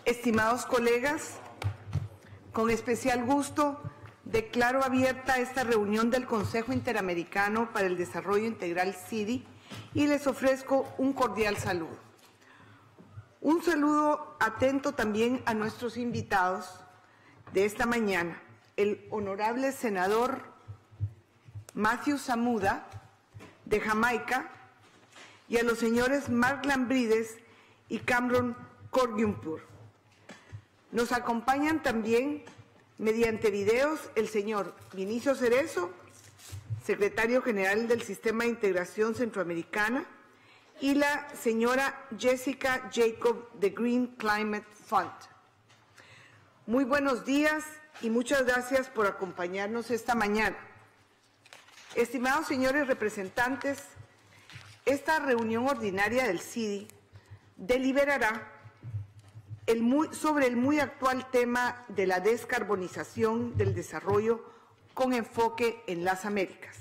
Estimados colegas, con especial gusto declaro abierta esta reunión del Consejo Interamericano para el Desarrollo Integral CIDI y les ofrezco un cordial saludo. Un saludo atento también a nuestros invitados de esta mañana, el honorable senador Matthew Samuda, de Jamaica, y a los señores Mark Lambrides y Cameron Corgumpur. Nos acompañan también mediante videos el señor Vinicio Cerezo, secretario general del Sistema de Integración Centroamericana, y la señora Jessica Jacob de Green Climate Fund. Muy buenos días y muchas gracias por acompañarnos esta mañana. Estimados señores representantes, esta reunión ordinaria del CIDI deliberará sobre el muy actual tema de la descarbonización del desarrollo con enfoque en las Américas.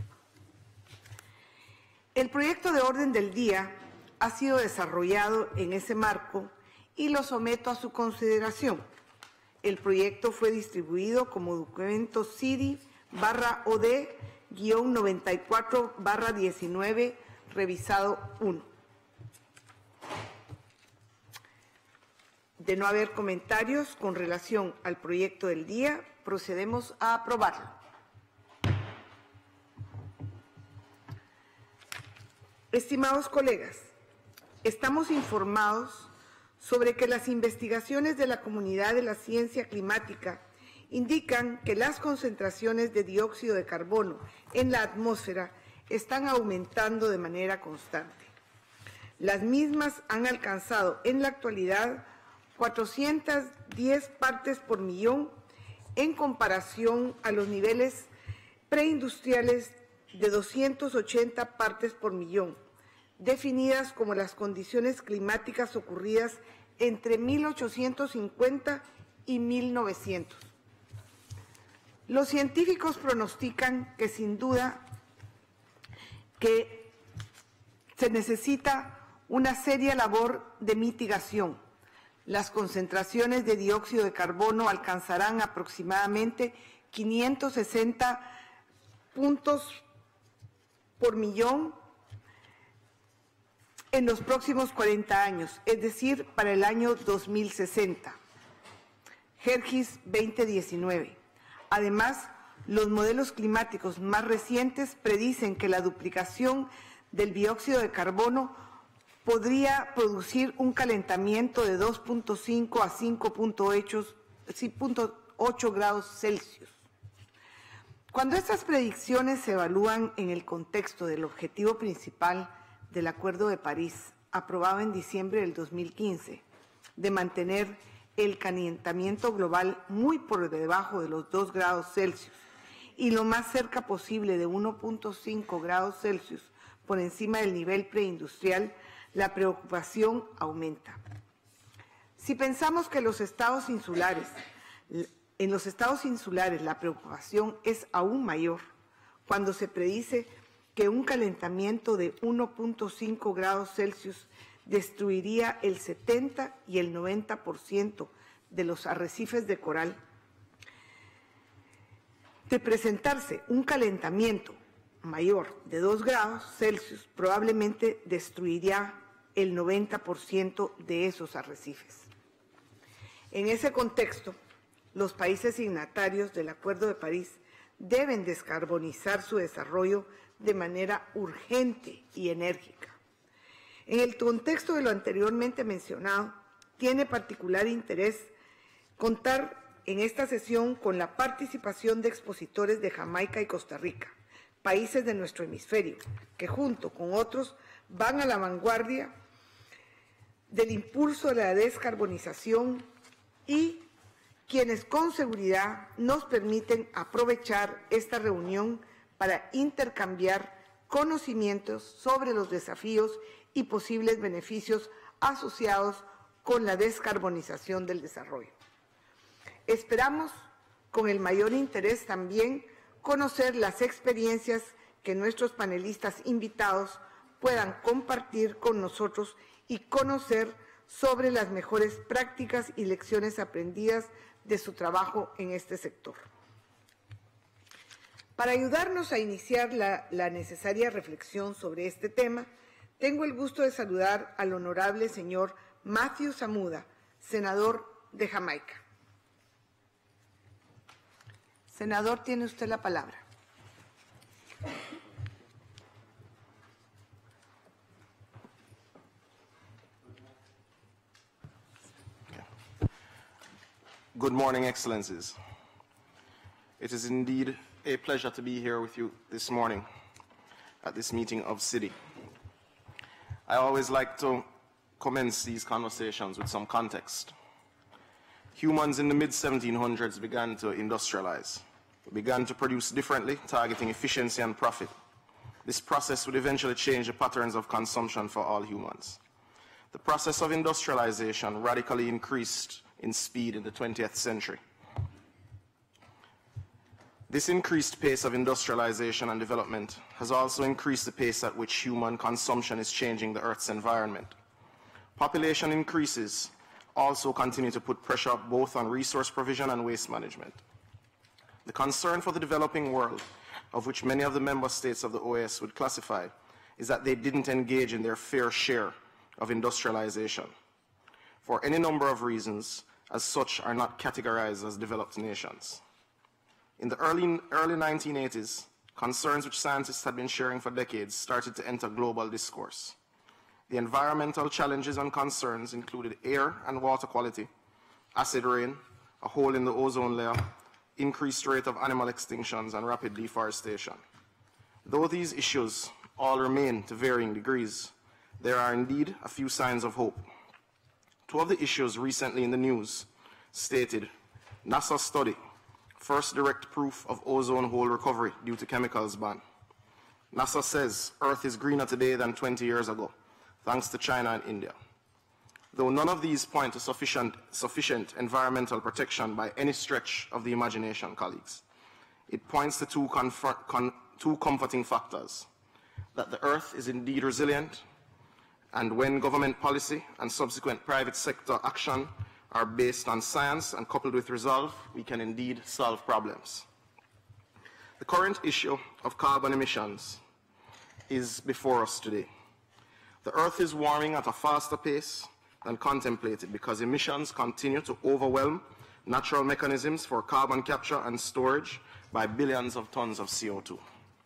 El proyecto de orden del día ha sido desarrollado en ese marco y lo someto a su consideración. El proyecto fue distribuido como documento CIDI/OD-94/19, revisado 1. De no haber comentarios con relación al proyecto del día, procedemos a aprobarlo. Estimados colegas, estamos informados sobre que las investigaciones de la comunidad de la ciencia climática indican que las concentraciones de dióxido de carbono en la atmósfera están aumentando de manera constante. Las mismas han alcanzado en la actualidad 410 partes por millón en comparación a los niveles preindustriales de 280 partes por millón, definidas como las condiciones climáticas ocurridas entre 1850 y 1900. Los científicos pronostican que sin duda que se necesita una seria labor de mitigación. Las concentraciones de dióxido de carbono alcanzarán aproximadamente 560 puntos por millón en los próximos 40 años, es decir, para el año 2060. GERGIS 2019. Además, los modelos climáticos más recientes predicen que la duplicación del dióxido de carbono podría producir un calentamiento de 2.5 a 5.8 grados Celsius. Cuando estas predicciones se evalúan en el contexto del objetivo principal del Acuerdo de París, aprobado en diciembre del 2015, de mantener el calentamiento global muy por debajo de los 2 grados Celsius y lo más cerca posible de 1.5 grados Celsius por encima del nivel preindustrial, la preocupación aumenta. Si pensamos que en los estados insulares la preocupación es aún mayor, cuando se predice que un calentamiento de 1.5 grados Celsius destruiría el 70 y el 90% de los arrecifes de coral. De presentarse un calentamiento mayor de 2 grados Celsius, probablemente destruiría el 90% de esos arrecifes. En ese contexto, los países signatarios del Acuerdo de París deben descarbonizar su desarrollo de manera urgente y enérgica. En el contexto de lo anteriormente mencionado, tiene particular interés contar en esta sesión con la participación de expositores de Jamaica y Costa Rica, países de nuestro hemisferio, que junto con otros van a la vanguardia del impulso de la descarbonización y quienes con seguridad nos permiten aprovechar esta reunión para intercambiar conocimientos sobre los desafíos y posibles beneficios asociados con la descarbonización del desarrollo. Esperamos con el mayor interés también conocer las experiencias que nuestros panelistas invitados puedan compartir con nosotros y conocer sobre las mejores prácticas y lecciones aprendidas de su trabajo en este sector. Para ayudarnos a iniciar la necesaria reflexión sobre este tema, tengo el gusto de saludar al honorable señor Matthew Samuda, senador de Jamaica. Senador, tiene usted la palabra. Good morning, Excellencies. It is indeed a pleasure to be here with you this morning at this meeting of CIDI. I always like to commence these conversations with some context. Humans in the mid-1700s began to industrialize. We began to produce differently, targeting efficiency and profit. This process would eventually change the patterns of consumption for all humans. The process of industrialization radically increased in speed in the 20th century. This increased pace of industrialization and development has also increased the pace at which human consumption is changing the Earth's environment. Population increases also continue to put pressure both on resource provision and waste management. The concern for the developing world, of which many of the member states of the OAS would classify, is that they didn't engage in their fair share of industrialization, for any number of reasons, as such are not categorized as developed nations. In the early 1980s, concerns which scientists had been sharing for decades started to enter global discourse. The environmental challenges and concerns included air and water quality, acid rain, a hole in the ozone layer, increased rate of animal extinctions, and rapid deforestation. Though these issues all remain to varying degrees, there are indeed a few signs of hope. Two of the issues recently in the news stated, NASA study, first direct proof of ozone hole recovery due to chemicals ban. NASA says Earth is greener today than 20 years ago, thanks to China and India. Though none of these point to sufficient environmental protection by any stretch of the imagination, colleagues, it points to two comforting factors, that the Earth is indeed resilient, and when government policy and subsequent private sector action are based on science and coupled with resolve, we can indeed solve problems. The current issue of carbon emissions is before us today. The Earth is warming at a faster pace than contemplated because emissions continue to overwhelm natural mechanisms for carbon capture and storage by billions of tons of CO2.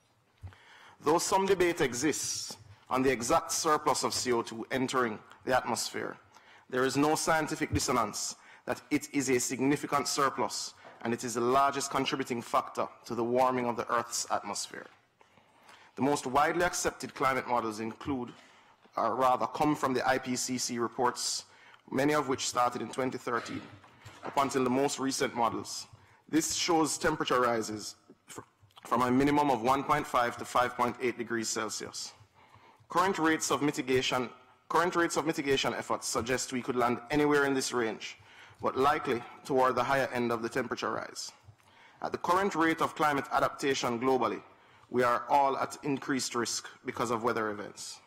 Though some debate exists on the exact surplus of CO2 entering the atmosphere, there is no scientific dissonance that it is a significant surplus and it is the largest contributing factor to the warming of the Earth's atmosphere. The most widely accepted climate models include, or rather come from the IPCC reports, many of which started in 2013, up until the most recent models. This shows temperature rises from a minimum of 1.5 to 5.8 degrees Celsius. Current rates of mitigation efforts suggest we could land anywhere in this range, but likely toward the higher end of the temperature rise. At the current rate of climate adaptation globally, we are all at increased risk because of weather events.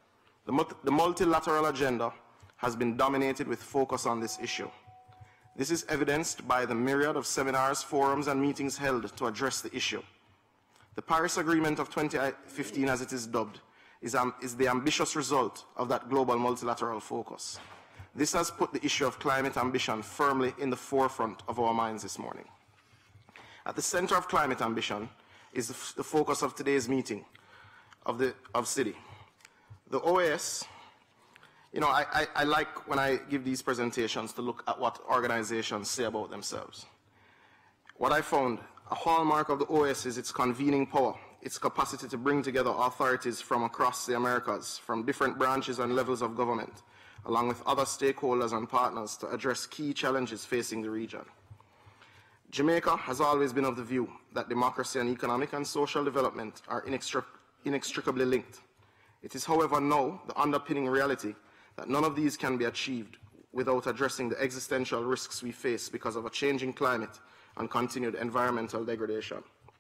The multilateral agenda has been dominated with focus on this issue. This is evidenced by the myriad of seminars, forums, and meetings held to address the issue. The Paris Agreement of 2015, as it is dubbed, is the ambitious result of that global multilateral focus. This has put the issue of climate ambition firmly in the forefront of our minds this morning. At the center of climate ambition is the focus of today's meeting of CIDI. The OAS, you know, I like when I give these presentations to look at what organizations say about themselves. What I found, a hallmark of the OAS is its convening power, its capacity to bring together authorities from across the Americas, from different branches and levels of government, along with other stakeholders and partners to address key challenges facing the region. Jamaica has always been of the view that democracy and economic and social development are inextricably linked. It is, however, now the underpinning reality that none of these can be achieved without addressing the existential risks we face because of a changing climate and continued environmental degradation.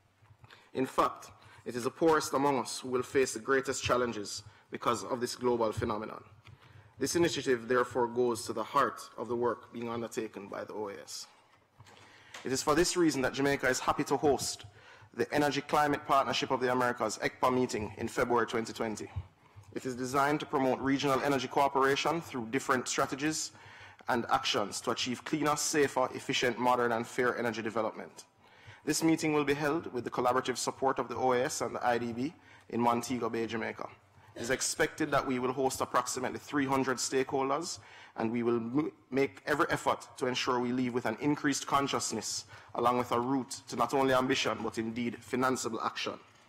In fact, it is the poorest among us who will face the greatest challenges because of this global phenomenon. This initiative therefore goes to the heart of the work being undertaken by the OAS. It is for this reason that Jamaica is happy to host the Energy Climate Partnership of the Americas ECPA meeting in February 2020. It is designed to promote regional energy cooperation through different strategies and actions to achieve cleaner, safer, efficient, modern, and fair energy development. This meeting will be held with the collaborative support of the OAS and the IDB in Montego Bay, Jamaica. It is expected that we will host approximately 300 stakeholders, and we will make every effort to ensure we leave with an increased consciousness, along with a route to not only ambition, but indeed financeable action.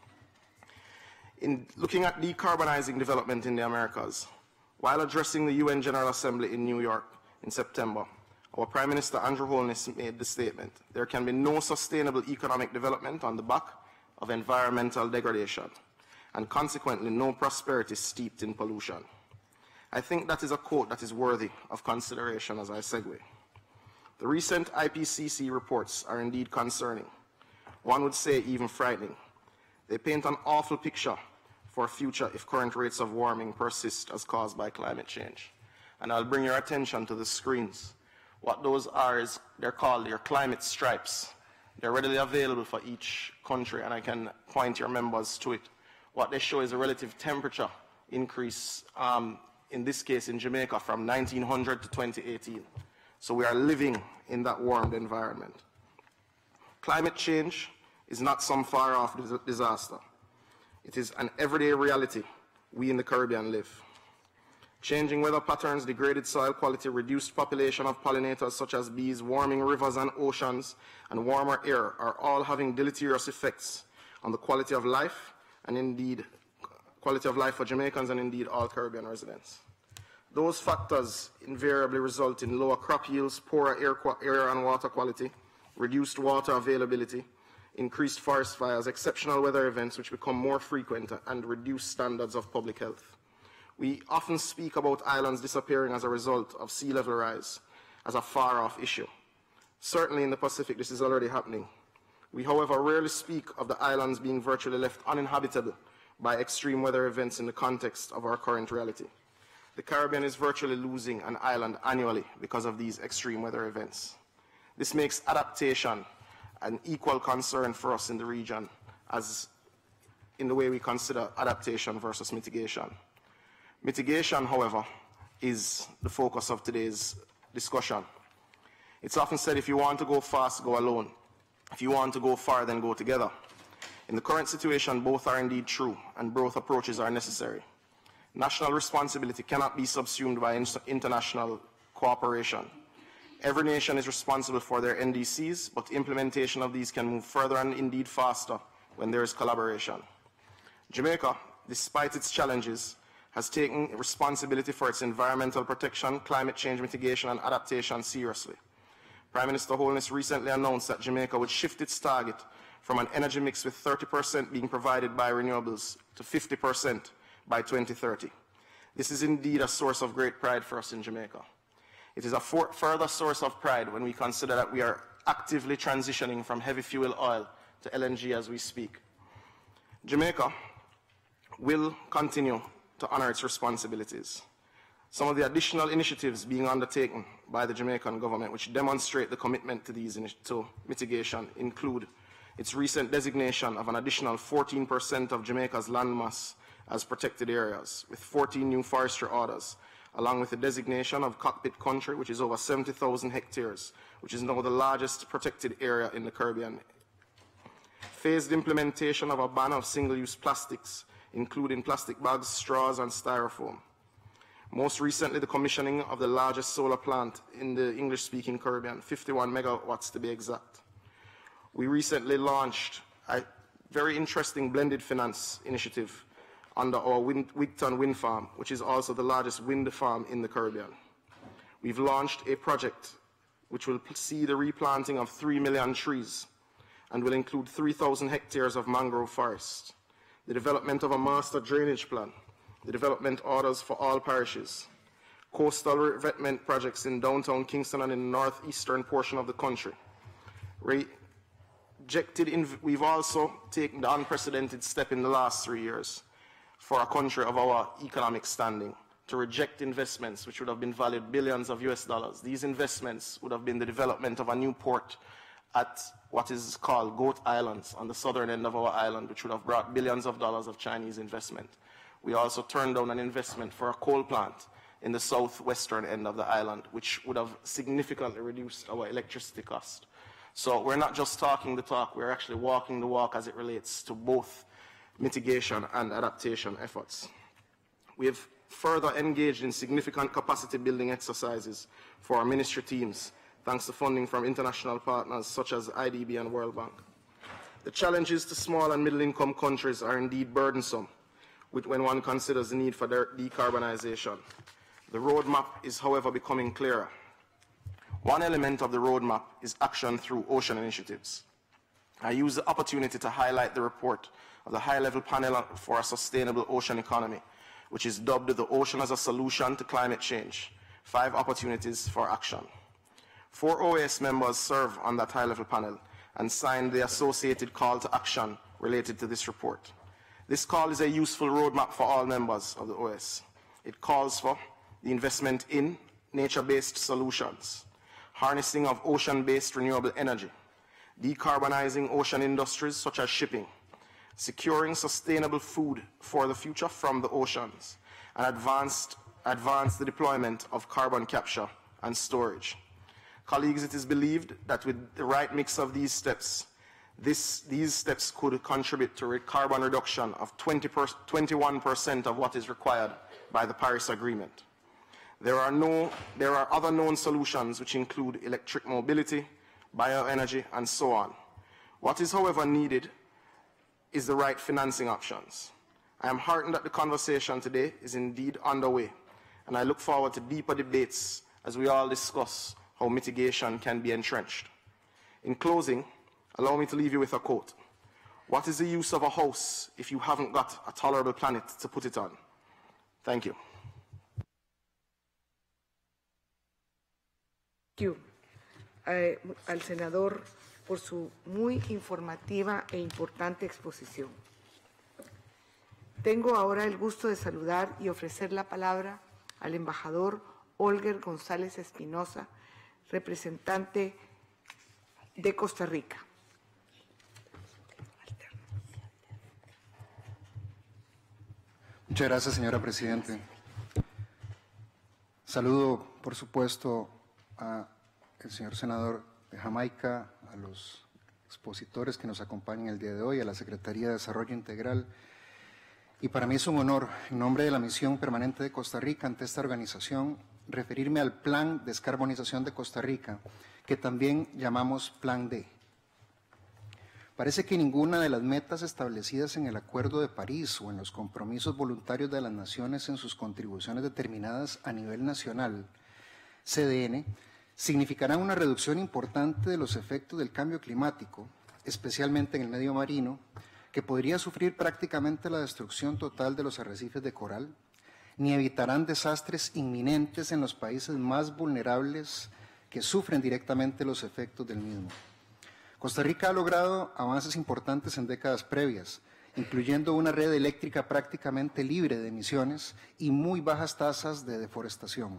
In looking at decarbonizing development in the Americas, while addressing the UN General Assembly in New York in September, our Prime Minister Andrew Holness made the statement, there can be no sustainable economic development on the back of environmental degradation, and consequently no prosperity steeped in pollution. I think that is a quote that is worthy of consideration as I segue. The recent IPCC reports are indeed concerning. One would say even frightening. They paint an awful picture for a future if current rates of warming persist as caused by climate change. And I'll bring your attention to the screens. What those are is, they're called your climate stripes. They're readily available for each country, and I can point your members to it. What they show is a relative temperature increase, in this case in Jamaica, from 1900 to 2018. So we are living in that warmed environment. Climate change is not some far-off disaster. It is an everyday reality we in the Caribbean live. Changing weather patterns, degraded soil quality, reduced population of pollinators such as bees, warming rivers and oceans, and warmer air are all having deleterious effects on the quality of life, and indeed quality of life for Jamaicans and indeed all Caribbean residents. Those factors invariably result in lower crop yields, poorer air and water quality, reduced water availability, increased forest fires, exceptional weather events which become more frequent, and reduced standards of public health. We often speak about islands disappearing as a result of sea level rise as a far-off issue. Certainly in the Pacific, this is already happening. We, however, rarely speak of the islands being virtually left uninhabitable by extreme weather events in the context of our current reality. The Caribbean is virtually losing an island annually because of these extreme weather events. This makes adaptation an equal concern for us in the region as in the way we consider adaptation versus mitigation. Mitigation, however, is the focus of today's discussion. It's often said, if you want to go fast, go alone. If you want to go far, then go together. In the current situation, both are indeed true, and both approaches are necessary. National responsibility cannot be subsumed by international cooperation. Every nation is responsible for their NDCs, but implementation of these can move further and indeed faster when there is collaboration. Jamaica, despite its challenges, has taken responsibility for its environmental protection, climate change mitigation, and adaptation seriously. Prime Minister Holness recently announced that Jamaica would shift its target from an energy mix with 30% being provided by renewables to 50% by 2030. This is indeed a source of great pride for us in Jamaica. It is a further source of pride when we consider that we are actively transitioning from heavy fuel oil to LNG as we speak. Jamaica will continue to honor its responsibilities. Some of the additional initiatives being undertaken by the Jamaican government which demonstrate the commitment to mitigation include its recent designation of an additional 14% of Jamaica's landmass as protected areas, with 14 new forestry orders, along with the designation of Cockpit Country, which is over 70,000 hectares, which is now the largest protected area in the Caribbean. Phased implementation of a ban of single-use plastics, including plastic bags, straws, and styrofoam. Most recently, the commissioning of the largest solar plant in the English-speaking Caribbean, 51 megawatts to be exact. We recently launched a very interesting blended finance initiative under our Wigton Wind Farm, which is also the largest wind farm in the Caribbean. We've launched a project which will see the replanting of 3 million trees and will include 3,000 hectares of mangrove forest, the development of a master drainage plan, the development orders for all parishes, coastal revetment projects in downtown Kingston and in the northeastern portion of the country. We've also taken the unprecedented step in the last 3 years for a country of our economic standing to reject investments which would have been valued billions of US dollars. These investments would have been the development of a new port at what is called Goat Islands on the southern end of our island, which would have brought billions of dollars of Chinese investment. We also turned down an investment for a coal plant in the southwestern end of the island, which would have significantly reduced our electricity cost. So we're not just talking the talk, we're actually walking the walk as it relates to both mitigation and adaptation efforts. We have further engaged in significant capacity building exercises for our ministry teams, thanks to funding from international partners such as IDB and World Bank. The challenges to small and middle income countries are indeed burdensome when one considers the need for their decarbonization. The roadmap is, however, becoming clearer. One element of the roadmap is action through ocean initiatives. I use the opportunity to highlight the report of the high-level panel for a sustainable ocean economy, which is dubbed the Ocean as a Solution to Climate Change, 5 opportunities for action. 4 OAS members serve on that high-level panel and signed the associated call to action related to this report. This call is a useful roadmap for all members of the OAS. It calls for the investment in nature-based solutions, harnessing of ocean-based renewable energy, decarbonizing ocean industries such as shipping, securing sustainable food for the future from the oceans, and advance the deployment of carbon capture and storage. Colleagues, it is believed that with the right mix of these steps, these steps could contribute to a carbon reduction of 21% of what is required by the Paris Agreement. There are other known solutions which include electric mobility, bioenergy, and so on. What is, however, needed is the right financing options. I am heartened that the conversation today is indeed underway, and I look forward to deeper debates as we all discuss how mitigation can be entrenched. In closing, allow me to leave you with a quote. What is the use of a house if you haven't got a tolerable planet to put it on? Thank you. Al senador por su muy informativa e importante exposición. Tengo ahora el gusto de saludar y ofrecer la palabra al embajador Olger González Espinosa, representante de Costa Rica. Muchas gracias, señora Presidente. Saludo, por supuesto, al señor senador de Jamaica, a los expositores que nos acompañan el día de hoy, a la Secretaría de Desarrollo Integral. Y para mí es un honor, en nombre de la Misión Permanente de Costa Rica ante esta organización, referirme al Plan de Descarbonización de Costa Rica, que también llamamos Plan D. Parece que ninguna de las metas establecidas en el Acuerdo de París o en los compromisos voluntarios de las naciones en sus contribuciones determinadas a nivel nacional, CDN, significarán una reducción importante de los efectos del cambio climático, especialmente en el medio marino, que podría sufrir prácticamente la destrucción total de los arrecifes de coral, ni evitarán desastres inminentes en los países más vulnerables que sufren directamente los efectos del mismo. Costa Rica ha logrado avances importantes en décadas previas, incluyendo una red eléctrica prácticamente libre de emisiones y muy bajas tasas de deforestación.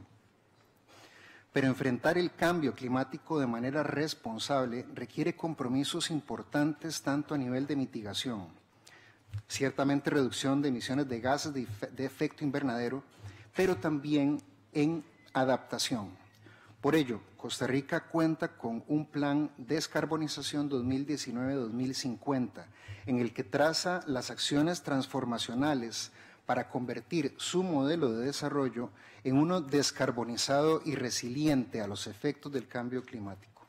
Pero enfrentar el cambio climático de manera responsable requiere compromisos importantes tanto a nivel de mitigación, ciertamente reducción de emisiones de gases de efecto invernadero, pero también en adaptación. Por ello, Costa Rica cuenta con un plan de descarbonización 2019-2050, en el que traza las acciones transformacionales para convertir su modelo de desarrollo en uno descarbonizado y resiliente a los efectos del cambio climático.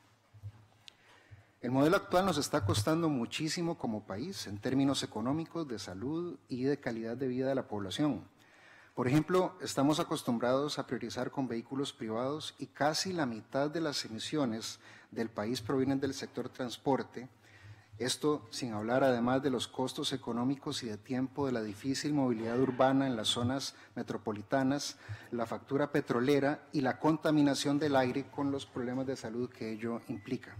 El modelo actual nos está costando muchísimo como país en términos económicos, de salud y de calidad de vida de la población. Por ejemplo, estamos acostumbrados a priorizar con vehículos privados y casi la mitad de las emisiones del país provienen del sector transporte. Esto sin hablar además de los costos económicos y de tiempo de la difícil movilidad urbana en las zonas metropolitanas, la factura petrolera y la contaminación del aire con los problemas de salud que ello implica.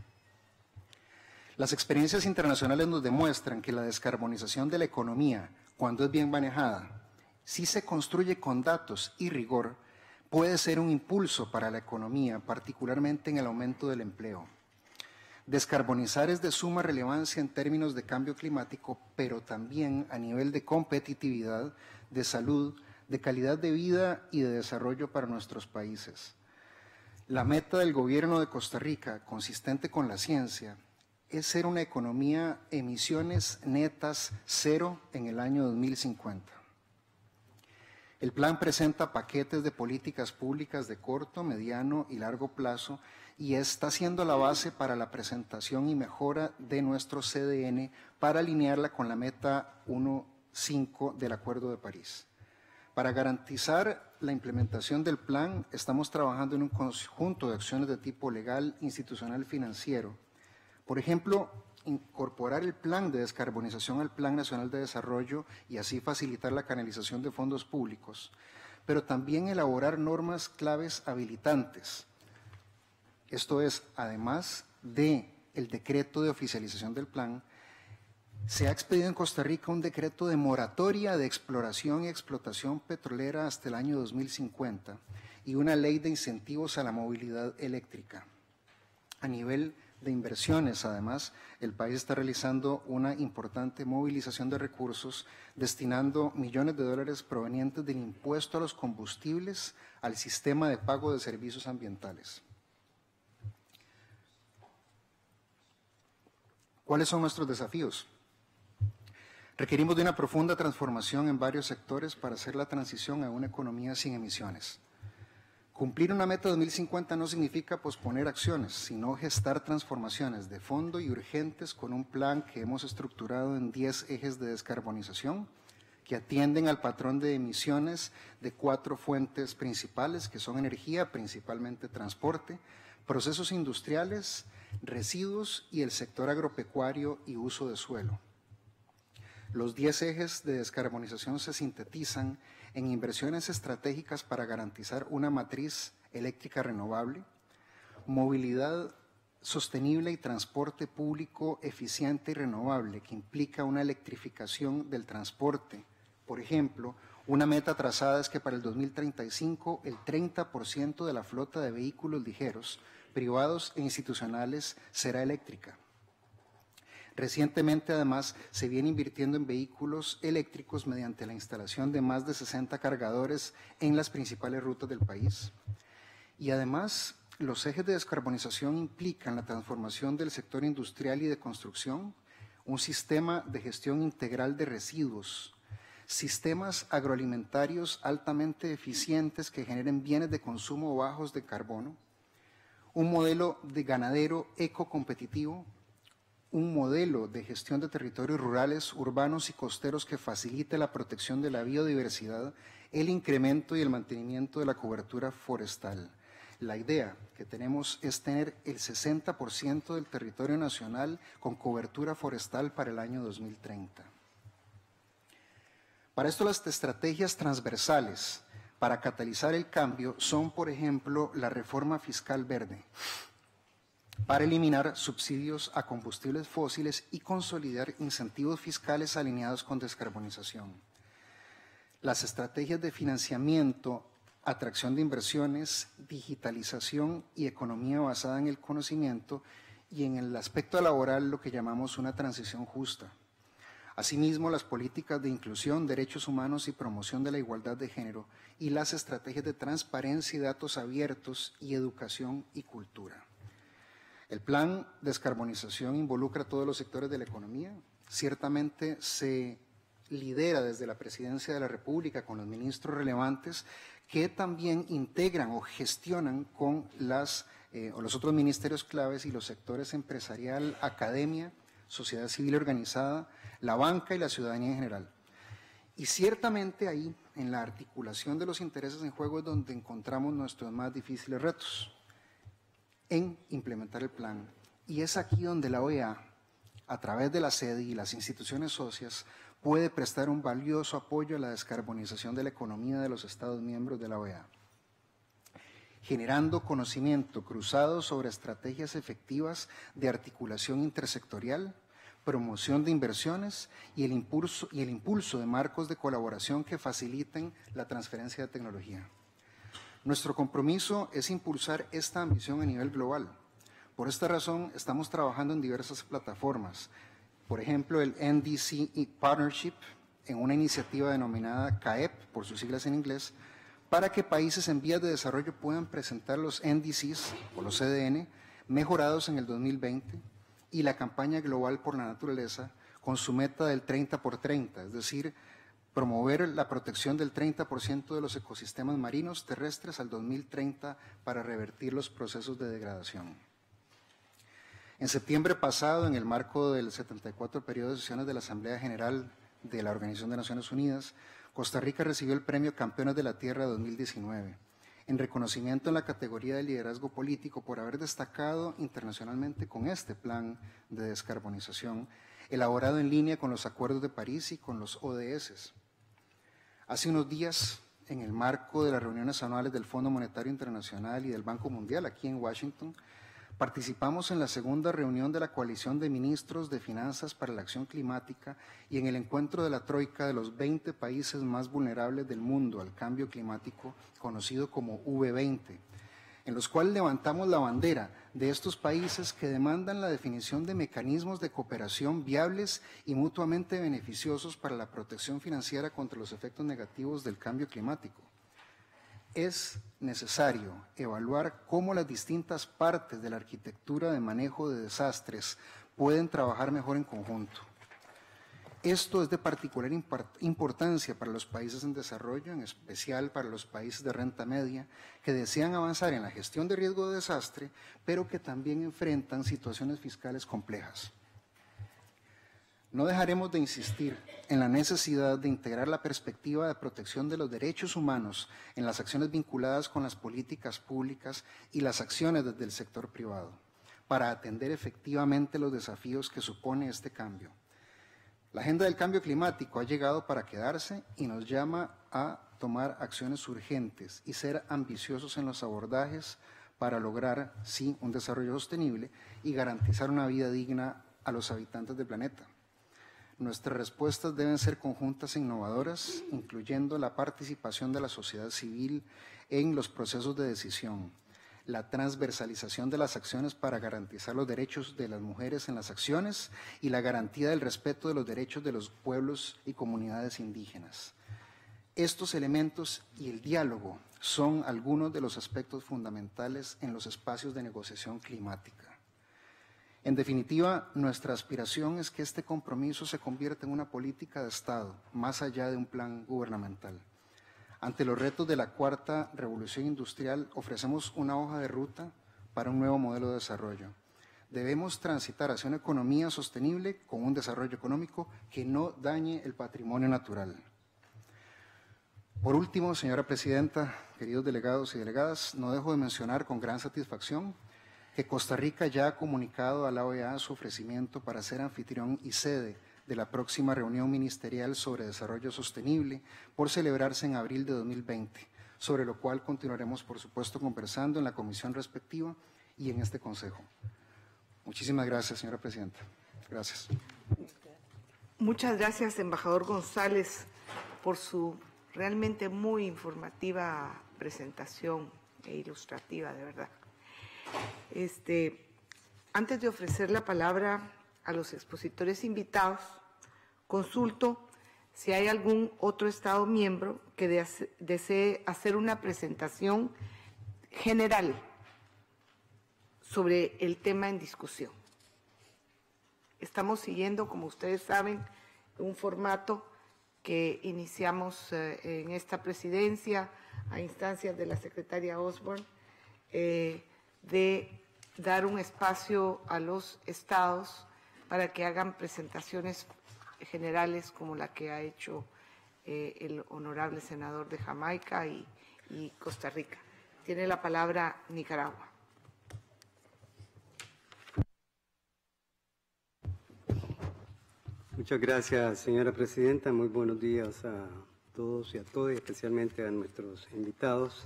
Las experiencias internacionales nos demuestran que la descarbonización de la economía, cuando es bien manejada, si se construye con datos y rigor, puede ser un impulso para la economía, particularmente en el aumento del empleo. Descarbonizar es de suma relevancia en términos de cambio climático, pero también a nivel de competitividad, de salud, de calidad de vida y de desarrollo para nuestros países. La meta del gobierno de Costa Rica, consistente con la ciencia, es ser una economía emisiones netas cero en el año 2050. El plan presenta paquetes de políticas públicas de corto, mediano y largo plazo y está siendo la base para la presentación y mejora de nuestro CDN para alinearla con la meta 1.5 del Acuerdo de París. Para garantizar la implementación del plan, estamos trabajando en un conjunto de acciones de tipo legal, institucional y financiero. Por ejemplo, incorporar el plan de descarbonización al Plan Nacional de Desarrollo y así facilitar la canalización de fondos públicos, pero también elaborar normas claves habilitantes. Esto es, además del decreto de oficialización del plan, se ha expedido en Costa Rica un decreto de moratoria de exploración y explotación petrolera hasta el año 2050 y una ley de incentivos a la movilidad eléctrica. A nivel de inversiones, además, el país está realizando una importante movilización de recursos, destinando millones de dólares provenientes del impuesto a los combustibles al sistema de pago de servicios ambientales. ¿Cuáles son nuestros desafíos? Requerimos de una profunda transformación en varios sectores para hacer la transición a una economía sin emisiones. Cumplir una meta 2050 no significa posponer acciones, sino gestar transformaciones de fondo y urgentes con un plan que hemos estructurado en 10 ejes de descarbonización que atienden al patrón de emisiones de 4 fuentes principales, que son energía, principalmente transporte, procesos industriales, residuos y el sector agropecuario y uso de suelo. Los 10 ejes de descarbonización se sintetizan en inversiones estratégicas para garantizar una matriz eléctrica renovable, movilidad sostenible y transporte público eficiente y renovable, que implica una electrificación del transporte. Por ejemplo, una meta trazada es que para el 2035 el 30% de la flota de vehículos ligeros, privados e institucionales, será eléctrica. Recientemente, además, se viene invirtiendo en vehículos eléctricos mediante la instalación de más de 60 cargadores en las principales rutas del país. Y además, los ejes de descarbonización implican la transformación del sector industrial y de construcción, un sistema de gestión integral de residuos, sistemas agroalimentarios altamente eficientes que generen bienes de consumo bajos de carbono, un modelo de ganadero ecocompetitivo, un modelo de gestión de territorios rurales, urbanos y costeros que facilite la protección de la biodiversidad, el incremento y el mantenimiento de la cobertura forestal. La idea que tenemos es tener el 60% del territorio nacional con cobertura forestal para el año 2030. Para esto, las estrategias transversales para catalizar el cambio son, por ejemplo, la reforma fiscal verde, para eliminar subsidios a combustibles fósiles y consolidar incentivos fiscales alineados con descarbonización. Las estrategias de financiamiento, atracción de inversiones, digitalización y economía basada en el conocimiento, y en el aspecto laboral lo que llamamos una transición justa. Asimismo, las políticas de inclusión, derechos humanos y promoción de la igualdad de género, y las estrategias de transparencia y datos abiertos y educación y cultura. El plan descarbonización involucra a todos los sectores de la economía. Ciertamente se lidera desde la Presidencia de la República con los ministros relevantes que también integran o gestionan con los otros ministerios claves y los sectores empresarial, academia, sociedad civil organizada, la banca y la ciudadanía en general. Y ciertamente ahí, en la articulación de los intereses en juego, es donde encontramos nuestros más difíciles retos en implementar el plan. Y es aquí donde la OEA, a través de la sede y las instituciones socias, puede prestar un valioso apoyo a la descarbonización de la economía de los Estados miembros de la OEA, generando conocimiento cruzado sobre estrategias efectivas de articulación intersectorial, promoción de inversiones y el impulso de marcos de colaboración que faciliten la transferencia de tecnología. Nuestro compromiso es impulsar esta ambición a nivel global. Por esta razón, estamos trabajando en diversas plataformas. Por ejemplo, el NDC Partnership, en una iniciativa denominada CAEP, por sus siglas en inglés, para que países en vías de desarrollo puedan presentar los NDCs o los CDN mejorados en el 2020 y la campaña global por la naturaleza con su meta del 30 por 30, es decir, promover la protección del 30% de los ecosistemas marinos terrestres al 2030 para revertir los procesos de degradación. En septiembre pasado, en el marco del 74 periodo de sesiones de la Asamblea General de la Organización de Naciones Unidas, Costa Rica recibió el Premio Campeones de la Tierra 2019, en reconocimiento en la categoría de liderazgo político por haber destacado internacionalmente con este plan de descarbonización, elaborado en línea con los Acuerdos de París y con los ODS. Hace unos días, en el marco de las reuniones anuales del Fondo Monetario Internacional y del Banco Mundial, aquí en Washington, participamos en la segunda reunión de la Coalición de Ministros de Finanzas para la Acción Climática y en el encuentro de la Troika de los 20 países más vulnerables del mundo al cambio climático, conocido como V20, en los cuales levantamos la bandera de estos países que demandan la definición de mecanismos de cooperación viables y mutuamente beneficiosos para la protección financiera contra los efectos negativos del cambio climático. Es necesario evaluar cómo las distintas partes de la arquitectura de manejo de desastres pueden trabajar mejor en conjunto. Esto es de particular importancia para los países en desarrollo, en especial para los países de renta media, que desean avanzar en la gestión de riesgo de desastre, pero que también enfrentan situaciones fiscales complejas. No dejaremos de insistir en la necesidad de integrar la perspectiva de protección de los derechos humanos en las acciones vinculadas con las políticas públicas y las acciones desde el sector privado, para atender efectivamente los desafíos que supone este cambio. La agenda del cambio climático ha llegado para quedarse y nos llama a tomar acciones urgentes y ser ambiciosos en los abordajes para lograr, sí, un desarrollo sostenible y garantizar una vida digna a los habitantes del planeta. Nuestras respuestas deben ser conjuntas e innovadoras, incluyendo la participación de la sociedad civil en los procesos de decisión, la transversalización de las acciones para garantizar los derechos de las mujeres en las acciones y la garantía del respeto de los derechos de los pueblos y comunidades indígenas. Estos elementos y el diálogo son algunos de los aspectos fundamentales en los espacios de negociación climática. En definitiva, nuestra aspiración es que este compromiso se convierta en una política de Estado, más allá de un plan gubernamental. Ante los retos de la cuarta revolución industrial, ofrecemos una hoja de ruta para un nuevo modelo de desarrollo. Debemos transitar hacia una economía sostenible con un desarrollo económico que no dañe el patrimonio natural. Por último, señora Presidenta, queridos delegados y delegadas, no dejo de mencionar con gran satisfacción que Costa Rica ya ha comunicado a la OEA su ofrecimiento para ser anfitrión y sede de la próxima reunión ministerial sobre desarrollo sostenible por celebrarse en abril de 2020, sobre lo cual continuaremos, por supuesto, conversando en la comisión respectiva y en este Consejo. Muchísimas gracias, señora Presidenta. Gracias. Muchas gracias, embajador González, por su realmente muy informativa presentación e ilustrativa, de verdad. Antes de ofrecer la palabra a los expositores invitados, consulto si hay algún otro Estado miembro que desee hacer una presentación general sobre el tema en discusión. Estamos siguiendo, como ustedes saben, un formato que iniciamos en esta presidencia a instancias de la secretaria Osborne, de dar un espacio a los estados para que hagan presentaciones generales como la que ha hecho el honorable senador de Jamaica y Costa Rica. Tiene la palabra Nicaragua. Muchas gracias, señora Presidenta. Muy buenos días a todos y a todas, especialmente a nuestros invitados.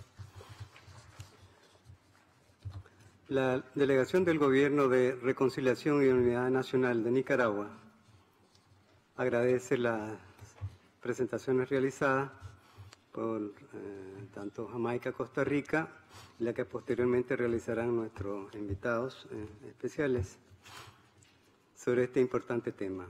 La Delegación del Gobierno de Reconciliación y Unidad Nacional de Nicaragua agradece las presentaciones realizadas por tanto Jamaica, Costa Rica, la que posteriormente realizarán nuestros invitados especiales sobre este importante tema.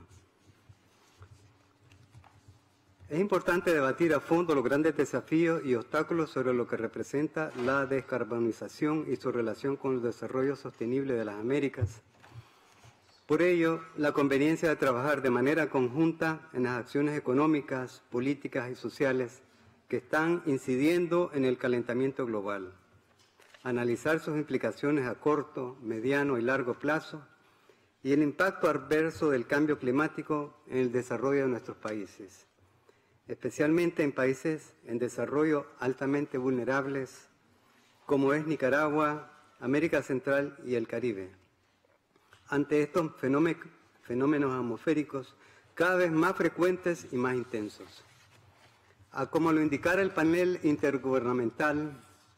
Es importante debatir a fondo los grandes desafíos y obstáculos sobre lo que representa la descarbonización y su relación con el desarrollo sostenible de las Américas. Por ello, la conveniencia de trabajar de manera conjunta en las acciones económicas, políticas y sociales que están incidiendo en el calentamiento global. Analizar sus implicaciones a corto, mediano y largo plazo y el impacto adverso del cambio climático en el desarrollo de nuestros países, especialmente en países en desarrollo altamente vulnerables, como es Nicaragua, América Central y el Caribe. Ante estos fenómenos atmosféricos cada vez más frecuentes y más intensos. Como lo indicara el panel intergubernamental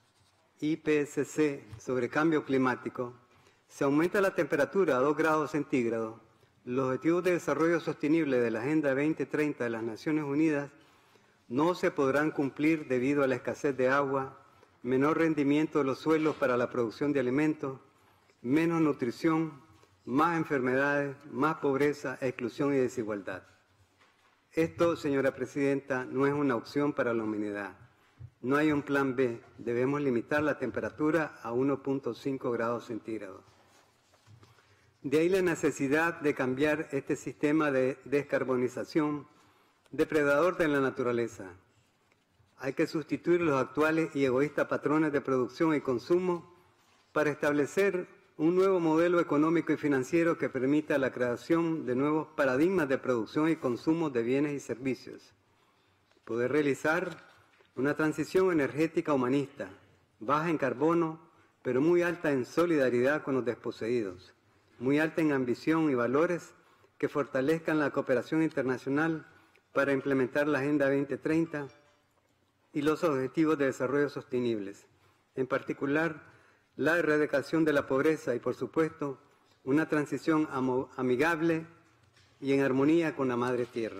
IPCC sobre cambio climático, si aumenta la temperatura a 2 grados centígrados, los Objetivos de Desarrollo Sostenible de la Agenda 2030 de las Naciones Unidas no se podrán cumplir debido a la escasez de agua, menor rendimiento de los suelos para la producción de alimentos, menos nutrición, más enfermedades, más pobreza, exclusión y desigualdad. Esto, señora Presidenta, no es una opción para la humanidad. No hay un plan B. Debemos limitar la temperatura a 1.5 grados centígrados. De ahí la necesidad de cambiar este sistema de descarbonización depredador de la naturaleza. Hay que sustituir los actuales y egoístas patrones de producción y consumo para establecer un nuevo modelo económico y financiero que permita la creación de nuevos paradigmas de producción y consumo de bienes y servicios. Poder realizar una transición energética humanista, baja en carbono, pero muy alta en solidaridad con los desposeídos, muy alta en ambición y valores que fortalezcan la cooperación internacional para implementar la Agenda 2030 y los Objetivos de Desarrollo Sostenibles, en particular la erradicación de la pobreza y, por supuesto, una transición amigable y en armonía con la Madre Tierra.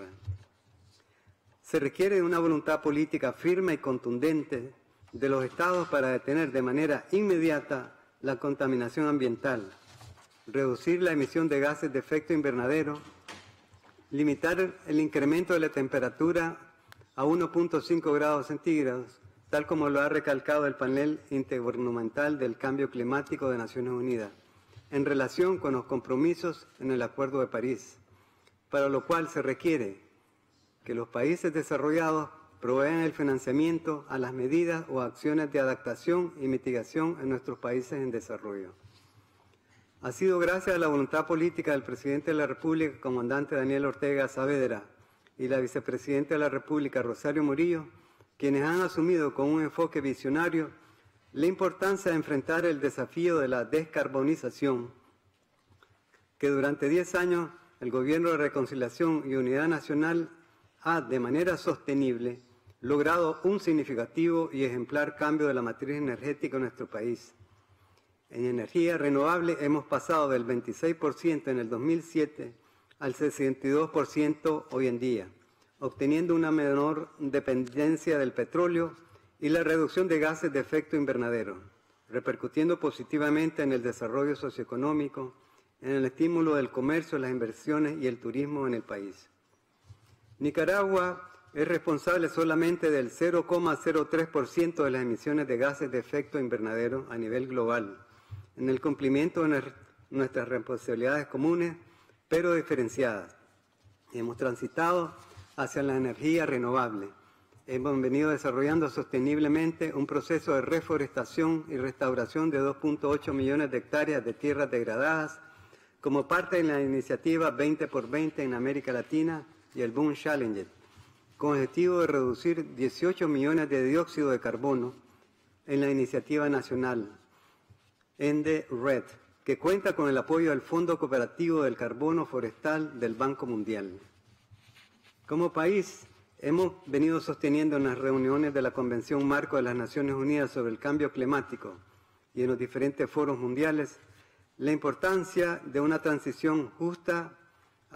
Se requiere una voluntad política firme y contundente de los Estados para detener de manera inmediata la contaminación ambiental, reducir la emisión de gases de efecto invernadero, limitar el incremento de la temperatura a 1.5 grados centígrados, tal como lo ha recalcado el panel intergubernamental del cambio climático de Naciones Unidas, en relación con los compromisos en el Acuerdo de París, para lo cual se requiere que los países desarrollados provean el financiamiento a las medidas o acciones de adaptación y mitigación en nuestros países en desarrollo. Ha sido gracias a la voluntad política del presidente de la República, comandante Daniel Ortega Saavedra, y la vicepresidenta de la República, Rosario Murillo, quienes han asumido con un enfoque visionario la importancia de enfrentar el desafío de la descarbonización, que durante 10 años el Gobierno de Reconciliación y Unidad Nacional ha, de manera sostenible, logrado un significativo y ejemplar cambio de la matriz energética en nuestro país. En energía renovable hemos pasado del 26% en el 2007 al 62% hoy en día, obteniendo una menor dependencia del petróleo y la reducción de gases de efecto invernadero, repercutiendo positivamente en el desarrollo socioeconómico, en el estímulo del comercio, las inversiones y el turismo en el país. Nicaragua es responsable solamente del 0,03% de las emisiones de gases de efecto invernadero a nivel global, en el cumplimiento de nuestras responsabilidades comunes, pero diferenciadas. Hemos transitado hacia la energía renovable. Hemos venido desarrollando sosteniblemente un proceso de reforestación y restauración de 2.8 millones de hectáreas de tierras degradadas como parte de la iniciativa 20x20 en América Latina y el Boom Challenge, con el objetivo de reducir 18 millones de dióxido de carbono en la iniciativa nacional ENDE-RED, que cuenta con el apoyo del Fondo Cooperativo del Carbono Forestal del Banco Mundial. Como país, hemos venido sosteniendo en las reuniones de la Convención Marco de las Naciones Unidas sobre el Cambio Climático y en los diferentes foros mundiales la importancia de una transición justa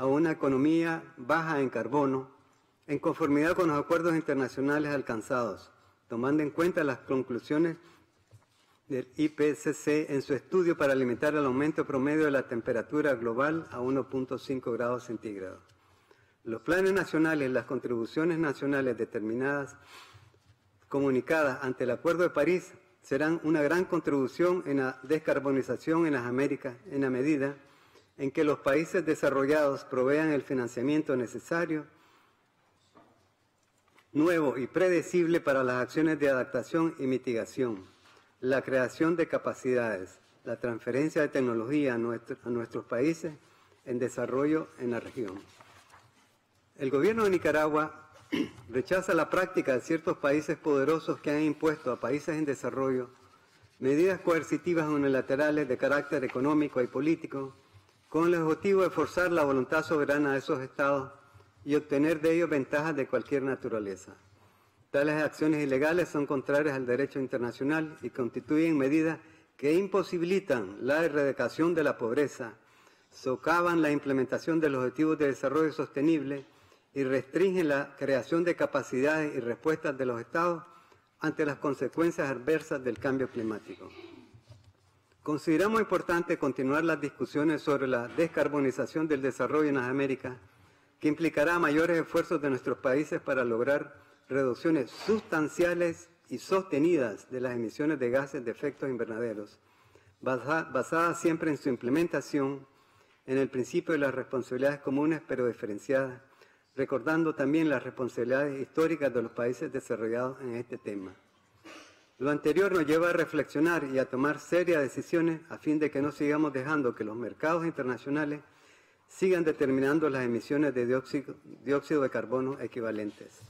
a una economía baja en carbono, en conformidad con los acuerdos internacionales alcanzados, tomando en cuenta las conclusiones del IPCC en su estudio para limitar el aumento promedio de la temperatura global a 1.5 grados centígrados. Los planes nacionales y las contribuciones nacionales determinadas, comunicadas ante el Acuerdo de París, serán una gran contribución en la descarbonización en las Américas, en la medida en que los países desarrollados provean el financiamiento necesario, nuevo y predecible para las acciones de adaptación y mitigación, la creación de capacidades, la transferencia de tecnología a nuestros países en desarrollo en la región. El gobierno de Nicaragua rechaza la práctica de ciertos países poderosos que han impuesto a países en desarrollo medidas coercitivas unilaterales de carácter económico y político con el objetivo de forzar la voluntad soberana de esos estados y obtener de ellos ventajas de cualquier naturaleza. Tales acciones ilegales son contrarias al derecho internacional y constituyen medidas que imposibilitan la erradicación de la pobreza, socavan la implementación de los objetivos de desarrollo sostenible y restringen la creación de capacidades y respuestas de los estados ante las consecuencias adversas del cambio climático. Consideramos importante continuar las discusiones sobre la descarbonización del desarrollo en las Américas, que implicará mayores esfuerzos de nuestros países para lograr reducciones sustanciales y sostenidas de las emisiones de gases de efecto invernaderos, basadas siempre en su implementación en el principio de las responsabilidades comunes pero diferenciadas, recordando también las responsabilidades históricas de los países desarrollados en este tema. Lo anterior nos lleva a reflexionar y a tomar serias decisiones a fin de que no sigamos dejando que los mercados internacionales sigan determinando las emisiones de dióxido de carbono equivalentes,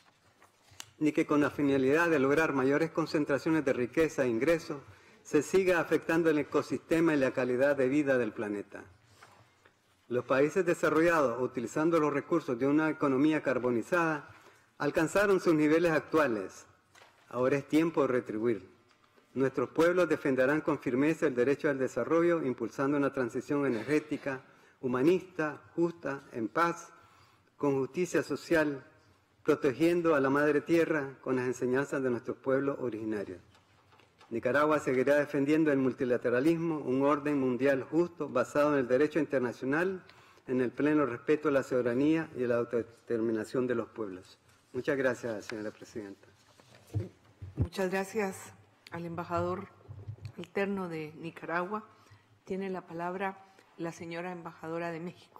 ni que con la finalidad de lograr mayores concentraciones de riqueza e ingresos se siga afectando el ecosistema y la calidad de vida del planeta. Los países desarrollados, utilizando los recursos de una economía carbonizada, alcanzaron sus niveles actuales. Ahora es tiempo de retribuir. Nuestros pueblos defenderán con firmeza el derecho al desarrollo, impulsando una transición energética, humanista, justa, en paz, con justicia social, protegiendo a la Madre Tierra con las enseñanzas de nuestros pueblos originarios. Nicaragua seguirá defendiendo el multilateralismo, un orden mundial justo basado en el derecho internacional, en el pleno respeto a la soberanía y a la autodeterminación de los pueblos. Muchas gracias, señora presidenta. Muchas gracias al embajador alterno de Nicaragua. Tiene la palabra la señora embajadora de México.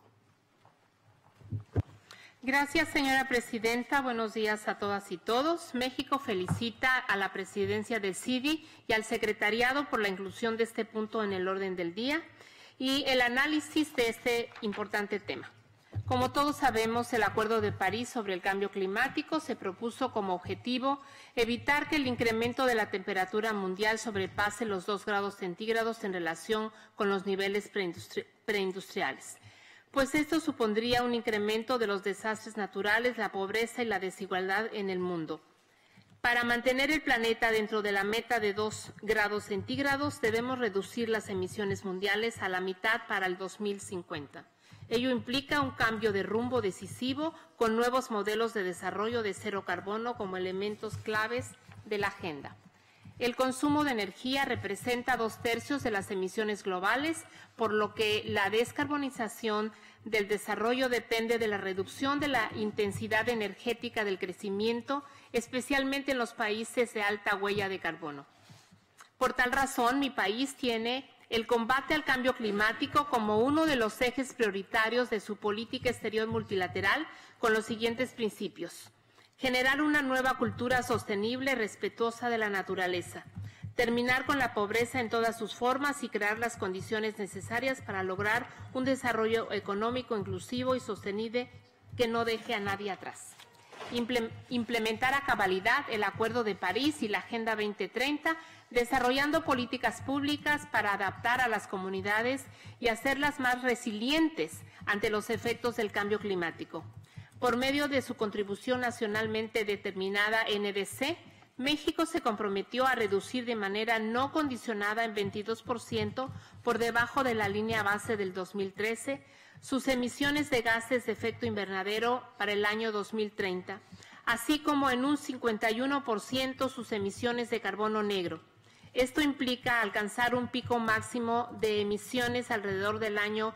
Gracias, señora presidenta. Buenos días a todas y todos. México felicita a la presidencia del CIDI y al secretariado por la inclusión de este punto en el orden del día y el análisis de este importante tema. Como todos sabemos, el Acuerdo de París sobre el cambio climático se propuso como objetivo evitar que el incremento de la temperatura mundial sobrepase los 2 grados centígrados en relación con los niveles preindustriales, pues esto supondría un incremento de los desastres naturales, la pobreza y la desigualdad en el mundo. Para mantener el planeta dentro de la meta de 2 grados centígrados, debemos reducir las emisiones mundiales a la mitad para el 2050. Ello implica un cambio de rumbo decisivo con nuevos modelos de desarrollo de cero carbono como elementos claves de la agenda. El consumo de energía representa 2/3 de las emisiones globales, por lo que la descarbonización del desarrollo depende de la reducción de la intensidad energética del crecimiento, especialmente en los países de alta huella de carbono. Por tal razón, mi país tiene el combate al cambio climático como uno de los ejes prioritarios de su política exterior multilateral con los siguientes principios: generar una nueva cultura sostenible, respetuosa de la naturaleza, terminar con la pobreza en todas sus formas y crear las condiciones necesarias para lograr un desarrollo económico inclusivo y sostenible que no deje a nadie atrás. Implementar a cabalidad el Acuerdo de París y la Agenda 2030, desarrollando políticas públicas para adaptar a las comunidades y hacerlas más resilientes ante los efectos del cambio climático. Por medio de su contribución nacionalmente determinada NDC, México se comprometió a reducir de manera no condicionada en 22% por debajo de la línea base del 2013 sus emisiones de gases de efecto invernadero para el año 2030, así como en un 51% sus emisiones de carbono negro. Esto implica alcanzar un pico máximo de emisiones alrededor del año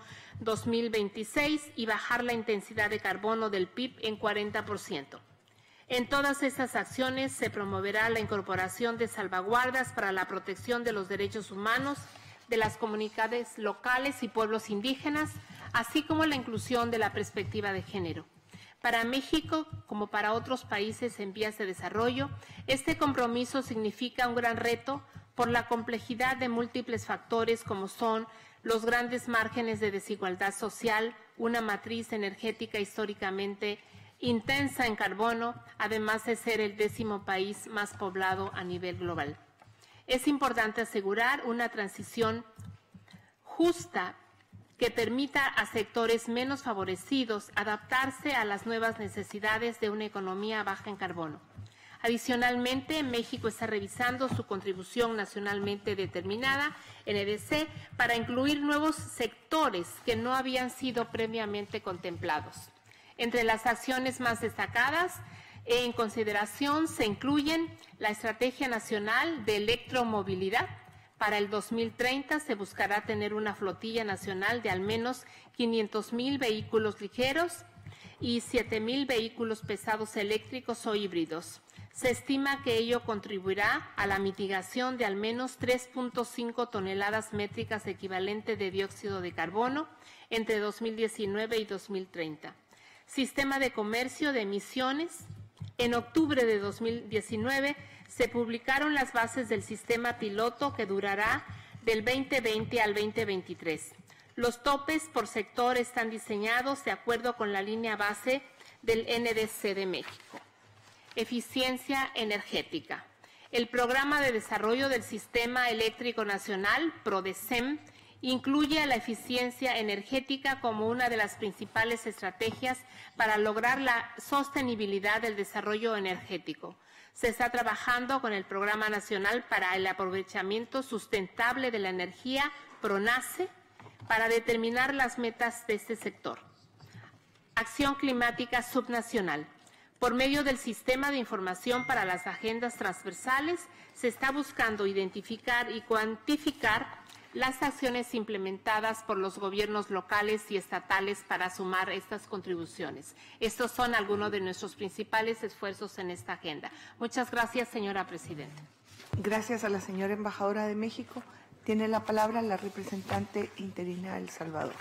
2026 y bajar la intensidad de carbono del PIB en 40%. En todas estas acciones se promoverá la incorporación de salvaguardas para la protección de los derechos humanos de las comunidades locales y pueblos indígenas, así como la inclusión de la perspectiva de género. Para México, como para otros países en vías de desarrollo, este compromiso significa un gran reto por la complejidad de múltiples factores como son los grandes márgenes de desigualdad social, una matriz energética históricamente intensa en carbono, además de ser el 10º país más poblado a nivel global. Es importante asegurar una transición justa que permita a sectores menos favorecidos adaptarse a las nuevas necesidades de una economía baja en carbono. Adicionalmente, México está revisando su contribución nacionalmente determinada, NDC, para incluir nuevos sectores que no habían sido previamente contemplados. Entre las acciones más destacadas en consideración se incluyen la Estrategia Nacional de Electromovilidad. Para el 2030 se buscará tener una flotilla nacional de al menos 500,000 vehículos ligeros y 7,000 vehículos pesados eléctricos o híbridos. Se estima que ello contribuirá a la mitigación de al menos 3.5 toneladas métricas equivalente de dióxido de carbono entre 2019 y 2030. Sistema de comercio de emisiones. En octubre de 2019 se publicaron las bases del sistema piloto que durará del 2020 al 2023. Los topes por sector están diseñados de acuerdo con la línea base del NDC de México. Eficiencia energética. El Programa de Desarrollo del Sistema Eléctrico Nacional, PRODESEM, incluye a la eficiencia energética como una de las principales estrategias para lograr la sostenibilidad del desarrollo energético. Se está trabajando con el Programa Nacional para el Aprovechamiento Sustentable de la Energía, PRONACE, para determinar las metas de este sector. Acción climática subnacional. Por medio del Sistema de Información para las Agendas Transversales, se está buscando identificar y cuantificar las acciones implementadas por los gobiernos locales y estatales para sumar estas contribuciones. Estos son algunos de nuestros principales esfuerzos en esta agenda. Muchas gracias, señora presidenta. Gracias a la señora embajadora de México. Tiene la palabra la representante interina de El Salvador.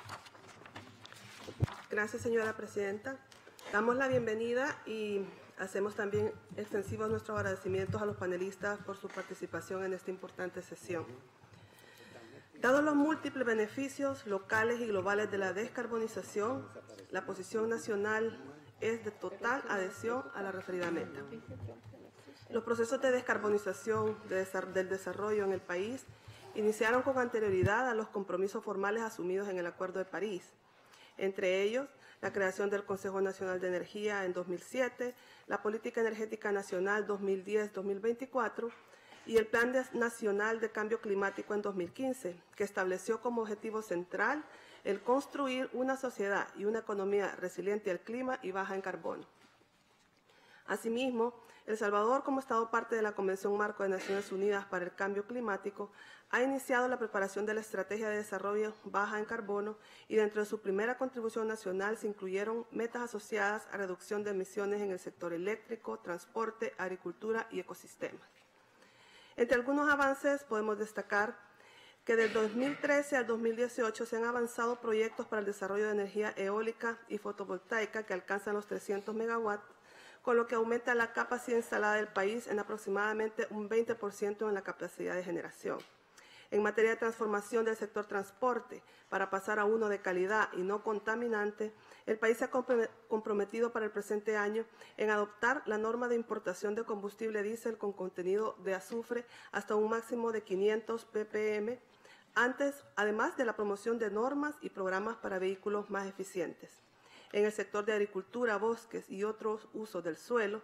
Gracias, señora presidenta. Damos la bienvenida y hacemos también extensivos nuestros agradecimientos a los panelistas por su participación en esta importante sesión. Dados los múltiples beneficios locales y globales de la descarbonización, la posición nacional es de total adhesión a la referida meta. Los procesos de descarbonización del desarrollo en el país iniciaron con anterioridad a los compromisos formales asumidos en el Acuerdo de París, entre ellos la creación del Consejo Nacional de Energía en 2007, la Política Energética Nacional 2010-2024 y el Plan Nacional de Cambio Climático en 2015, que estableció como objetivo central el construir una sociedad y una economía resiliente al clima y baja en carbono. Asimismo, El Salvador, como Estado parte de la Convención Marco de Naciones Unidas para el Cambio Climático, ha iniciado la preparación de la Estrategia de Desarrollo Baja en Carbono y dentro de su primera contribución nacional se incluyeron metas asociadas a reducción de emisiones en el sector eléctrico, transporte, agricultura y ecosistemas. Entre algunos avances podemos destacar que del 2013 al 2018 se han avanzado proyectos para el desarrollo de energía eólica y fotovoltaica que alcanzan los 300 megawatts, con lo que aumenta la capacidad instalada del país en aproximadamente un 20% en la capacidad de generación. En materia de transformación del sector transporte, para pasar a uno de calidad y no contaminante, el país se ha comprometido para el presente año en adoptar la norma de importación de combustible diésel con contenido de azufre hasta un máximo de 500 ppm, además de la promoción de normas y programas para vehículos más eficientes. En el sector de agricultura, bosques y otros usos del suelo,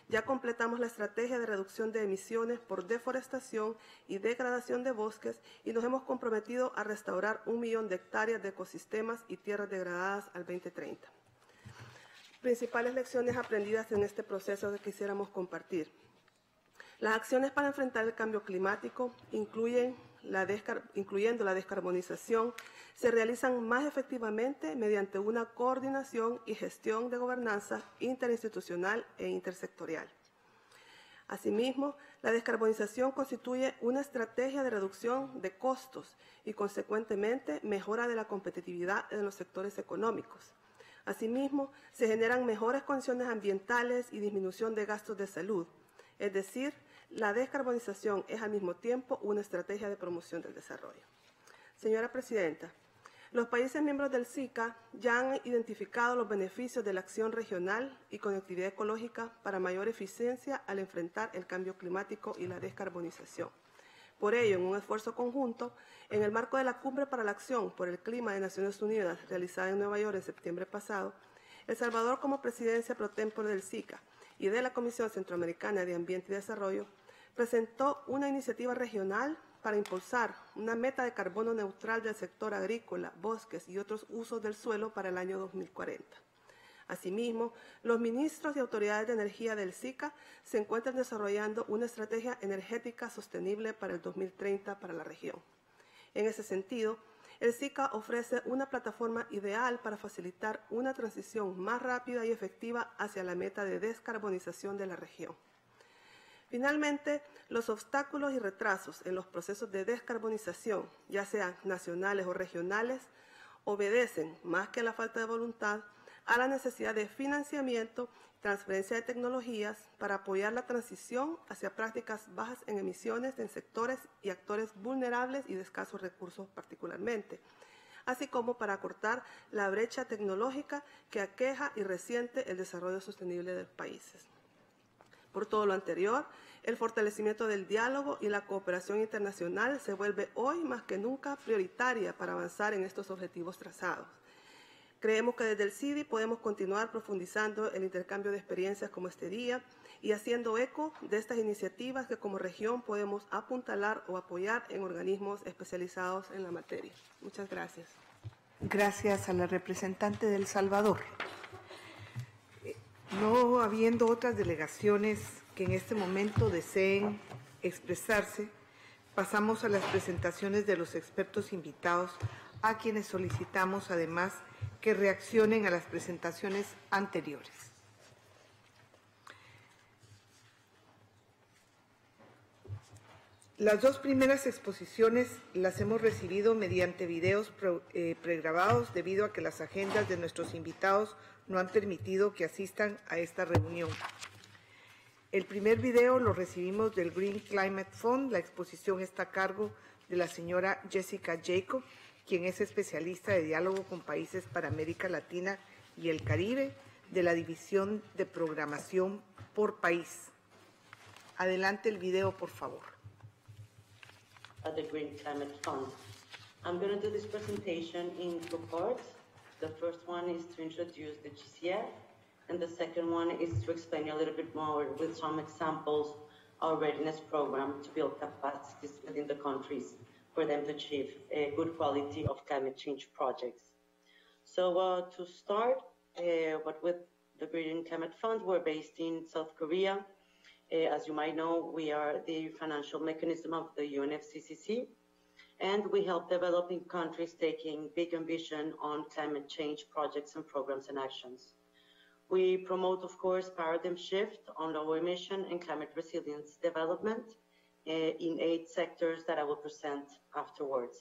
Ya completamos la estrategia de reducción de emisiones por deforestación y degradación de bosques y nos hemos comprometido a restaurar 1 millón de hectáreas de ecosistemas y tierras degradadas al 2030. Principales lecciones aprendidas en este proceso que quisiéramos compartir. Las acciones para enfrentar el cambio climático, incluyendo la descarbonización, se realizan más efectivamente mediante una coordinación y gestión de gobernanza interinstitucional e intersectorial. Asimismo, la descarbonización constituye una estrategia de reducción de costos y, consecuentemente, mejora de la competitividad en los sectores económicos. Asimismo, se generan mejores condiciones ambientales y disminución de gastos de salud. Es decir, la descarbonización es al mismo tiempo una estrategia de promoción del desarrollo. Señora Presidenta, los países miembros del SICA ya han identificado los beneficios de la acción regional y conectividad ecológica para mayor eficiencia al enfrentar el cambio climático y la descarbonización. Por ello, en un esfuerzo conjunto, en el marco de la Cumbre para la Acción por el Clima de Naciones Unidas, realizada en Nueva York en septiembre pasado, El Salvador, como presidencia pro tempore del SICA y de la Comisión Centroamericana de Ambiente y Desarrollo, presentó una iniciativa regional para impulsar una meta de carbono neutral del sector agrícola, bosques y otros usos del suelo para el año 2040. Asimismo, los ministros y autoridades de energía del SICA se encuentran desarrollando una estrategia energética sostenible para el 2030 para la región. En ese sentido, el SICA ofrece una plataforma ideal para facilitar una transición más rápida y efectiva hacia la meta de descarbonización de la región. Finalmente, los obstáculos y retrasos en los procesos de descarbonización, ya sean nacionales o regionales, obedecen, más que a la falta de voluntad, a la necesidad de financiamiento y transferencia de tecnologías para apoyar la transición hacia prácticas bajas en emisiones en sectores y actores vulnerables y de escasos recursos particularmente, así como para acortar la brecha tecnológica que aqueja y resiente el desarrollo sostenible de los países. Por todo lo anterior, el fortalecimiento del diálogo y la cooperación internacional se vuelve hoy más que nunca prioritaria para avanzar en estos objetivos trazados. Creemos que desde el CIDI podemos continuar profundizando el intercambio de experiencias como este día y haciendo eco de estas iniciativas que como región podemos apuntalar o apoyar en organismos especializados en la materia. Muchas gracias. Gracias a la representante de El Salvador. No habiendo otras delegaciones que en este momento deseen expresarse, pasamos a las presentaciones de los expertos invitados, a quienes solicitamos además que reaccionen a las presentaciones anteriores. Las dos primeras exposiciones las hemos recibido mediante videos pregrabados debido a que las agendas de nuestros invitados no han permitido que asistan a esta reunión. El primer video lo recibimos del Green Climate Fund. La exposición está a cargo de la señora Jessica Jacob, quien es especialista de diálogo con países para América Latina y el Caribe, de la División de Programación por País. Adelante el video, por favor. The Green Climate Fund. I'm going to do this presentation in two parts. The first one is to introduce the GCF, and the second one is to explain a little bit more with some examples our readiness program to build capacities within the countries for them to achieve a good quality of climate change projects. So to start, with the Green Climate Fund, we're based in South Korea. As you might know, we are the financial mechanism of the UNFCCC, and we help developing countries taking big ambition on climate change projects and programs and actions. We promote, of course, paradigm shift on low emission and climate resilience development in 8 sectors that I will present afterwards.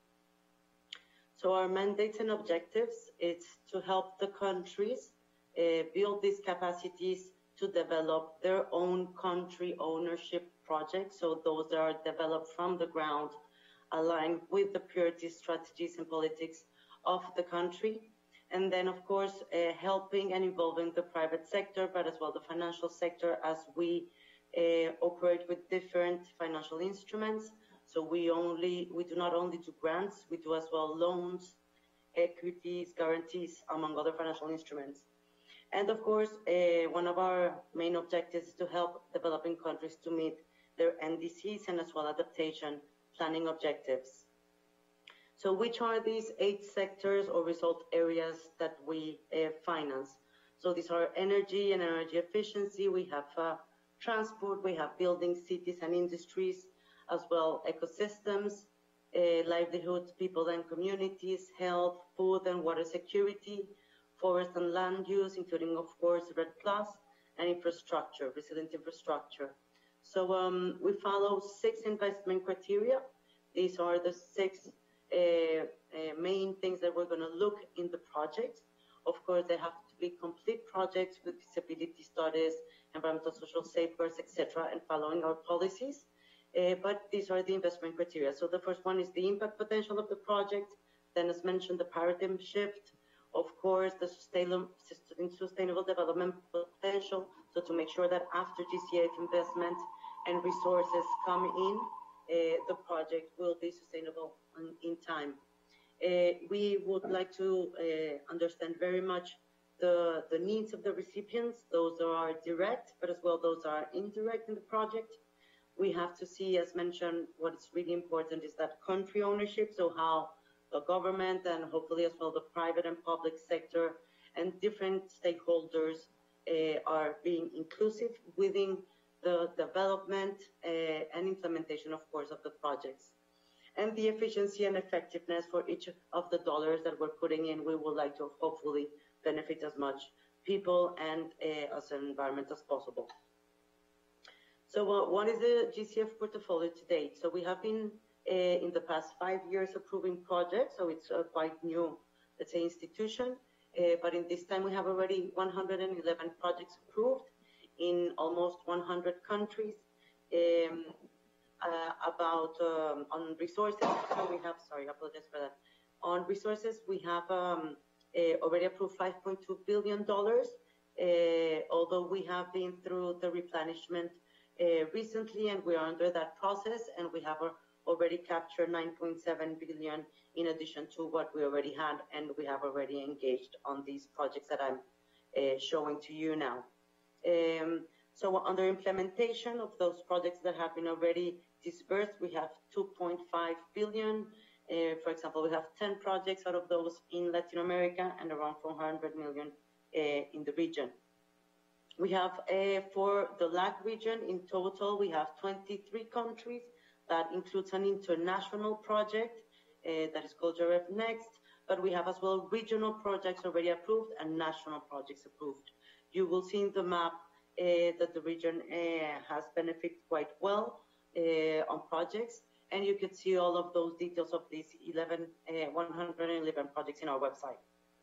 So our mandates and objectives is to help the countries build these capacities to develop their own country ownership projects, so those that are developed from the ground, aligned with the priority strategies and politics of the country. And then, of course, helping and involving the private sector, but as well the financial sector, as we operate with different financial instruments. So we do not only do grants, we do as well loans, equities, guarantees, among other financial instruments. And of course, one of our main objectives is to help developing countries to meet their NDCs and as well adaptation planning objectives. So which are these 8 sectors or result areas that we finance? So these are energy and energy efficiency. We have transport, we have buildings, cities and industries, as well ecosystems, livelihoods, people and communities, health, food and water security, forest and land use, including, of course, REDD+, and infrastructure, resilient infrastructure. So we follow 6 investment criteria. These are the 6 main things that we're going to look in the projects. Of course, they have to be complete projects with feasibility studies, environmental social safeguards, etc., and following our policies. But these are the investment criteria. So the first one is the impact potential of the project. Then, as mentioned, the paradigm shift. Of course, the sustainable development potential. So to make sure that after GCF investment and resources come in, the project will be sustainable in time. We would like to understand very much the needs of the recipients. Those are direct, but as well those are indirect in the project. We have to see, as mentioned, what is really important is that country ownership, so how the government and hopefully as well the private and public sector and different stakeholders are being inclusive within the development and implementation, of course, of the projects. And the efficiency and effectiveness for each of the dollars that we're putting in, we would like to hopefully benefit as much people and as an environment as possible. So what is the GCF portfolio to date? So we have been in the past 5 years approving projects, so it's a quite new, let's say, institution. But in this time, we have already 111 projects approved in almost 100 countries. On resources, so we have, sorry, I apologize for that. On resources, we have already approved $5.2 billion, although we have been through the replenishment recently, and we are under that process, and we have already captured 9.7 billion in addition to what we already had, and we have already engaged on these projects that I'm showing to you now. So under implementation of those projects that have been already disbursed, we have 2.5 billion. For example, we have 10 projects out of those in Latin America and around 400 million in the region. We have, for the LAC region, in total, we have 23 countries. That includes an international project that is called JRF Next, but we have as well regional projects already approved and national projects approved. You will see in the map that the region has benefited quite well on projects, and you can see all of those details of these 111 projects in our website.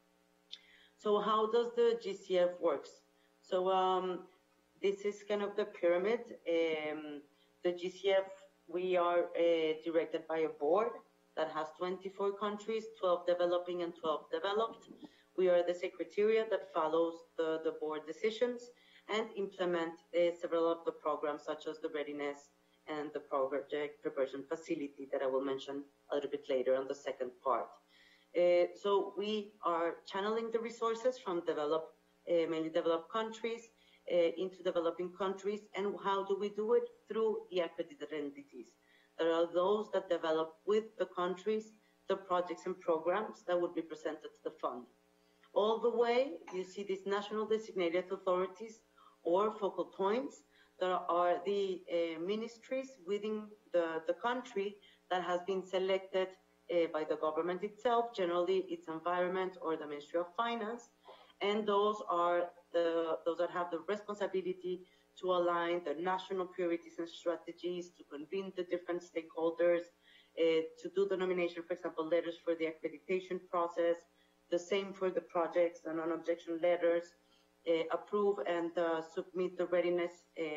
So how does the GCF works? So this is kind of the pyramid. The GCF, we are directed by a board that has 24 countries, 12 developing and 12 developed. We are the secretariat that follows the board decisions and implement several of the programs, such as the readiness and the project preparation facility that I will mention a little bit later on the second part. So we are channeling the resources from mainly developed countries into developing countries. And how do we do it? Through the accredited entities. There are those that develop with the countries the projects and programs that would be presented to the fund. All the way, you see these national designated authorities or focal points. There are the ministries within the country that has been selected by the government itself, generally its environment or the Ministry of Finance, and those are those that have the responsibility to align the national priorities and strategies, to convene the different stakeholders, to do the nomination, for example, letters for the accreditation process, the same for the projects and non-objection letters, approve and submit the readiness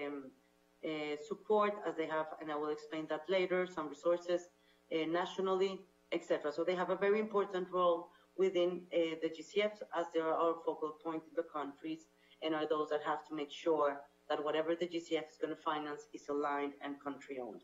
support as they have, and I will explain that later, some resources nationally, etc. So they have a very important role within the GCFs, as they are our focal point in the countries and are those that have to make sure that whatever the GCF is going to finance is aligned and country-owned.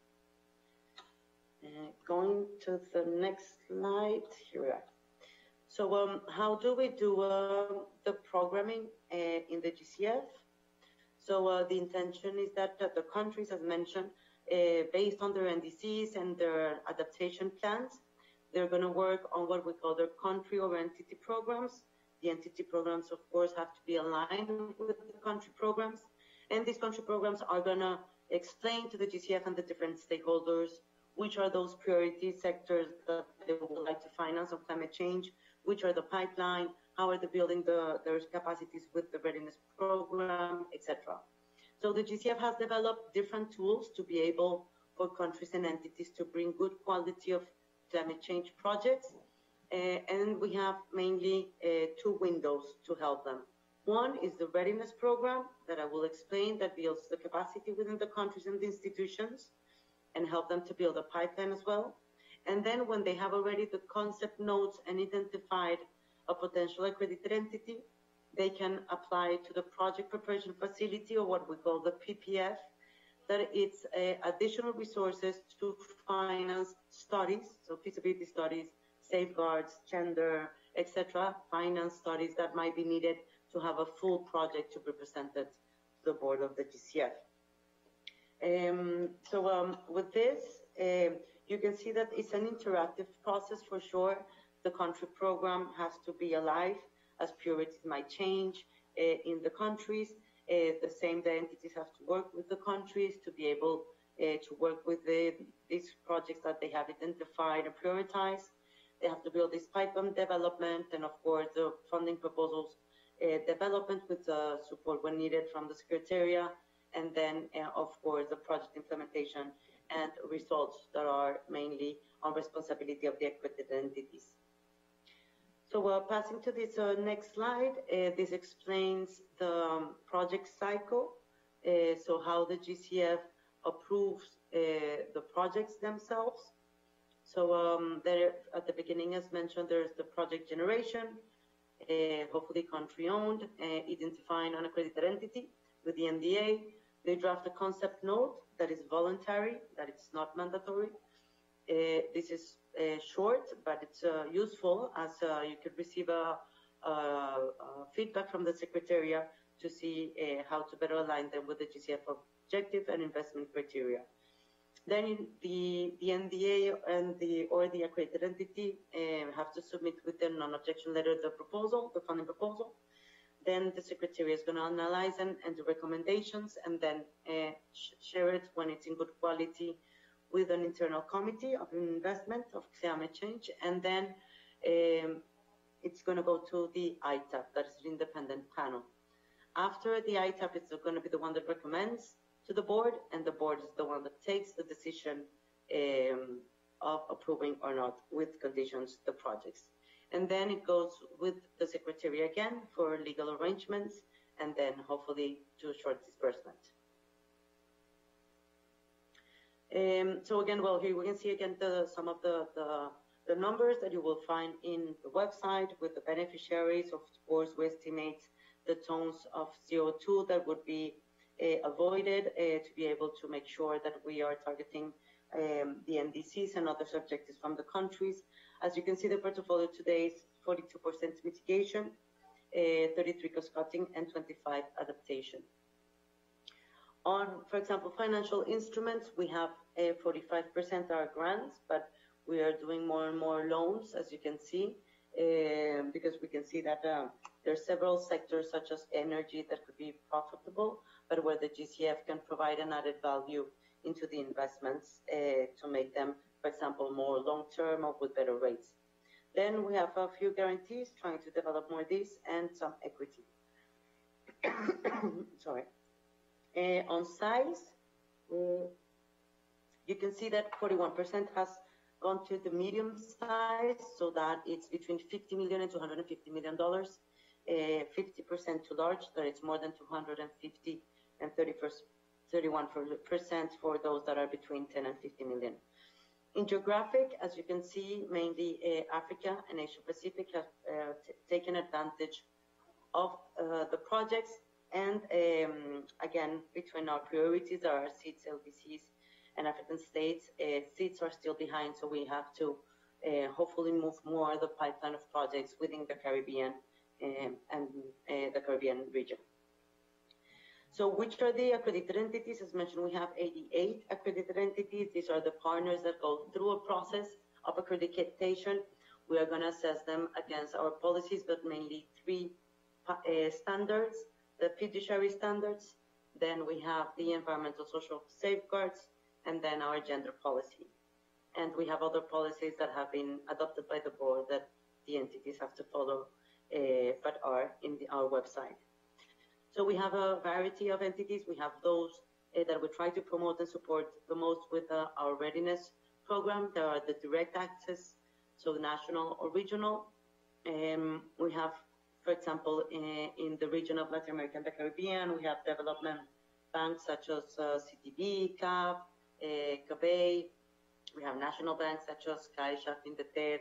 Going to the next slide, here we are. So how do we do the programming in the GCF? So the intention is that the countries, as mentioned, based on their NDCs and their adaptation plans, they're going to work on what we call their country or entity programs. The entity programs, of course, have to be aligned with the country programs. And these country programs are going to explain to the GCF and the different stakeholders which are those priority sectors that they would like to finance on climate change, which are the pipeline, how are they building their capacities with the readiness program, etc. So the GCF has developed different tools to be able for countries and entities to bring good quality of climate change projects. And we have mainly two windows to help them. One is the readiness program that I will explain, that builds the capacity within the countries and the institutions and help them to build a pipeline as well. And then when they have already the concept notes and identified a potential accredited entity, they can apply to the project preparation facility, or what we call the PPF, that it's additional resources to finance studies, so feasibility studies, safeguards, gender, etc., finance studies that might be needed to have a full project to be presented to the board of the GCF. With this, you can see that it's an interactive process for sure. The country program has to be alive as priorities might change in the countries. The entities have to work with the countries to be able to work with these projects that they have identified and prioritized. They have to build this pipeline development and, of course, the funding proposals development with the support when needed from the Secretariat, and then, of course, the project implementation and results that are mainly on responsibility of the accredited entities. So passing to this next slide, this explains the project cycle, so how the GCF approves the projects themselves. So there, at the beginning, as mentioned, there's the project generation, hopefully country-owned, identifying an accredited entity with the NDA. They draft a concept note that is voluntary, that it's not mandatory. This is short, but it's useful, as you could receive feedback from the Secretariat to see how to better align them with the GCF objective and investment criteria. Then the NDA and or the accredited entity have to submit with their non-objection letter the proposal, the funding proposal. Then the Secretariat is going to analyze and do recommendations, and then share it when it's in good quality with an internal committee of investment of climate change, and then it's going to go to the ITAP, that is the independent panel. After the ITAP, it's going to be the one that recommends to the board, and the board is the one that takes the decision of approving or not, with conditions, the projects. And then it goes with the Secretariat again for legal arrangements, and then hopefully to short disbursement. So again, well, here we can see again some of the numbers that you will find in the website with the beneficiaries. Of course, we estimate the tons of CO2 that would be avoided to be able to make sure that we are targeting the NDCs and other objectives from the countries. As you can see, the portfolio today is 42% mitigation, 33 cost cutting, and 25 adaptation. On, for example, financial instruments, we have 45% are grants, but we are doing more and more loans, as you can see, because we can see that there are several sectors such as energy that could be profitable, but where the GCF can provide an added value into the investments to make them, for example, more long-term or with better rates. Then we have a few guarantees, trying to develop more of these, and some equity. Sorry. On size, you can see that 41% has gone to the medium size, so that it's between $50 million and $250 million. 50% to large, that it's more than 250, and 31% for those that are between 10 and 50 million. In geographic, as you can see, mainly Africa and Asia Pacific have taken advantage of the projects. And again, between our priorities are seeds, LDCs, and African states. Seeds are still behind, so we have to hopefully move more of the pipeline of projects within the Caribbean and the Caribbean region. So which are the accredited entities? As mentioned, we have 88 accredited entities. These are the partners that go through a process of accreditation. We are going to assess them against our policies, but mainly three standards: the fiduciary standards, then we have the environmental social safeguards, and then our gender policy. And we have other policies that have been adopted by the board that the entities have to follow, but are in our website. So we have a variety of entities. We have those that we try to promote and support the most with our readiness program. There are the direct access, so national or regional. We have, for example, in the region of Latin America and the Caribbean, we have development banks such as CTB, CAF, CABEI. We have national banks such as Caixa, Findeter.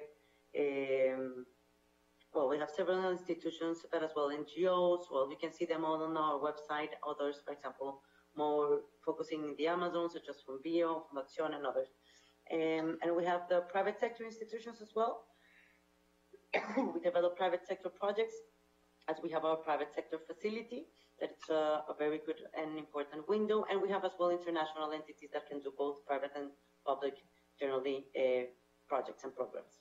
Well, we have several institutions, but as well NGOs. Well, you can see them all on our website. Others, for example, more focusing in the Amazon, such as Funbio, Fundación, and others. And we have the private sector institutions as well. We develop private sector projects, as we have our private sector facility. That's a very good and important window. And we have as well international entities that can do both private and public, generally, projects and programs.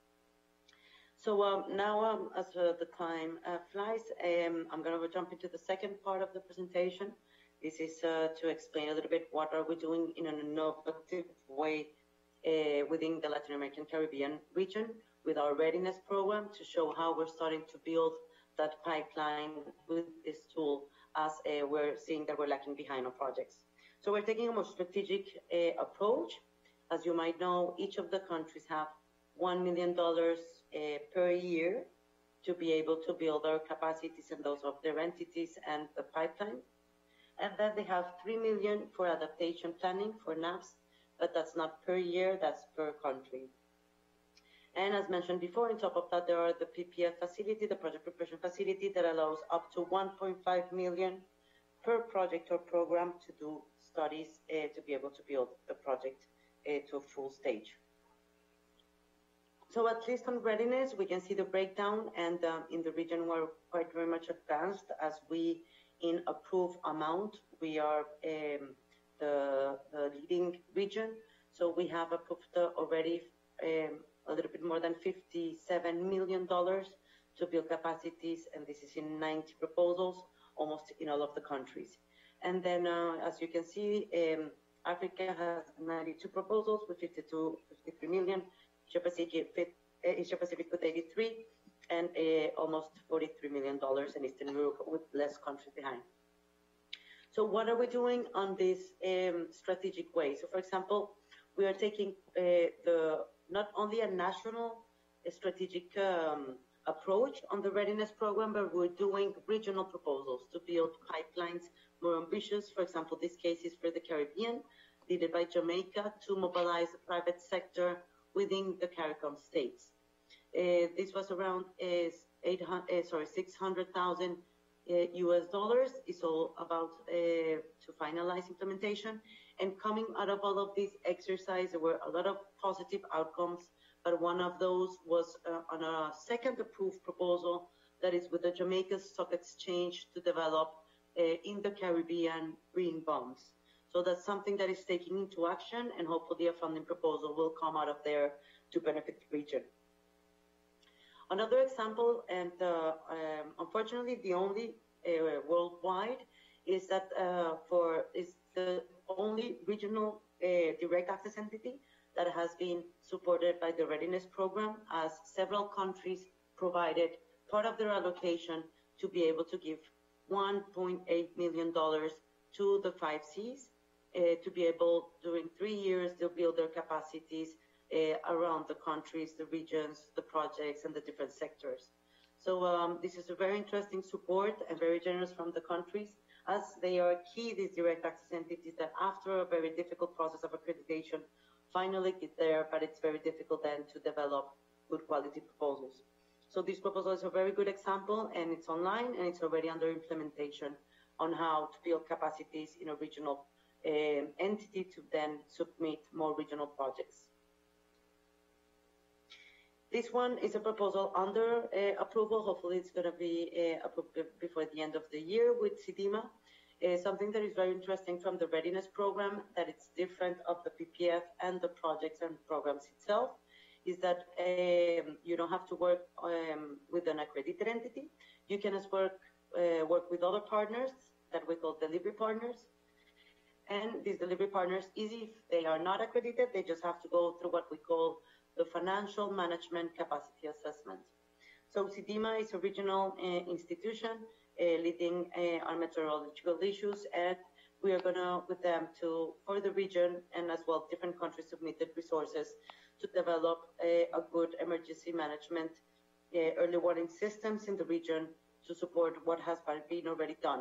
So now, as the time flies, I'm going to jump into the second part of the presentation. This is to explain a little bit what are we doing in an innovative way within the Latin American Caribbean region with our readiness program, to show how we're starting to build that pipeline with this tool, as we're seeing that we're lacking behind on projects. So we're taking a more strategic approach. As you might know, each of the countries have $1 million per year to be able to build our capacities and those of their entities and the pipeline. And then they have $3 million for adaptation planning for NAFs, but that's not per year, that's per country. And as mentioned before, on top of that, there are the PPF facility, the project preparation facility, that allows up to 1.5 million per project or program to do studies to be able to build the project to a full stage. So at least on readiness, we can see the breakdown, and in the region we're quite very much advanced. As we, in approved amount, we are the leading region. So we have approved already a little bit more than $57 million to build capacities, and this is in 90 proposals, almost in all of the countries. And then, as you can see, Africa has 92 proposals with 53 million, Asia Pacific with 83, and almost $43 million in Eastern Europe with less countries behind. So what are we doing on this strategic way? So for example, we are taking not only a national strategic approach on the readiness program, but we're doing regional proposals to build pipelines more ambitious. For example, this case is for the Caribbean, led by Jamaica, to mobilize the private sector within the CARICOM states. This was around $600,000 US. It's all about to finalize implementation. And coming out of all of these exercises, there were a lot of positive outcomes, but one of those was on a second approved proposal that is with the Jamaica Stock Exchange to develop in the Caribbean green bonds. So that's something that is taking into action, and hopefully a funding proposal will come out of there to benefit the region. Another example, and unfortunately the only worldwide, is that is the only regional direct access entity that has been supported by the readiness program, as several countries provided part of their allocation to be able to give $1.8 million to the 5Cs to be able, during 3 years, to build their capacities around the countries, the regions, the projects, and the different sectors. So this is a very interesting support and very generous from the countries, as they are key, these direct access entities, that after a very difficult process of accreditation, finally get there, but it's very difficult then to develop good quality proposals. So this proposal is a very good example, and it's online, and it's already under implementation on how to build capacities in a regional entity to then submit more regional projects. This one is a proposal under approval. Hopefully it's going to be approved before the end of the year with CIDIMA. Something that is very interesting from the readiness program, that it's different of the PPF and the projects and programs itself, is that you don't have to work with an accredited entity. You can just work with other partners that we call delivery partners. And these delivery partners, easy if they are not accredited, they just have to go through what we call the Financial Management Capacity Assessment. So CIDIMA is a regional institution leading on meteorological issues, and we are gonna, with them, for the region and as well different countries submitted resources to develop a good emergency management early warning systems in the region to support what has been already done,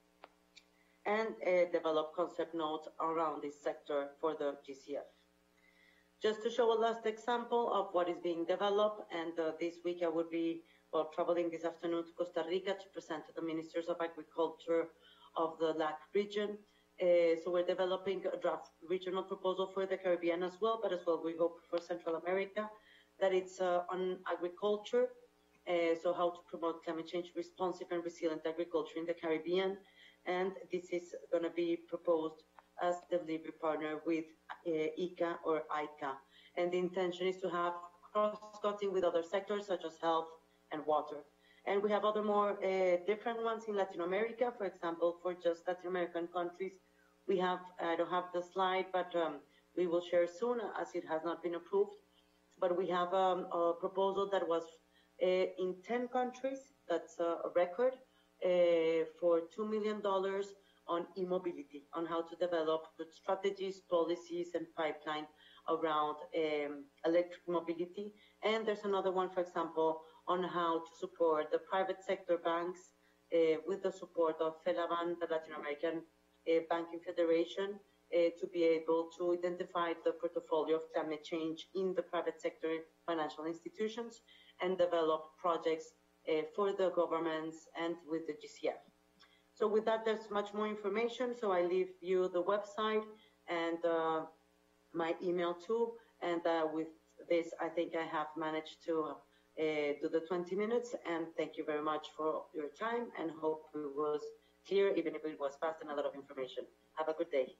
and develop concept notes around this sector for the GCF. Just to show a last example of what is being developed, and this week I will be traveling this afternoon to Costa Rica to present to the Ministers of Agriculture of the LAC region. So we're developing a draft regional proposal for the Caribbean as well, but as well we hope for Central America, that it's on agriculture, so how to promote climate change responsive and resilient agriculture in the Caribbean. And this is going to be proposed as delivery partner with ICA or ICA. And the intention is to have cross-cutting with other sectors such as health and water. And we have other more different ones in Latin America. For example, for just Latin American countries, we have, I don't have the slide, but we will share soon as it has not been approved. But we have a proposal that was in 10 countries, that's a record, for $2 million on e-mobility, on how to develop good strategies, policies, and pipeline around electric mobility. And there's another one, for example, on how to support the private sector banks with the support of FELABAN, the Latin American Banking Federation, to be able to identify the portfolio of climate change in the private sector financial institutions and develop projects for the governments and with the GCF. So with that, there's much more information. So I leave you the website and my email too. And with this, I think I have managed to do the 20 minutes. And thank you very much for your time, and hope it was clear, even if it was fast and a lot of information. Have a good day.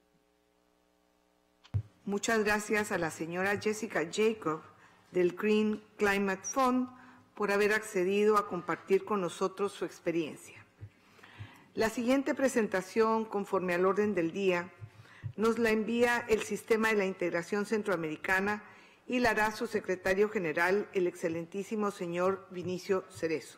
Muchas gracias a la señora Jessica Jacob del Green Climate Fund por haber accedido a compartir con nosotros su experiencia. La siguiente presentación, conforme al orden del día, nos la envía el Sistema de la Integración Centroamericana y la hará su secretario general, el excelentísimo señor Vinicio Cerezo.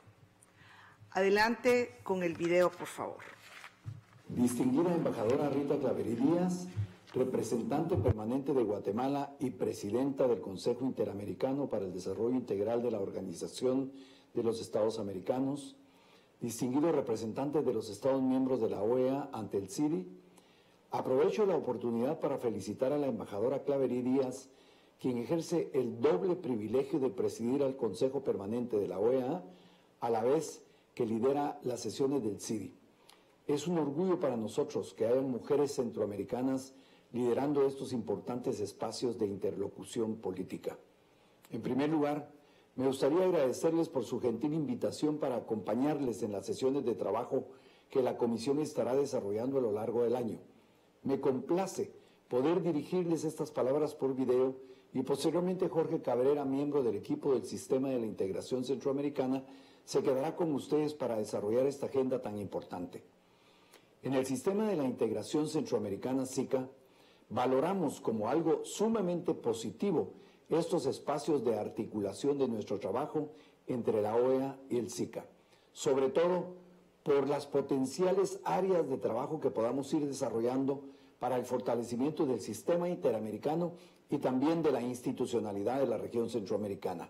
Adelante con el video, por favor. Distinguida embajadora Rita Claverí Díaz, representante permanente de Guatemala y presidenta del Consejo Interamericano para el Desarrollo Integral de la Organización de los Estados Americanos, distinguido representante de los Estados miembros de la OEA ante el CIDI, aprovecho la oportunidad para felicitar a la embajadora Claverí Díaz, quien ejerce el doble privilegio de presidir al Consejo Permanente de la OEA, a la vez que lidera las sesiones del CIDI. Es un orgullo para nosotros que hayan mujeres centroamericanas liderando estos importantes espacios de interlocución política. En primer lugar, me gustaría agradecerles por su gentil invitación para acompañarles en las sesiones de trabajo que la Comisión estará desarrollando a lo largo del año. Me complace poder dirigirles estas palabras por video, y posteriormente Jorge Cabrera, miembro del equipo del Sistema de la Integración Centroamericana, se quedará con ustedes para desarrollar esta agenda tan importante. En el Sistema de la Integración Centroamericana, SICA, valoramos como algo sumamente positivo estos espacios de articulación de nuestro trabajo entre la OEA y el SICA, sobre todo por las potenciales áreas de trabajo que podamos ir desarrollando para el fortalecimiento del sistema interamericano y también de la institucionalidad de la región centroamericana.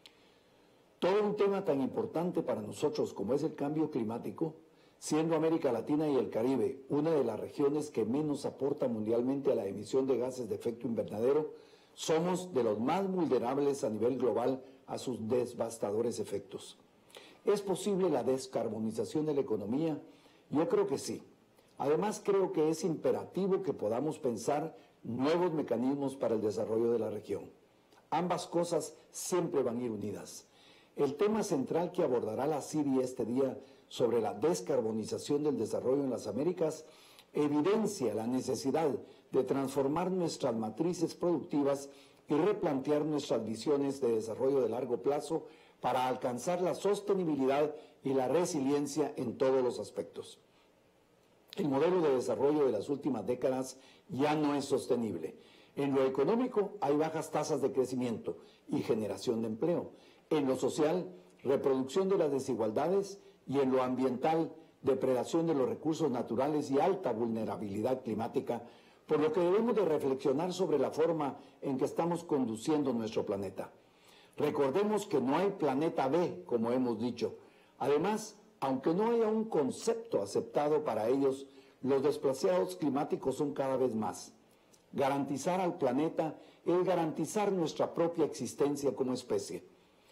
Todo un tema tan importante para nosotros como es el cambio climático, siendo América Latina y el Caribe una de las regiones que menos aporta mundialmente a la emisión de gases de efecto invernadero, somos de los más vulnerables a nivel global a sus devastadores efectos. ¿Es posible la descarbonización de la economía? Yo creo que sí. Además, creo que es imperativo que podamos pensar nuevos mecanismos para el desarrollo de la región. Ambas cosas siempre van a ir unidas. El tema central que abordará la CIDI este día sobre la descarbonización del desarrollo en las Américas evidencia la necesidad de transformar nuestras matrices productivas y replantear nuestras visiones de desarrollo de largo plazo para alcanzar la sostenibilidad y la resiliencia en todos los aspectos. El modelo de desarrollo de las últimas décadas ya no es sostenible. En lo económico hay bajas tasas de crecimiento y generación de empleo. En lo social, reproducción de las desigualdades, y en lo ambiental, depredación de los recursos naturales y alta vulnerabilidad climática, por lo que debemos de reflexionar sobre la forma en que estamos conduciendo nuestro planeta. Recordemos que no hay planeta B, como hemos dicho. Además, aunque no haya un concepto aceptado para ellos, los desplazados climáticos son cada vez más. Garantizar al planeta es garantizar nuestra propia existencia como especie.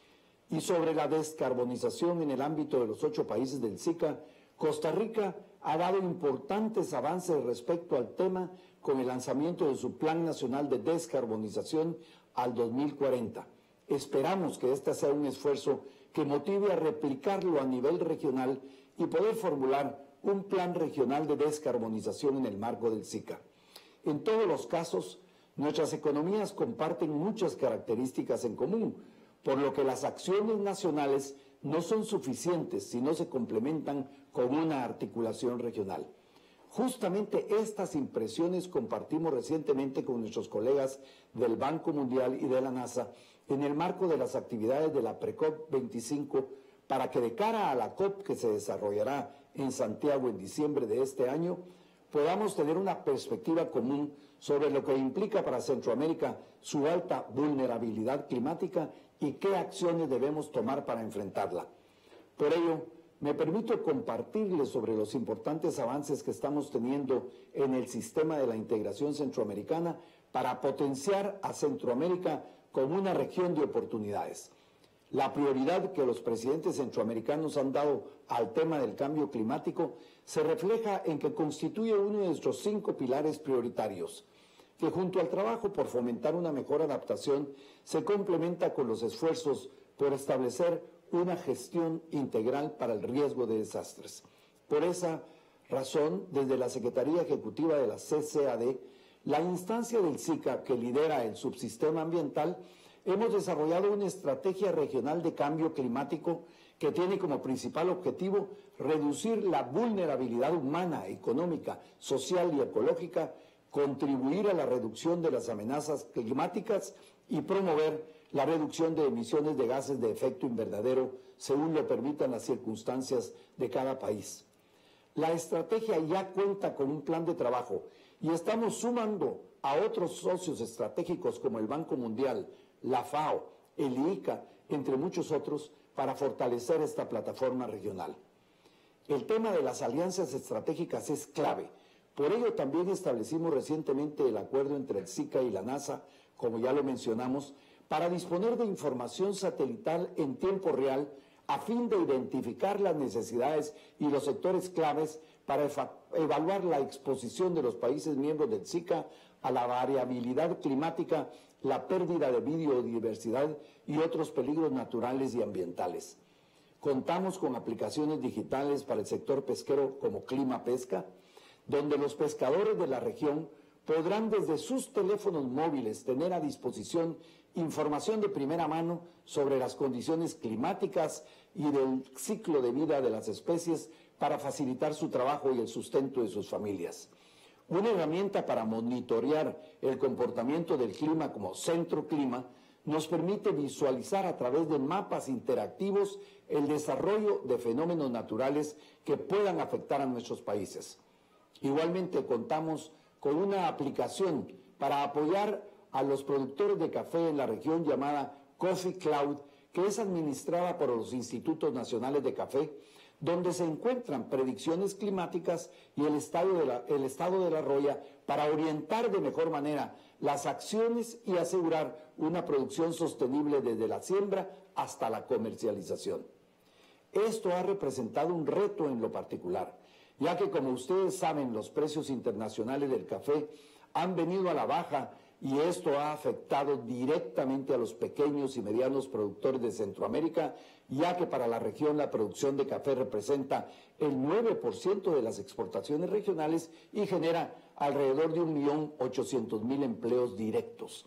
Y sobre la descarbonización en el ámbito de los 8 países del SICA, Costa Rica ha dado importantes avances respecto al tema con el lanzamiento de su Plan Nacional de Descarbonización al 2040. Esperamos que este sea un esfuerzo que motive a replicarlo a nivel regional y poder formular un plan regional de descarbonización en el marco del SICA. En todos los casos, nuestras economías comparten muchas características en común, por lo que las acciones nacionales no son suficientes si no se complementan con una articulación regional. Justamente estas impresiones compartimos recientemente con nuestros colegas del Banco Mundial y de la NASA en el marco de las actividades de la Precop 25 para que de cara a la COP que se desarrollará en Santiago en diciembre de este año podamos tener una perspectiva común sobre lo que implica para Centroamérica su alta vulnerabilidad climática y qué acciones debemos tomar para enfrentarla. Por ello, me permito compartirles sobre los importantes avances que estamos teniendo en el sistema de la integración centroamericana para potenciar a Centroamérica como una región de oportunidades. La prioridad que los presidentes centroamericanos han dado al tema del cambio climático se refleja en que constituye uno de nuestros 5 pilares prioritarios, que junto al trabajo por fomentar una mejor adaptación se complementa con los esfuerzos por establecer una gestión integral para el riesgo de desastres. Por esa razón, desde la Secretaría Ejecutiva de la CCAD, la instancia del SICA que lidera el subsistema ambiental, hemos desarrollado una estrategia regional de cambio climático que tiene como principal objetivo reducir la vulnerabilidad humana, económica, social y ecológica, contribuir a la reducción de las amenazas climáticas y promover la reducción de emisiones de gases de efecto invernadero según lo permitan las circunstancias de cada país. La estrategia ya cuenta con un plan de trabajo y estamos sumando a otros socios estratégicos como el Banco Mundial, la FAO, el IICA, entre muchos otros, para fortalecer esta plataforma regional. El tema de las alianzas estratégicas es clave. Por ello también establecimos recientemente el acuerdo entre el SICA y la NASA, como ya lo mencionamos, para disponer de información satelital en tiempo real a fin de identificar las necesidades y los sectores claves para evaluar la exposición de los países miembros del SICA a la variabilidad climática, la pérdida de biodiversidad y otros peligros naturales y ambientales. Contamos con aplicaciones digitales para el sector pesquero como Clima Pesca, donde los pescadores de la región podrán desde sus teléfonos móviles tener a disposición información de primera mano sobre las condiciones climáticas y del ciclo de vida de las especies para facilitar su trabajo y el sustento de sus familias. Una herramienta para monitorear el comportamiento del clima como Centro Clima nos permite visualizar a través de mapas interactivos el desarrollo de fenómenos naturales que puedan afectar a nuestros países. Igualmente contamos con una aplicación para apoyar a los productores de café en la región llamada Coffee Cloud, que es administrada por los Institutos Nacionales de Café, donde se encuentran predicciones climáticas y el estado de la roya para orientar de mejor manera las acciones y asegurar una producción sostenible desde la siembra hasta la comercialización. Esto ha representado un reto en lo particular, ya que como ustedes saben, los precios internacionales del café han venido a la baja y esto ha afectado directamente a los pequeños y medianos productores de Centroamérica, ya que para la región la producción de café representa el 9% de las exportaciones regionales y genera alrededor de 1.800.000 empleos directos.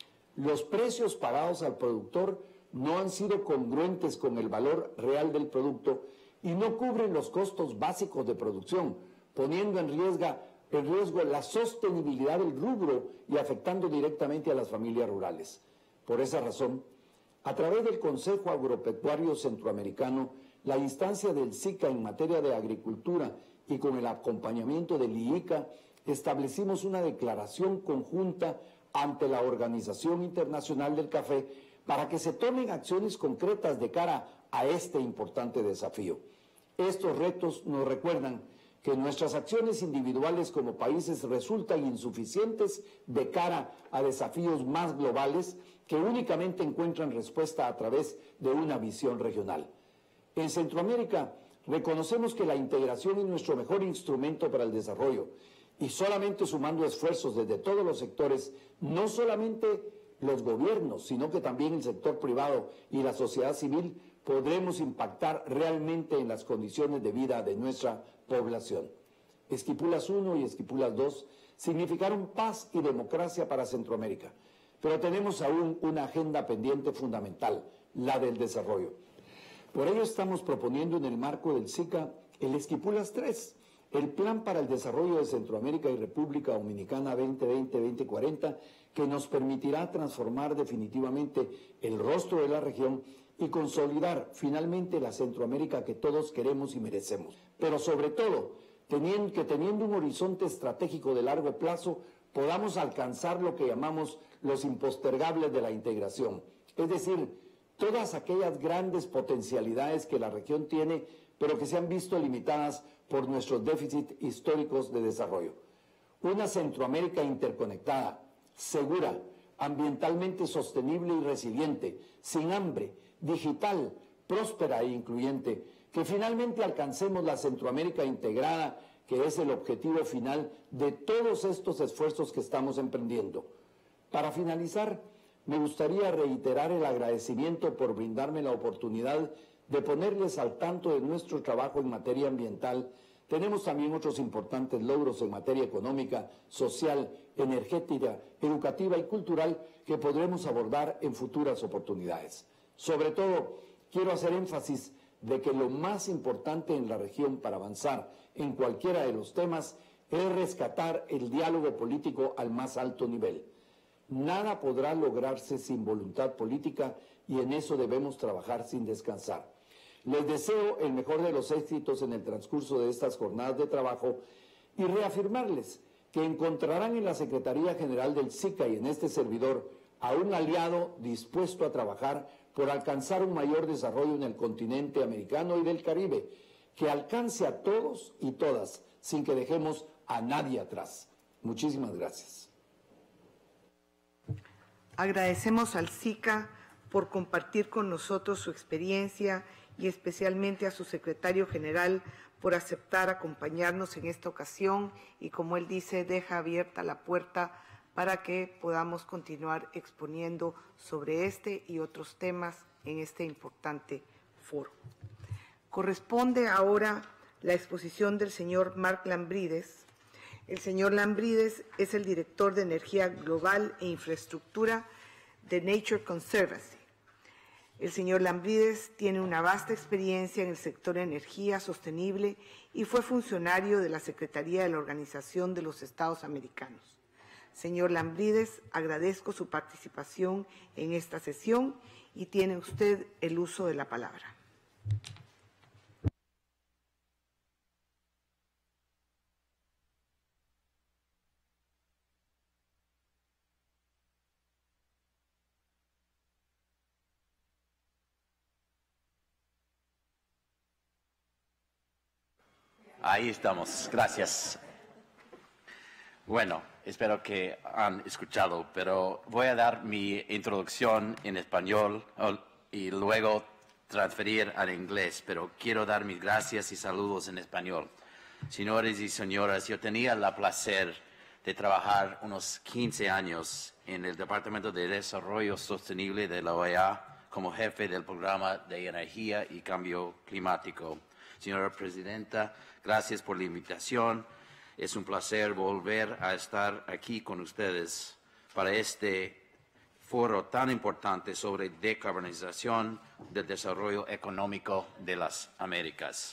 Los precios pagados al productor no han sido congruentes con el valor real del producto y no cubren los costos básicos de producción, poniendo en riesgo la sostenibilidad del rubro y afectando directamente a las familias rurales. Por esa razón, a través del Consejo Agropecuario Centroamericano, la instancia del SICA en materia de agricultura y con el acompañamiento del IICA, establecimos una declaración conjunta ante la Organización Internacional del Café para que se tomen acciones concretas de cara a este importante desafío. Estos retos nos recuerdan que nuestras acciones individuales como países resultan insuficientes de cara a desafíos más globales que únicamente encuentran respuesta a través de una visión regional. En Centroamérica reconocemos que la integración es nuestro mejor instrumento para el desarrollo y solamente sumando esfuerzos desde todos los sectores, no solamente los gobiernos, sino que también el sector privado y la sociedad civil, podremos impactar realmente en las condiciones de vida de nuestra población. Esquipulas 1 y Esquipulas 2 significaron paz y democracia para Centroamérica, pero tenemos aún una agenda pendiente fundamental, la del desarrollo. Por ello estamos proponiendo en el marco del SICA el Esquipulas 3, el Plan para el Desarrollo de Centroamérica y República Dominicana 2020-2040, que nos permitirá transformar definitivamente el rostro de la región y consolidar finalmente la Centroamérica que todos queremos y merecemos. Pero sobre todo, teniendo un horizonte estratégico de largo plazo, podamos alcanzar lo que llamamos los impostergables de la integración, es decir, todas aquellas grandes potencialidades que la región tiene, pero que se han visto limitadas por nuestros déficits históricos de desarrollo. Una Centroamérica interconectada, segura, ambientalmente sostenible y resiliente, sin hambre, digital, próspera e incluyente, que finalmente alcancemos la Centroamérica integrada, que es el objetivo final de todos estos esfuerzos que estamos emprendiendo. Para finalizar, me gustaría reiterar el agradecimiento por brindarme la oportunidad de ponerles al tanto de nuestro trabajo en materia ambiental. Tenemos también otros importantes logros en materia económica, social, energética, educativa y cultural que podremos abordar en futuras oportunidades. Sobre todo, quiero hacer énfasis de que lo más importante en la región para avanzar en cualquiera de los temas es rescatar el diálogo político al más alto nivel. Nada podrá lograrse sin voluntad política y en eso debemos trabajar sin descansar. Les deseo el mejor de los éxitos en el transcurso de estas jornadas de trabajo y reafirmarles que encontrarán en la Secretaría General del SICA y en este servidor a un aliado dispuesto a trabajar por alcanzar un mayor desarrollo en el continente americano y del Caribe, que alcance a todos y todas, sin que dejemos a nadie atrás. Muchísimas gracias. Agradecemos al SICA por compartir con nosotros su experiencia y especialmente a su secretario general por aceptar acompañarnos en esta ocasión y, como él dice, deja abierta la puerta para que podamos continuar exponiendo sobre este y otros temas en este importante foro. Corresponde ahora la exposición del señor Marc Lambrides. El señor Lambrides es el director de Energía Global e Infraestructura de Nature Conservancy. El señor Lambrides tiene una vasta experiencia en el sector de energía sostenible y fue funcionario de la Secretaría de la Organización de los Estados Americanos. Señor Lambrides, agradezco su participación en esta sesión y tiene usted el uso de la palabra. Ahí estamos, gracias. Bueno, espero que han escuchado, pero voy a dar mi introducción en español y luego transferir al inglés, pero quiero dar mis gracias y saludos en español. Señores y señoras, yo tenía el placer de trabajar unos 15 años en el Departamento de Desarrollo Sostenible de la OEA como jefe del Programa de Energía y Cambio Climático. Señora Presidenta, gracias por la invitación. Es un placer volver a estar aquí con ustedes para este foro tan importante sobre decarbonización del desarrollo económico de las Américas.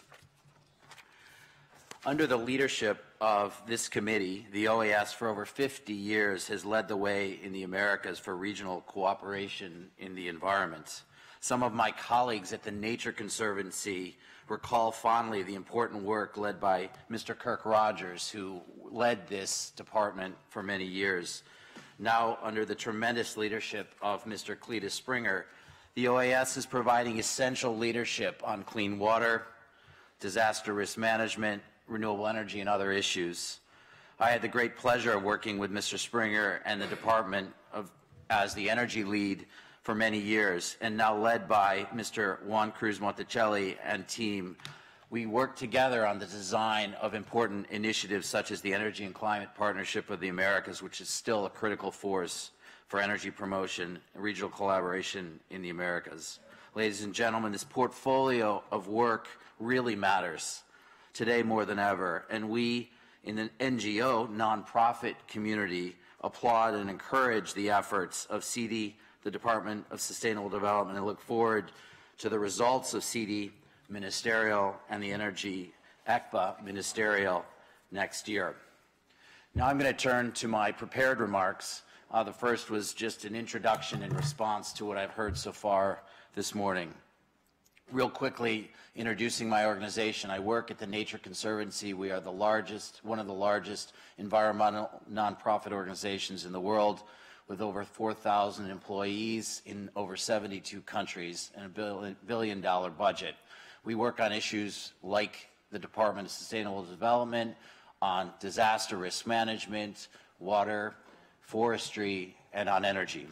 Under the leadership of this committee, the OAS for over 50 years has led the way in the Americas for regional cooperation in the environment. Some of my colleagues at the Nature Conservancy recall fondly the important work led by Mr. Kirk Rogers, who led this department for many years. Now, under the tremendous leadership of Mr. Cletus Springer, the OAS is providing essential leadership on clean water, disaster risk management, renewable energy, and other issues. I had the great pleasure of working with Mr. Springer and the department as the energy lead for many years, and now led by Mr. Juan Cruz Monticelli and team. We worked together on the design of important initiatives such as the Energy and Climate Partnership of the Americas, which is still a critical force for energy promotion and regional collaboration in the Americas. Ladies and gentlemen, this portfolio of work really matters today more than ever, and we in the NGO, nonprofit community, applaud and encourage the efforts of CD, the Department of Sustainable Development, and look forward to the results of CD Ministerial and the Energy ECPA Ministerial next year. Now I'm going to turn to my prepared remarks. The first was just an introduction in response to what I've heard so far this morning. Real quickly, introducing my organization, I work at the Nature Conservancy. We are the largest, one of the largest environmental nonprofit organizations in the world, with over 4,000 employees in over 72 countries and a billion-dollar budget. We work on issues like the Department of Sustainable Development, on disaster risk management, water, forestry, and on energy.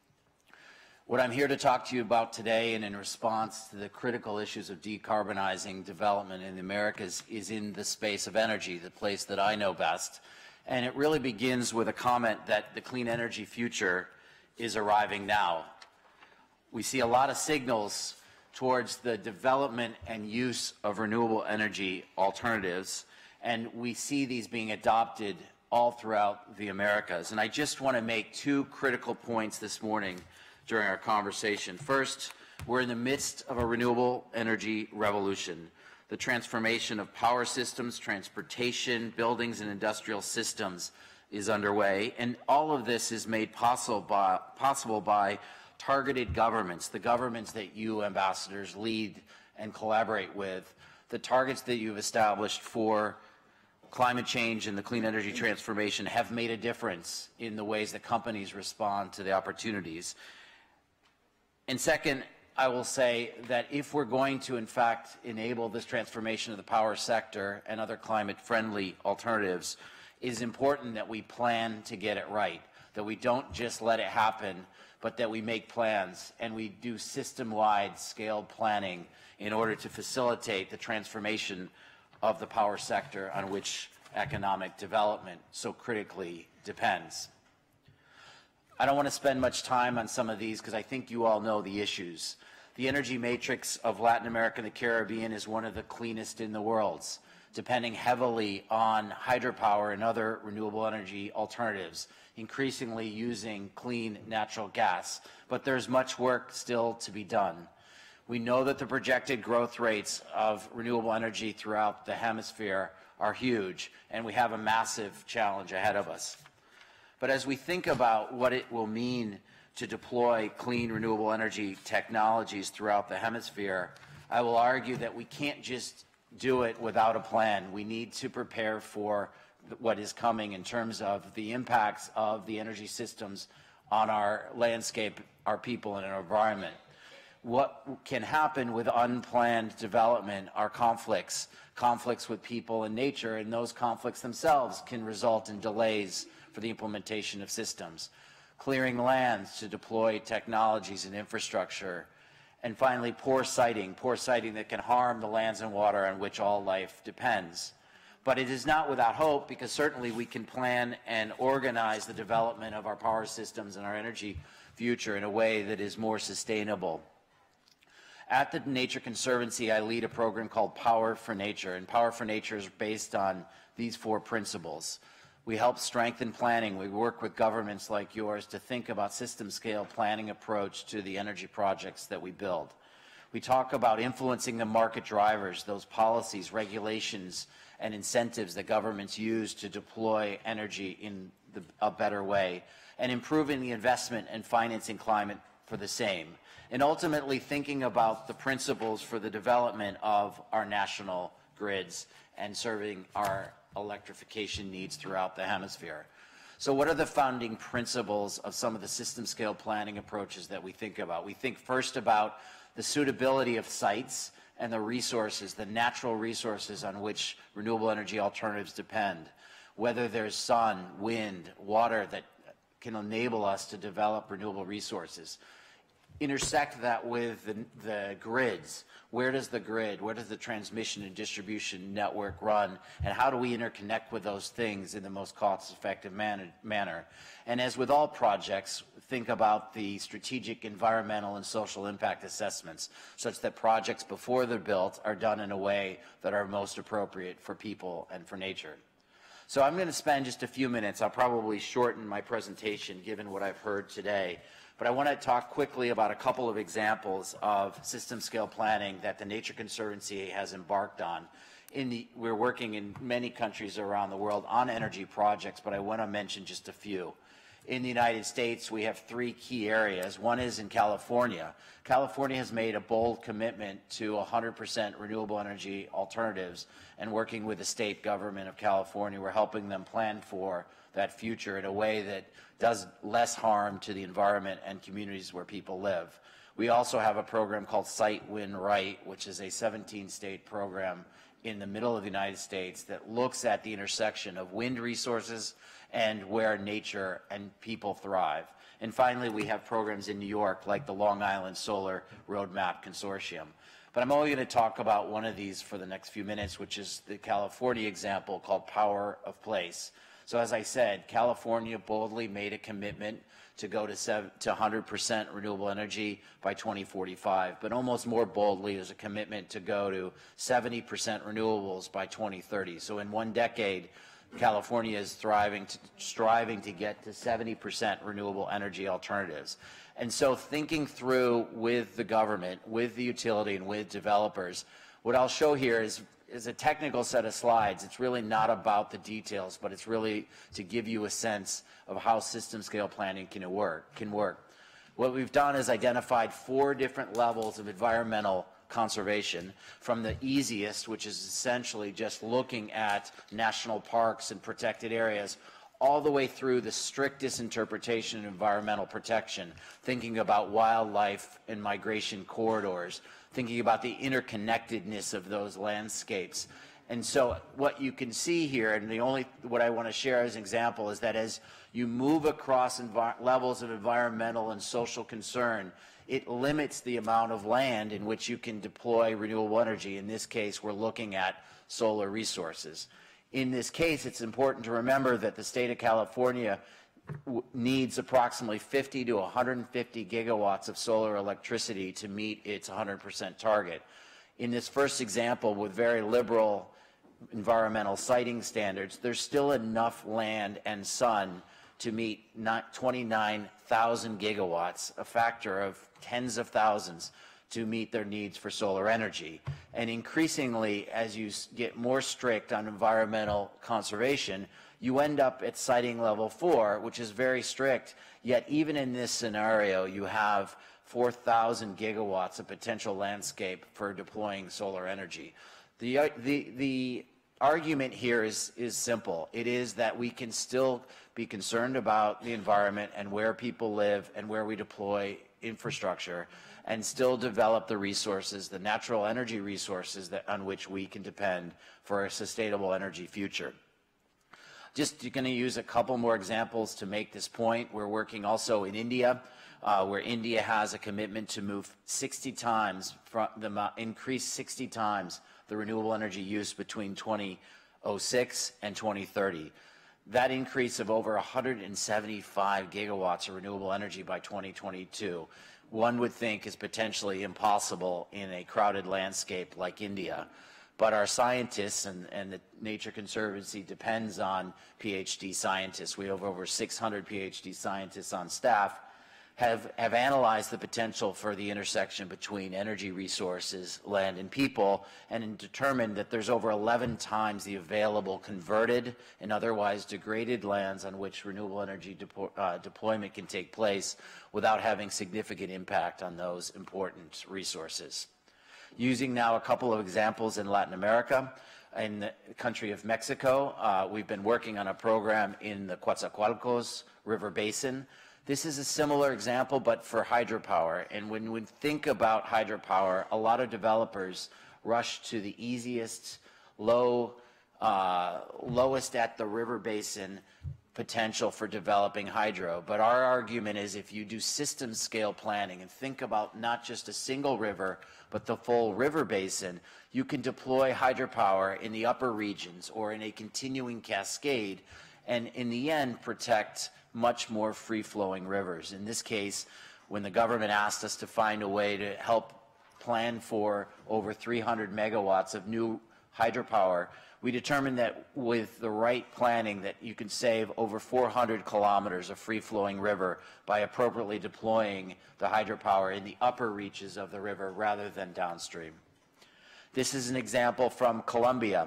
What I'm here to talk to you about today, and in response to the critical issues of decarbonizing development in the Americas, is in the space of energy, the place that I know best. And it really begins with a comment that the clean energy future is arriving now. We see a lot of signals towards the development and use of renewable energy alternatives, and we see these being adopted all throughout the Americas. And I just want to make two critical points this morning during our conversation. First, we're in the midst of a renewable energy revolution. The transformation of power systems, transportation, buildings, and industrial systems is underway, and all of this is made possible by targeted governments, the governments that you ambassadors lead and collaborate with, the targets that you've established for climate change and the clean energy transformation have made a difference in the ways that companies respond to the opportunities. And second, I will say that if we're going to, in fact, enable this transformation of the power sector and other climate-friendly alternatives, it is important that we plan to get it right, that we don't just let it happen, but that we make plans and we do system-wide scaled planning in order to facilitate the transformation of the power sector on which economic development so critically depends. I don't want to spend much time on some of these because I think you all know the issues. The energy matrix of Latin America and the Caribbean is one of the cleanest in the world, depending heavily on hydropower and other renewable energy alternatives, increasingly using clean natural gas. But there's much work still to be done. We know that the projected growth rates of renewable energy throughout the hemisphere are huge, and we have a massive challenge ahead of us. But as we think about what it will mean to deploy clean renewable energy technologies throughout the hemisphere, I will argue that we can't just do it without a plan. We need to prepare for what is coming in terms of the impacts of the energy systems on our landscape, our people, and our environment. What can happen with unplanned development are conflicts with people and nature, and those conflicts themselves can result in delays for the implementation of systems, clearing lands to deploy technologies and infrastructure, and finally poor siting that can harm the lands and water on which all life depends. But it is not without hope, because certainly we can plan and organize the development of our power systems and our energy future in a way that is more sustainable. At the Nature Conservancy, I lead a program called Power for Nature, and Power for Nature is based on these 4 principles. We help strengthen planning. We work with governments like yours to think about system-scale planning approach to the energy projects that we build. We talk about influencing the market drivers, those policies, regulations, and incentives that governments use to deploy energy in a better way, and improving the investment and financing climate for the same, and ultimately thinking about the principles for the development of our national grids and serving our electrification needs throughout the hemisphere. So what are the founding principles of some of the system-scale planning approaches that we think about? We think first about the suitability of sites and the resources, the natural resources on which renewable energy alternatives depend, whether there's sun, wind, water that can enable us to develop renewable resources. Intersect that with the grids. Where does the transmission and distribution network run, and how do we interconnect with those things in the most cost-effective manner? And as with all projects, think about the strategic environmental and social impact assessments, such that projects before they're built are done in a way that are most appropriate for people and for nature. So I'm going to spend just a few minutes. I'll probably shorten my presentation given what I've heard today. But I want to talk quickly about a couple of examples of system-scale planning that the Nature Conservancy has embarked on. We're working in many countries around the world on energy projects, but I want to mention just a few. In the United States, we have 3 key areas. One is in California. California has made a bold commitment to 100% renewable energy alternatives, and working with the state government of California, we're helping them plan for that future in a way that does less harm to the environment and communities where people live. We also have a program called Site Wind Right, which is a 17-state program in the middle of the United States that looks at the intersection of wind resources and where nature and people thrive. And finally, we have programs in New York like the Long Island Solar Roadmap Consortium. But I'm only going to talk about one of these for the next few minutes, which is the California example called Power of Place. So as I said, California boldly made a commitment to go to 100% renewable energy by 2045, but almost more boldly is a commitment to go to 70% renewables by 2030. So in 1 decade, California is striving to get to 70% renewable energy alternatives. And so thinking through with the government, with the utility, and with developers, what I'll show here is a technical set of slides. It's really not about the details, but it's really to give you a sense of how system-scale planning can work. What we've done is identified 4 different levels of environmental conservation, from the easiest, which is essentially just looking at national parks and protected areas, all the way through the strictest interpretation of environmental protection, thinking about wildlife and migration corridors, thinking about the interconnectedness of those landscapes. And so what you can see here, and what I want to share as an example, is that as you move across levels of environmental and social concern, it limits the amount of land in which you can deploy renewable energy. In this case, we're looking at solar resources. In this case, it's important to remember that the state of California needs approximately 50 to 150 gigawatts of solar electricity to meet its 100% target. In this first example, with very liberal environmental siting standards, there's still enough land and sun to meet 29,000 gigawatts, a factor of tens of thousands, to meet their needs for solar energy. And increasingly, as you get more strict on environmental conservation, you end up at siting level 4, which is very strict, yet even in this scenario, you have 4,000 gigawatts of potential landscape for deploying solar energy. The argument here is simple. It is that we can still be concerned about the environment and where people live and where we deploy infrastructure, and still develop the resources, the natural energy resources on which we can depend for a sustainable energy future. Just going to use a couple more examples to make this point. We're working also in India, where India has a commitment to move 60 times, increase 60 times the renewable energy use between 20 2006 and 2030. That increase of over 175 gigawatts of renewable energy by 2022, one would think is potentially impossible in a crowded landscape like India. But our scientists and the Nature Conservancy depends on PhD scientists. We have over 600 PhD scientists on staff, have analyzed the potential for the intersection between energy resources, land, and people, and determined that there's over 11 times the available converted and otherwise degraded lands on which renewable energy deployment can take place without having significant impact on those important resources. Using now a couple of examples in Latin America, in the country of Mexico, we've been working on a program in the Coatzacoalcos River Basin. This is a similar example, but for hydropower. And when we think about hydropower, a lot of developers rush to the easiest, lowest at the river basin potential for developing hydro. But our argument is if you do system scale planning and think about not just a single river, but the full river basin, you can deploy hydropower in the upper regions or in a continuing cascade, and in the end protect much more free-flowing rivers. In this case, when the government asked us to find a way to help plan for over 300 megawatts of new hydropower, we determined that with the right planning that you can save over 400 kilometers of free-flowing river by appropriately deploying the hydropower in the upper reaches of the river rather than downstream. This is an example from Colombia.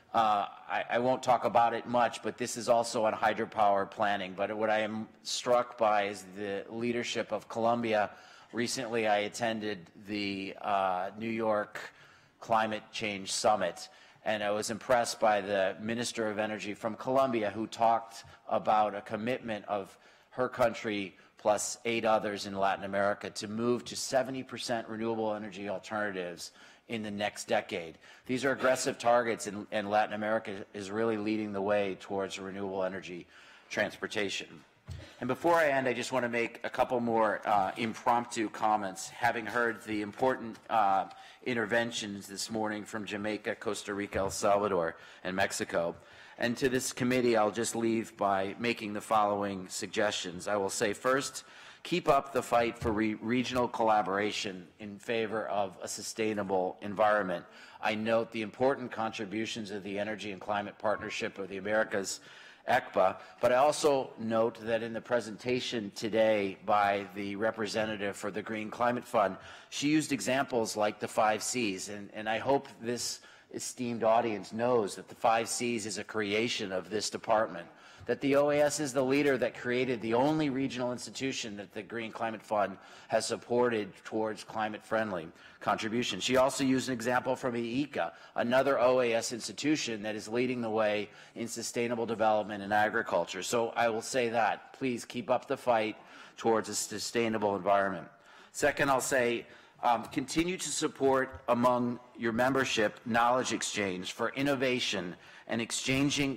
I won't talk about it much, but this is also on hydropower planning. But what I am struck by is the leadership of Colombia. Recently, I attended the New York Climate Change Summit, and I was impressed by the Minister of Energy from Colombia, who talked about a commitment of her country plus 8 others in Latin America to move to 70% renewable energy alternatives in the next decade. These are aggressive targets, and Latin America is really leading the way towards renewable energy transportation. And before I end, I just want to make a couple more impromptu comments, having heard the important interventions this morning from Jamaica, Costa Rica, El Salvador, and Mexico. And to this committee, I'll just leave by making the following suggestions. I will say, first, keep up the fight for regional collaboration in favor of a sustainable environment. I note the important contributions of the Energy and Climate Partnership of the Americas, ECPA, but I also note that in the presentation today by the representative for the Green Climate Fund, she used examples like the 5 Cs, and I hope this esteemed audience knows that the 5 Cs is a creation of this department, that the OAS is the leader that created the only regional institution that the Green Climate Fund has supported towards climate-friendly contribution. She also used an example from IICA, another OAS institution that is leading the way in sustainable development in agriculture. So I will say that. Please keep up the fight towards a sustainable environment. Second, I'll say continue to support among your membership knowledge exchange for innovation and exchanging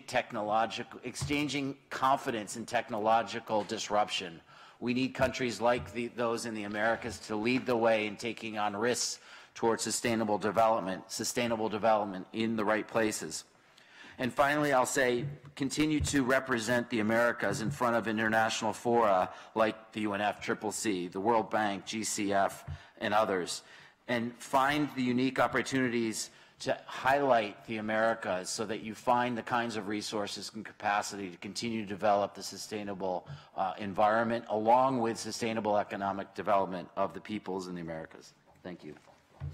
confidence in technological disruption. We need countries like those in the Americas to lead the way in taking on risks towards sustainable development in the right places. And finally, I'll say continue to represent the Americas in front of international fora like the UNFCCC, the World Bank, GCF, and others, and find the unique opportunities to highlight the Americas so that you find the kinds of resources and capacity to continue to develop the sustainable environment along with sustainable economic development of the peoples in the Americas. Thank you.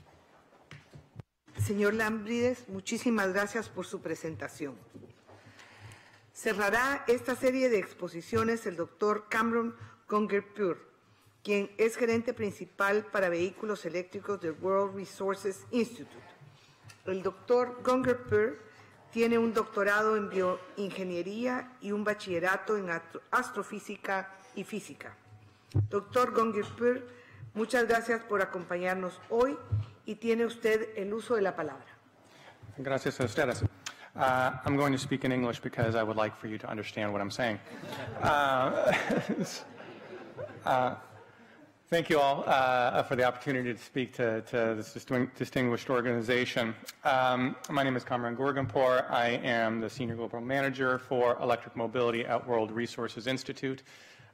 Señor Lambrides, muchísimas gracias por su presentación. Cerrará esta serie de exposiciones el doctor Cameron Gongerpur, quien es gerente principal para vehículos eléctricos del World Resources Institute. El doctor Gongerpur tiene un doctorado en bioingeniería y un bachillerato en astrofísica y física. Doctor Gongerpur, muchas gracias por acompañarnos hoy y tiene usted el uso de la palabra. Gracias a ustedes. I'm going to speak in English because I would like for you to understand what I'm saying. Thank you all for the opportunity to speak to this distinguished organization. My name is Kamran Gorganpour. I am the Senior Global Manager for Electric Mobility at World Resources Institute.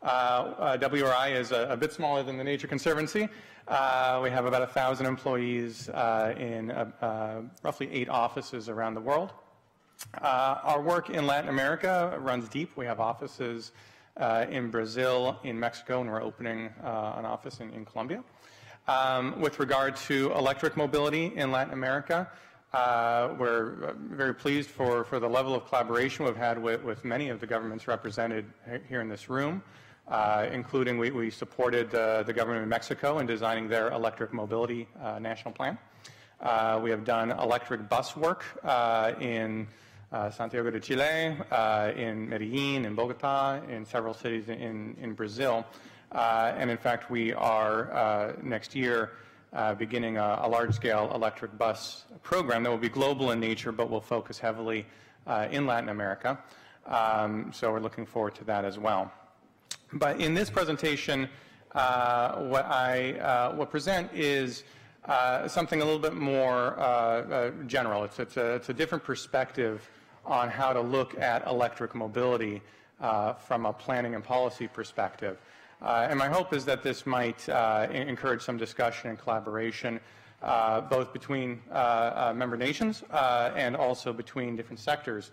WRI is a bit smaller than the Nature Conservancy. We have about 1,000 employees in roughly 8 offices around the world. Our work in Latin America runs deep. We have offices in Brazil, in Mexico, and we're opening an office in Colombia. With regard to electric mobility in Latin America, we're very pleased for the level of collaboration we've had with many of the governments represented here in this room, including we supported the government of Mexico in designing their electric mobility national plan. We have done electric bus work in Santiago de Chile, in Medellin, in Bogota, in several cities in Brazil. And in fact, we are next year beginning a large-scale electric bus program that will be global in nature, but will focus heavily in Latin America. So we're looking forward to that as well. But in this presentation, what I will present is something a little bit more general. It's a different perspective on how to look at electric mobility from a planning and policy perspective. And my hope is that this might encourage some discussion and collaboration both between member nations and also between different sectors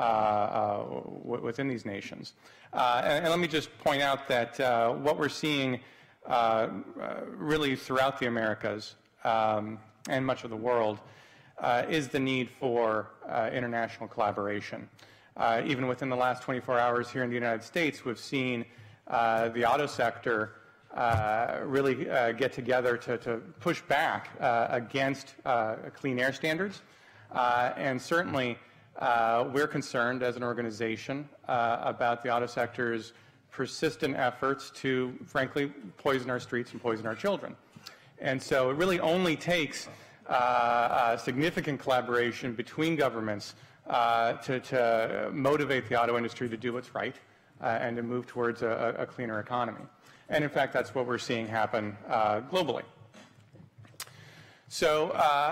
within these nations. And let me just point out that what we're seeing really throughout the Americas and much of the world is the need for international collaboration. Even within the last 24 hours here in the United States, we've seen the auto sector really get together to push back against clean air standards. And certainly, we're concerned as an organization about the auto sector's persistent efforts to, frankly, poison our streets and poison our children. And so it really only takes significant collaboration between governments to motivate the auto industry to do what's right and to move towards a cleaner economy. And in fact, that's what we're seeing happen globally. So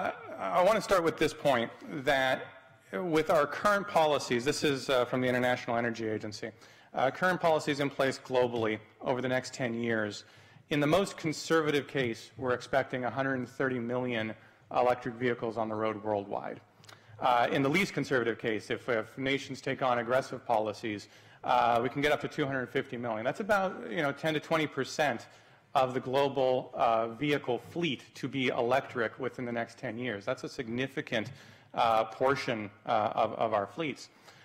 I want to start with this point, that with our current policies, this is from the International Energy Agency, current policies in place globally over the next 10 years, in the most conservative case, we're expecting 130 million electric vehicles on the road worldwide. In the least conservative case, if nations take on aggressive policies, we can get up to 250 million. That's about 10 to 20% of the global vehicle fleet to be electric within the next 10 years. That's a significant portion of our fleets.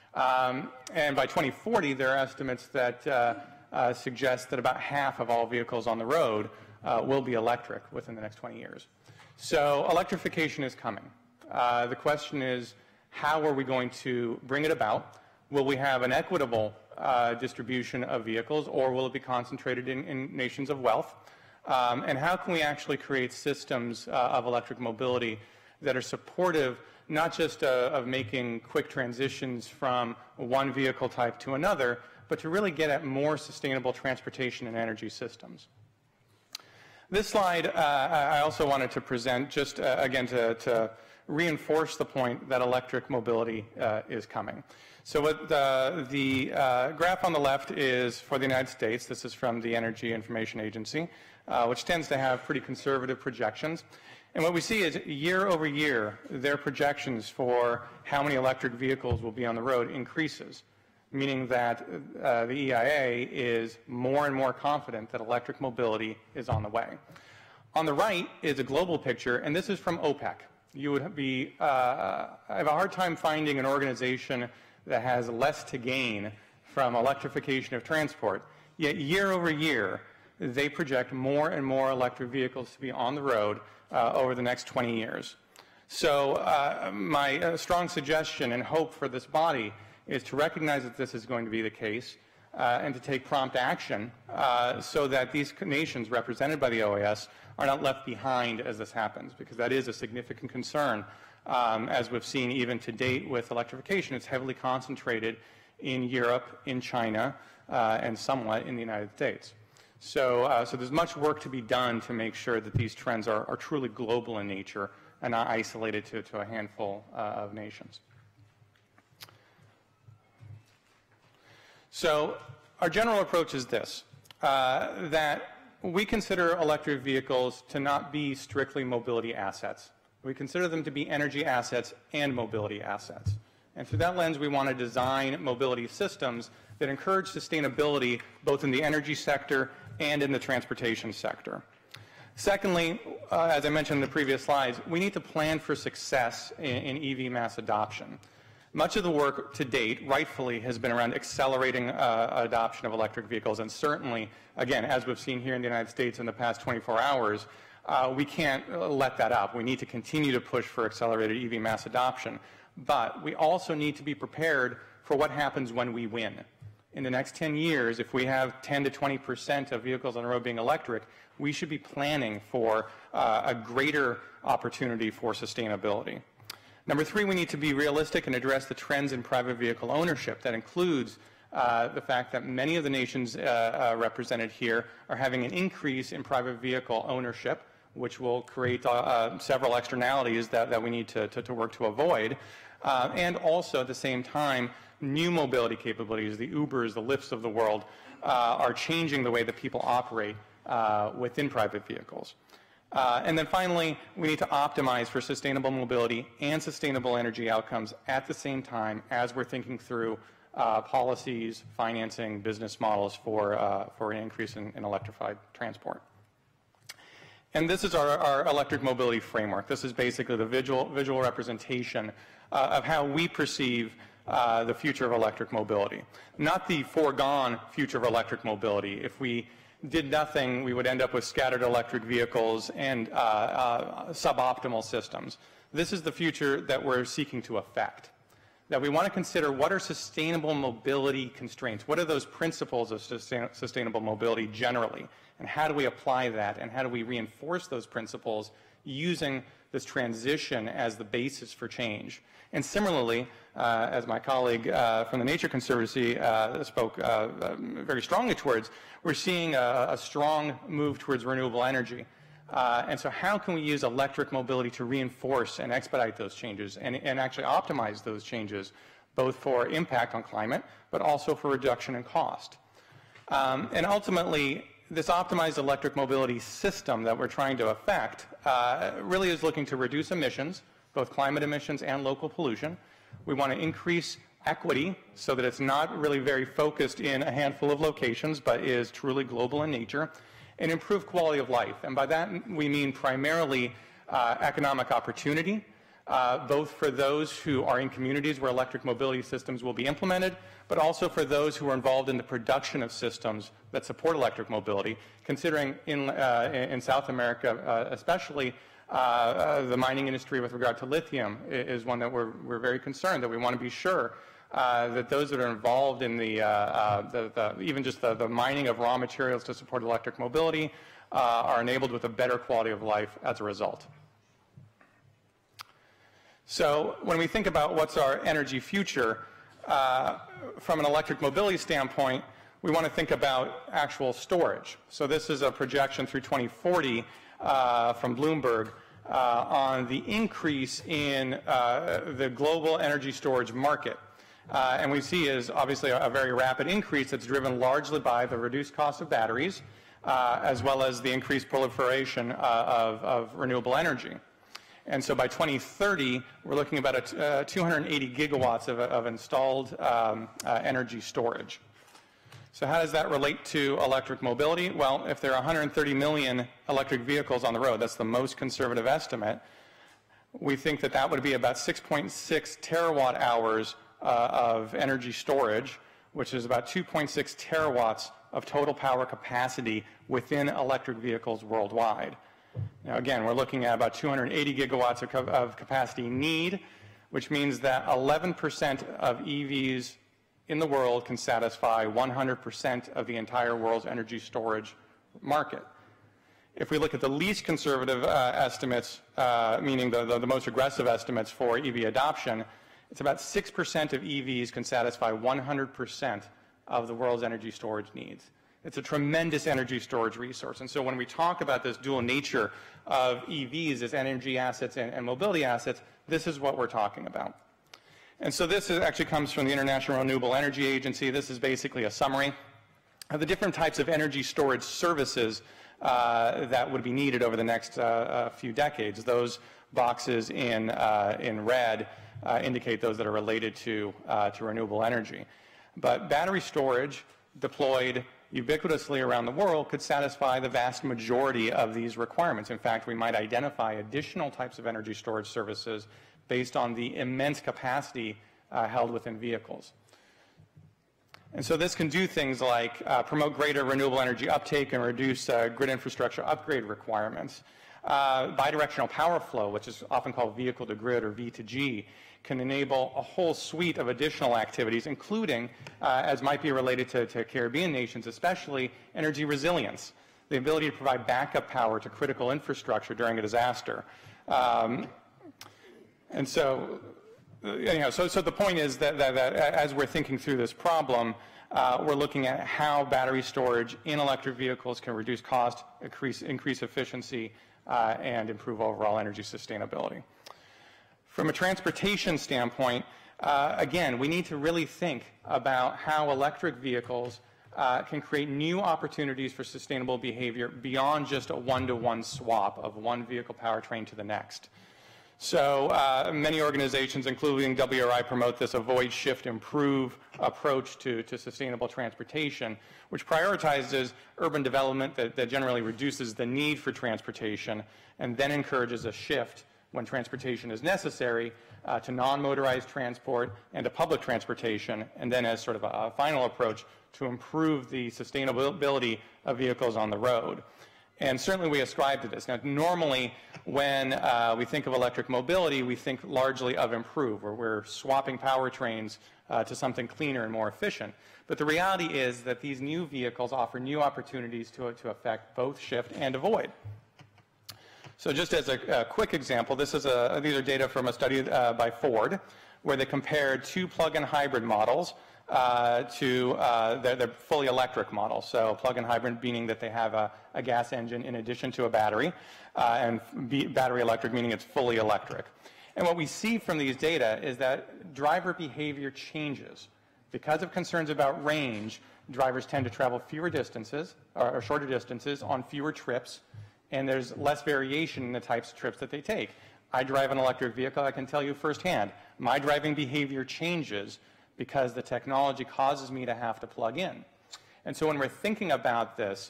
And by 2040, there are estimates that suggest that about half of all vehicles on the road will be electric within the next 20 years. So electrification is coming. The question is, how are we going to bring it about? Will we have an equitable distribution of vehicles, or will it be concentrated in nations of wealth? And how can we actually create systems of electric mobility that are supportive not just of making quick transitions from one vehicle type to another, but to really get at more sustainable transportation and energy systems? This slide I also wanted to present just, again, to reinforce the point that electric mobility is coming. So what the graph on the left is for the United States. This is from the Energy Information Agency, which tends to have pretty conservative projections. And what we see is year over year, their projections for how many electric vehicles will be on the road increases, meaning that the EIA is more and more confident that electric mobility is on the way. On the right is a global picture, and this is from OPEC. You would be, I have a hard time finding an organization that has less to gain from electrification of transport, yet year over year, they project more and more electric vehicles to be on the road over the next 20 years. So my strong suggestion and hope for this body is to recognize that this is going to be the case and to take prompt action so that these nations represented by the OAS are not left behind as this happens, because that is a significant concern. As we've seen even to date with electrification, it's heavily concentrated in Europe, in China, and somewhat in the United States. So there's much work to be done to make sure that these trends are truly global in nature and not isolated to a handful of nations. So our general approach is this, that we consider electric vehicles to not be strictly mobility assets. We consider them to be energy assets and mobility assets. And through that lens, we want to design mobility systems that encourage sustainability both in the energy sector and in the transportation sector. Secondly, as I mentioned in the previous slides, we need to plan for success in EV mass adoption. Much of the work to date, rightfully, has been around accelerating adoption of electric vehicles, and certainly, again, as we've seen here in the United States in the past 24 hours, we can't let that up. We need to continue to push for accelerated EV mass adoption, but we also need to be prepared for what happens when we win. In the next 10 years, if we have 10 to 20% of vehicles on the road being electric, we should be planning for a greater opportunity for sustainability. Number three, we need to be realistic and address the trends in private vehicle ownership. That includes the fact that many of the nations represented here are having an increase in private vehicle ownership, which will create several externalities that we need to work to avoid. And also, at the same time, new mobility capabilities, the Ubers, the Lyfts of the world, are changing the way that people operate within private vehicles. And then finally, we need to optimize for sustainable mobility and sustainable energy outcomes at the same time as we're thinking through policies, financing, business models for an increase in electrified transport. And this is our electric mobility framework. This is basically the visual representation of how we perceive the future of electric mobility. Not the foregone future of electric mobility. If we did nothing, we would end up with scattered electric vehicles and suboptimal systems. This is the future that we're seeking to affect. That we want to consider what are sustainable mobility constraints? What are those principles of sustainable mobility generally? And how do we apply that? And how do we reinforce those principles using this transition as the basis for change? And similarly, as my colleague from the Nature Conservancy spoke very strongly towards, we're seeing a strong move towards renewable energy. And so how can we use electric mobility to reinforce and expedite those changes and actually optimize those changes, both for impact on climate, but also for reduction in cost? And ultimately, this optimized electric mobility system that we're trying to affect really is looking to reduce emissions, both climate emissions and local pollution. We want to increase equity so that it's not really very focused in a handful of locations, but is truly global in nature, and improve quality of life. And by that, we mean primarily economic opportunity, both for those who are in communities where electric mobility systems will be implemented, but also for those who are involved in the production of systems that support electric mobility, considering in South America especially, the mining industry with regard to lithium is one that we're very concerned that we want to be sure that those that are involved in even just the mining of raw materials to support electric mobility are enabled with a better quality of life as a result. So when we think about what's our energy future, from an electric mobility standpoint, we want to think about actual storage. So this is a projection through 2040 from Bloomberg on the increase in the global energy storage market. And we see is obviously a very rapid increase that's driven largely by the reduced cost of batteries, as well as the increased proliferation of renewable energy. And so by 2030, we're looking about 280 gigawatts of installed energy storage. So how does that relate to electric mobility? Well, if there are 130 million electric vehicles on the road, that's the most conservative estimate, we think that that would be about 6.6 terawatt hours of energy storage, which is about 2.6 terawatts of total power capacity within electric vehicles worldwide. Now, again, we're looking at about 280 gigawatts of capacity need, which means that 11% of EVs in the world can satisfy 100% of the entire world's energy storage market. If we look at the least conservative estimates, meaning the most aggressive estimates for EV adoption, it's about 6% of EVs can satisfy 100% of the world's energy storage needs. It's a tremendous energy storage resource. And so when we talk about this dual nature of EVs as energy assets and mobility assets, this is what we're talking about. And so this actually comes from the International Renewable Energy Agency. This is basically a summary of the different types of energy storage services that would be needed over the next few decades. Those boxes in red indicate those that are related to renewable energy. But battery storage deployed ubiquitously around the world could satisfy the vast majority of these requirements. In fact, we might identify additional types of energy storage services based on the immense capacity held within vehicles. And so this can do things like promote greater renewable energy uptake and reduce grid infrastructure upgrade requirements. Bidirectional power flow, which is often called vehicle to grid or V2G, can enable a whole suite of additional activities, including, as might be related to Caribbean nations, especially energy resilience, the ability to provide backup power to critical infrastructure during a disaster. And so, so the point is that as we're thinking through this problem, we're looking at how battery storage in electric vehicles can reduce cost, increase efficiency, and improve overall energy sustainability. From a transportation standpoint, again, we need to really think about how electric vehicles can create new opportunities for sustainable behavior beyond just a one-to-one swap of one vehicle powertrain to the next. So many organizations, including WRI, promote this avoid, shift, improve approach to sustainable transportation, which prioritizes urban development that generally reduces the need for transportation and then encourages a shift when transportation is necessary to non-motorized transport and to public transportation, and then as sort of a final approach to improve the sustainability of vehicles on the road. And certainly we ascribe to this. Now, normally when we think of electric mobility, we think largely of improve, where we're swapping powertrains to something cleaner and more efficient. But the reality is that these new vehicles offer new opportunities to affect both shift and avoid. So just as a quick example, these are data from a study by Ford, where they compared two plug-in hybrid models to their fully electric model. So plug-in hybrid meaning that they have a gas engine in addition to a battery, and battery electric meaning it's fully electric. And what we see from these data is that driver behavior changes. Because of concerns about range, drivers tend to travel fewer distances, or shorter distances on fewer trips, and there's less variation in the types of trips that they take. I drive an electric vehicle, I can tell you firsthand, my driving behavior changes because the technology causes me to have to plug in. And so when we're thinking about this,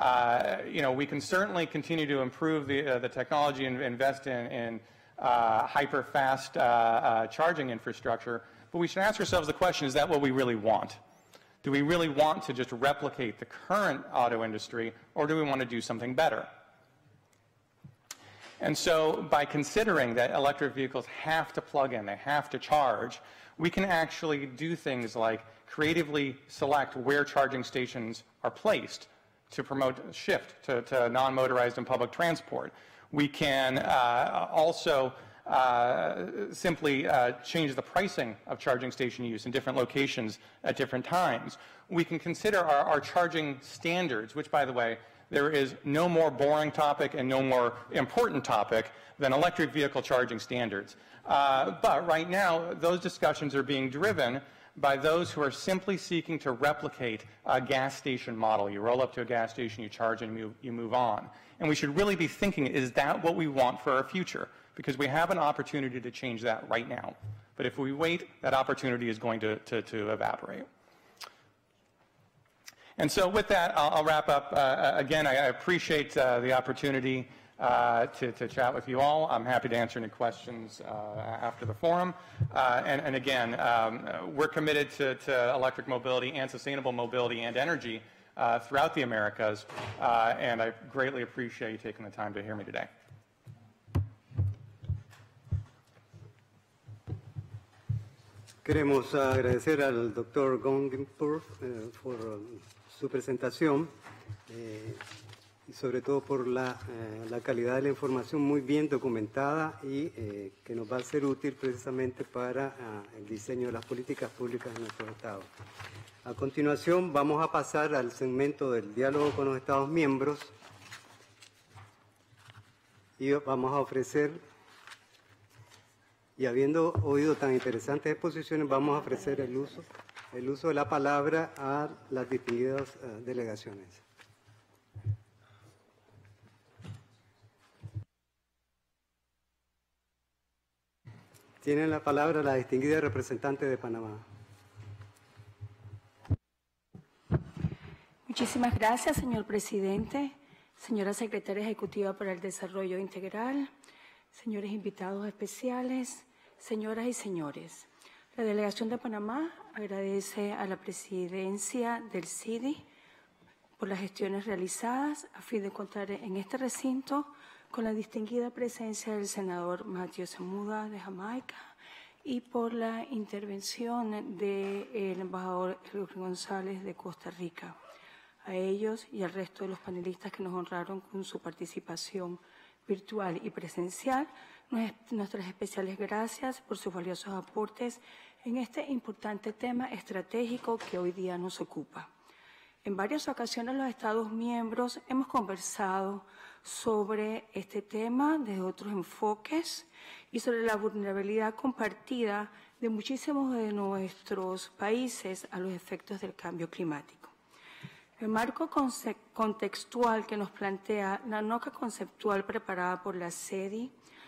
we can certainly continue to improve the technology and invest in hyper-fast charging infrastructure, but we should ask ourselves the question, is that what we really want? Do we really want to just replicate the current auto industry, or do we want to do something better? And so by considering that electric vehicles have to plug in, they have to charge, we can actually do things like creatively select where charging stations are placed to promote shift to non-motorized and public transport. We can also simply change the pricing of charging station use in different locations at different times. We can consider our charging standards, which, by the way, there is no more boring topic and no more important topic than electric vehicle charging standards. But right now, those discussions are being driven by those who are simply seeking to replicate a gas station model. You roll up to a gas station, you charge, and you move on. And we should really be thinking, is that what we want for our future? Because we have an opportunity to change that right now. But if we wait, that opportunity is going to evaporate. And so with that, I'll wrap up. Again, I appreciate the opportunity to chat with you all. I'm happy to answer any questions after the forum. And again, we're committed to electric mobility and sustainable mobility and energy throughout the Americas, and I greatly appreciate you taking the time to hear me today. Queremos agradecer al Dr. Gongpur por su presentación. y sobre todo por la calidad de la información muy bien documentada y que nos va a ser útil precisamente para el diseño de las políticas públicas de nuestro Estado. A continuación vamos a pasar al segmento del diálogo con los Estados miembros y vamos a ofrecer, y habiendo oído tan interesantes exposiciones, vamos a ofrecer el uso de la palabra a las distinguidas delegaciones. Tiene la palabra la distinguida representante de Panamá. Muchísimas gracias, señor presidente, señora secretaria ejecutiva para el Desarrollo Integral, señores invitados especiales, señoras y señores. La delegación de Panamá agradece a la presidencia del CIDI por las gestiones realizadas a fin de contar en este recinto con la distinguida presencia del senador Matthew Semuda de Jamaica y por la intervención del embajador Eugenio González de Costa Rica. A ellos y al resto de los panelistas que nos honraron con su participación virtual y presencial, nuestras especiales gracias por sus valiosos aportes en este importante tema estratégico que hoy día nos ocupa. En varias ocasiones los Estados miembros hemos conversado sobre este tema desde otros enfoques y sobre la vulnerabilidad compartida de muchísimos de nuestros países a los efectos del cambio climático. El marco contextual que nos plantea la nota conceptual preparada por la CEDI,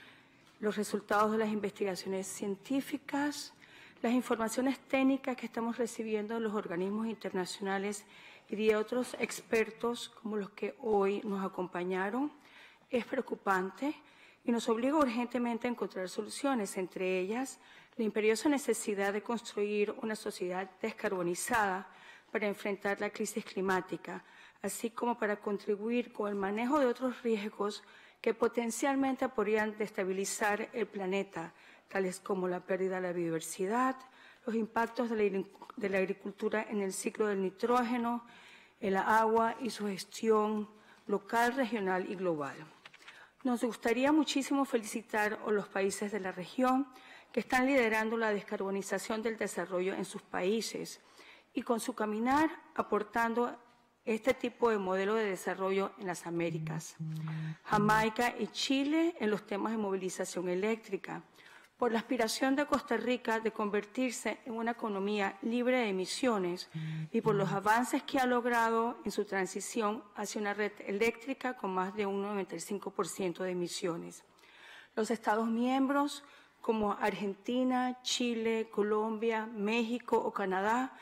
los resultados de las investigaciones científicas, las informaciones técnicas que estamos recibiendo de los organismos internacionales y de otros expertos como los que hoy nos acompañaron, es preocupante y nos obliga urgentemente a encontrar soluciones, entre ellas la imperiosa necesidad de construir una sociedad descarbonizada para enfrentar la crisis climática, así como para contribuir con el manejo de otros riesgos que potencialmente podrían destabilizar el planeta, tales como la pérdida de la biodiversidad, los impactos de la agricultura en el ciclo del nitrógeno, el agua y su gestión local, regional y global. Nos gustaría muchísimo felicitar a los países de la región que están liderando la descarbonización del desarrollo en sus países y con su caminar aportando este tipo de modelo de desarrollo en las Américas. Jamaica y Chile en los temas de movilización eléctrica, por la aspiración de Costa Rica de convertirse en una economía libre de emisiones y por los avances que ha logrado en su transición hacia una red eléctrica con más de un 95% de emisiones. Los Estados miembros como Argentina, Chile, Colombia, México o Canadá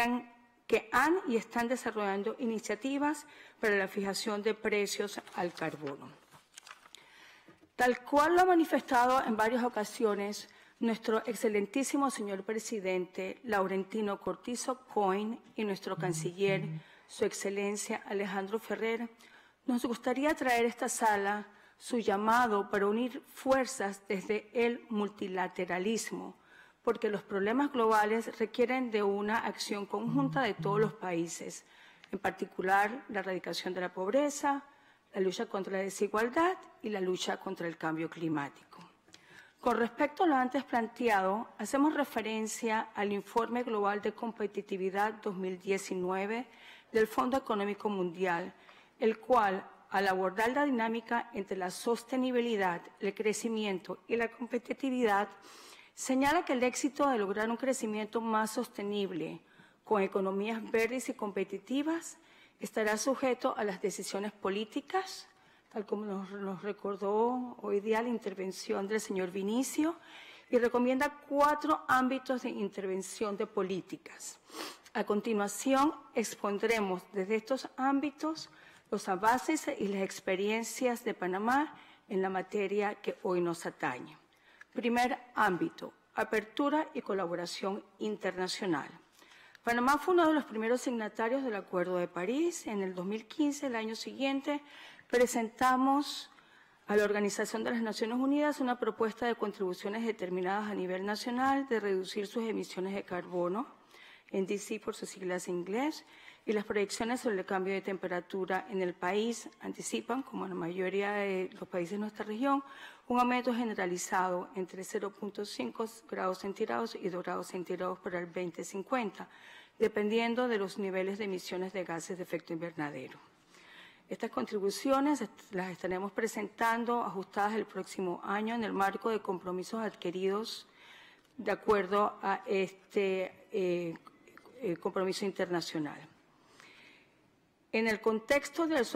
que han y están desarrollando iniciativas para la fijación de precios al carbono. Tal cual lo ha manifestado en varias ocasiones nuestro excelentísimo señor presidente Laurentino Cortizo Coin y nuestro canciller, su excelencia Alejandro Ferrer, nos gustaría traer a esta sala su llamado para unir fuerzas desde el multilateralismo, porque los problemas globales requieren de una acción conjunta de todos los países, en particular la erradicación de la pobreza, la lucha contra la desigualdad y la lucha contra el cambio climático. Con respecto a lo antes planteado, hacemos referencia al Informe Global de Competitividad 2019 del Fondo Económico Mundial, el cual, al abordar la dinámica entre la sostenibilidad, el crecimiento y la competitividad, señala que el éxito de lograr un crecimiento más sostenible, con economías verdes y competitivas, estará sujeto a las decisiones políticas, tal como nos recordó hoy día la intervención del señor Vinicio, y recomienda 4 ámbitos de intervención de políticas. A continuación, expondremos desde estos ámbitos los avances y las experiencias de Panamá en la materia que hoy nos atañe. Primer ámbito, apertura y colaboración internacional. Panamá fue uno de los primeros signatarios del Acuerdo de París. En el 2015, el año siguiente, presentamos a la Organización de las Naciones Unidas una propuesta de contribuciones determinadas a nivel nacional de reducir sus emisiones de carbono, NDC por sus siglas en inglés, y las proyecciones sobre el cambio de temperatura en el país anticipan, como en la mayoría de los países de nuestra región, un aumento generalizado entre 0.5 grados centígrados y 2 grados centígrados para el 2050, dependiendo de los niveles de emisiones de gases de efecto invernadero. Estas contribuciones las estaremos presentando ajustadas el próximo año en el marco de compromisos adquiridos de acuerdo a este compromiso internacional. En el contexto del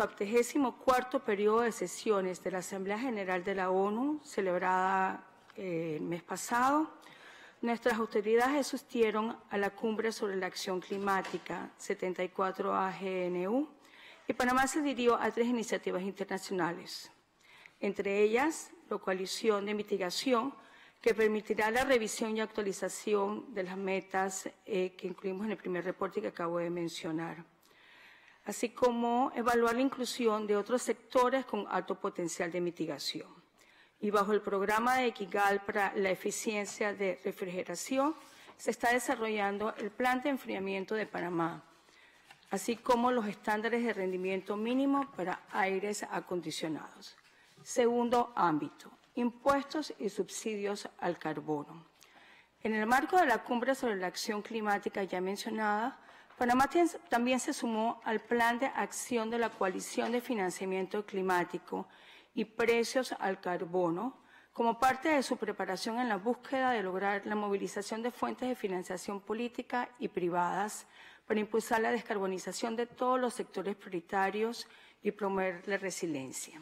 74º periodo de sesiones de la Asamblea General de la ONU, celebrada el mes pasado, nuestras autoridades asistieron a la Cumbre sobre la Acción Climática 74 AGNU y Panamá se adhirió a 3 iniciativas internacionales, entre ellas la Coalición de Mitigación, que permitirá la revisión y actualización de las metas que incluimos en el primer reporte que acabo de mencionar, así como evaluar la inclusión de otros sectores con alto potencial de mitigación. Y bajo el programa de Equigal para la eficiencia de refrigeración, se está desarrollando el Plan de Enfriamiento de Panamá, así como los estándares de rendimiento mínimo para aires acondicionados. Segundo ámbito, impuestos y subsidios al carbono. En el marco de la Cumbre sobre la Acción Climática ya mencionada, Panamá también se sumó al Plan de Acción de la Coalición de Financiamiento Climático y Precios al Carbono, como parte de su preparación en la búsqueda de lograr la movilización de fuentes de financiación política y privadas para impulsar la descarbonización de todos los sectores prioritarios y promover la resiliencia.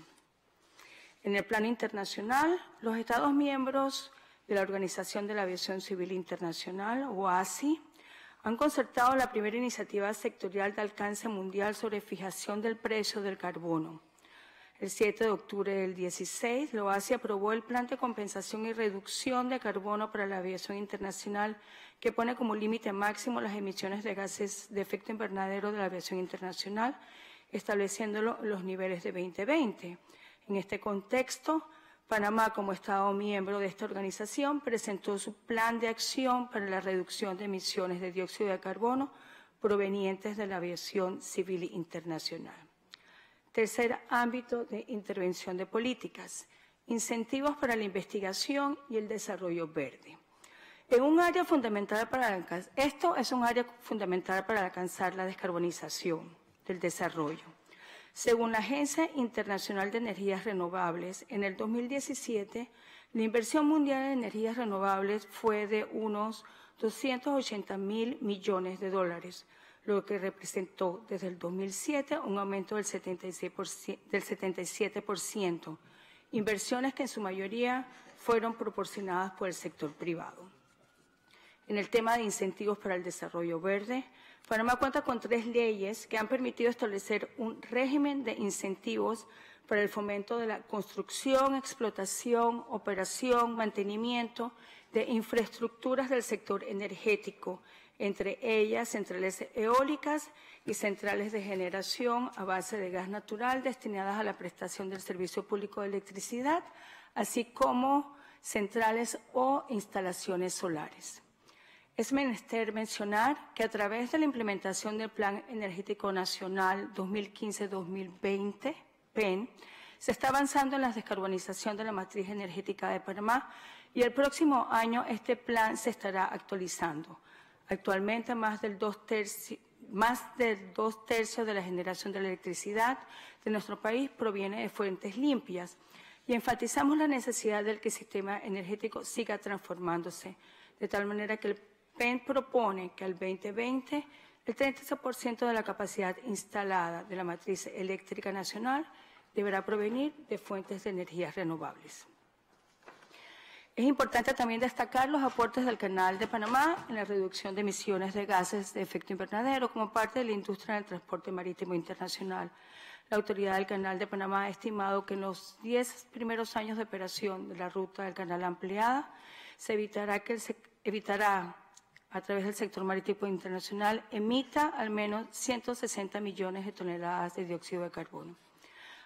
En el plano internacional, los Estados miembros de la Organización de la Aviación Civil Internacional, OACI, han concertado la primera iniciativa sectorial de alcance mundial sobre fijación del precio del carbono. El 7 de octubre del 16, la OACI aprobó el Plan de Compensación y Reducción de Carbono para la Aviación Internacional, que pone como límite máximo las emisiones de gases de efecto invernadero de la aviación internacional, estableciéndolo en los niveles de 2020. En este contexto, Panamá, como Estado miembro de esta organización, presentó su plan de acción para la reducción de emisiones de dióxido de carbono provenientes de la aviación civil internacional. Tercer ámbito de intervención de políticas, incentivos para la investigación y el desarrollo verde. Esto es un área fundamental para alcanzar la descarbonización del desarrollo. Según la Agencia Internacional de Energías Renovables, en el 2017, la inversión mundial en energías renovables fue de unos 280.000 millones de dólares, lo que representó desde el 2007 un aumento del 77%, inversiones que en su mayoría fueron proporcionadas por el sector privado. En el tema de incentivos para el desarrollo verde, Panamá cuenta con 3 leyes que han permitido establecer un régimen de incentivos para el fomento de la construcción, explotación, operación, mantenimiento de infraestructuras del sector energético, entre ellas centrales eólicas y centrales de generación a base de gas natural destinadas a la prestación del servicio público de electricidad, así como centrales o instalaciones solares. Es menester mencionar que a través de la implementación del Plan Energético Nacional 2015-2020, PEN, se está avanzando en la descarbonización de la matriz energética de Panamá y el próximo año este plan se estará actualizando. Actualmente más de 2 tercios de la generación de la electricidad de nuestro país proviene de fuentes limpias y enfatizamos la necesidad de que el sistema energético siga transformándose, de tal manera que el PEN propone que al 2020 el 30% de la capacidad instalada de la matriz eléctrica nacional deberá provenir de fuentes de energías renovables. Es importante también destacar los aportes del Canal de Panamá en la reducción de emisiones de gases de efecto invernadero como parte de la industria del transporte marítimo internacional. La autoridad del Canal de Panamá ha estimado que en los 10 primeros años de operación de la ruta del canal ampliada se evitará a través del sector marítimo internacional emita al menos 160 millones de toneladas de dióxido de carbono.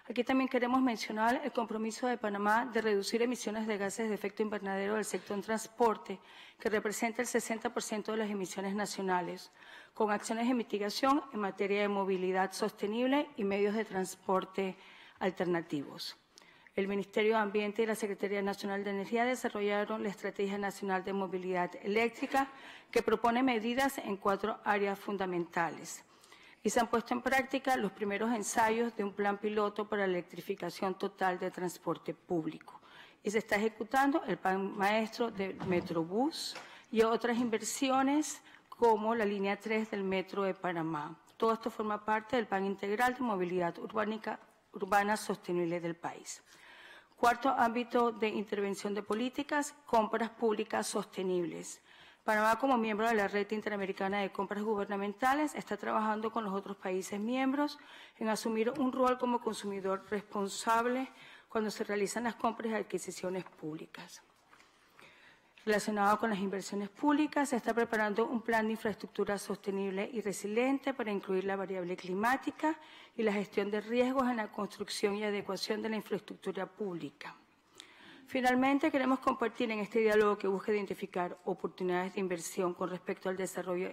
Aquí también queremos mencionar el compromiso de Panamá de reducir emisiones de gases de efecto invernadero del sector transporte, que representa el 60% de las emisiones nacionales, con acciones de mitigación en materia de movilidad sostenible y medios de transporte alternativos. El Ministerio de Ambiente y la Secretaría Nacional de Energía desarrollaron la Estrategia Nacional de Movilidad Eléctrica, que propone medidas en 4 áreas fundamentales. Y se han puesto en práctica los primeros ensayos de un plan piloto para la electrificación total de transporte público. Y se está ejecutando el plan maestro del Metrobús y otras inversiones como la línea 3 del Metro de Panamá. Todo esto forma parte del Plan Integral de Movilidad Urbana Sostenible del país. Cuarto ámbito de intervención de políticas, compras públicas sostenibles. Panamá, como miembro de la Red Interamericana de Compras Gubernamentales, está trabajando con los otros países miembros en asumir un rol como consumidor responsable cuando se realizan las compras y adquisiciones públicas. Relacionado con las inversiones públicas, se está preparando un plan de infraestructura sostenible y resiliente para incluir la variable climática y la gestión de riesgos en la construcción y adecuación de la infraestructura pública. Finalmente, queremos compartir en este diálogo que busca identificar oportunidades de inversión con respecto al desarrollo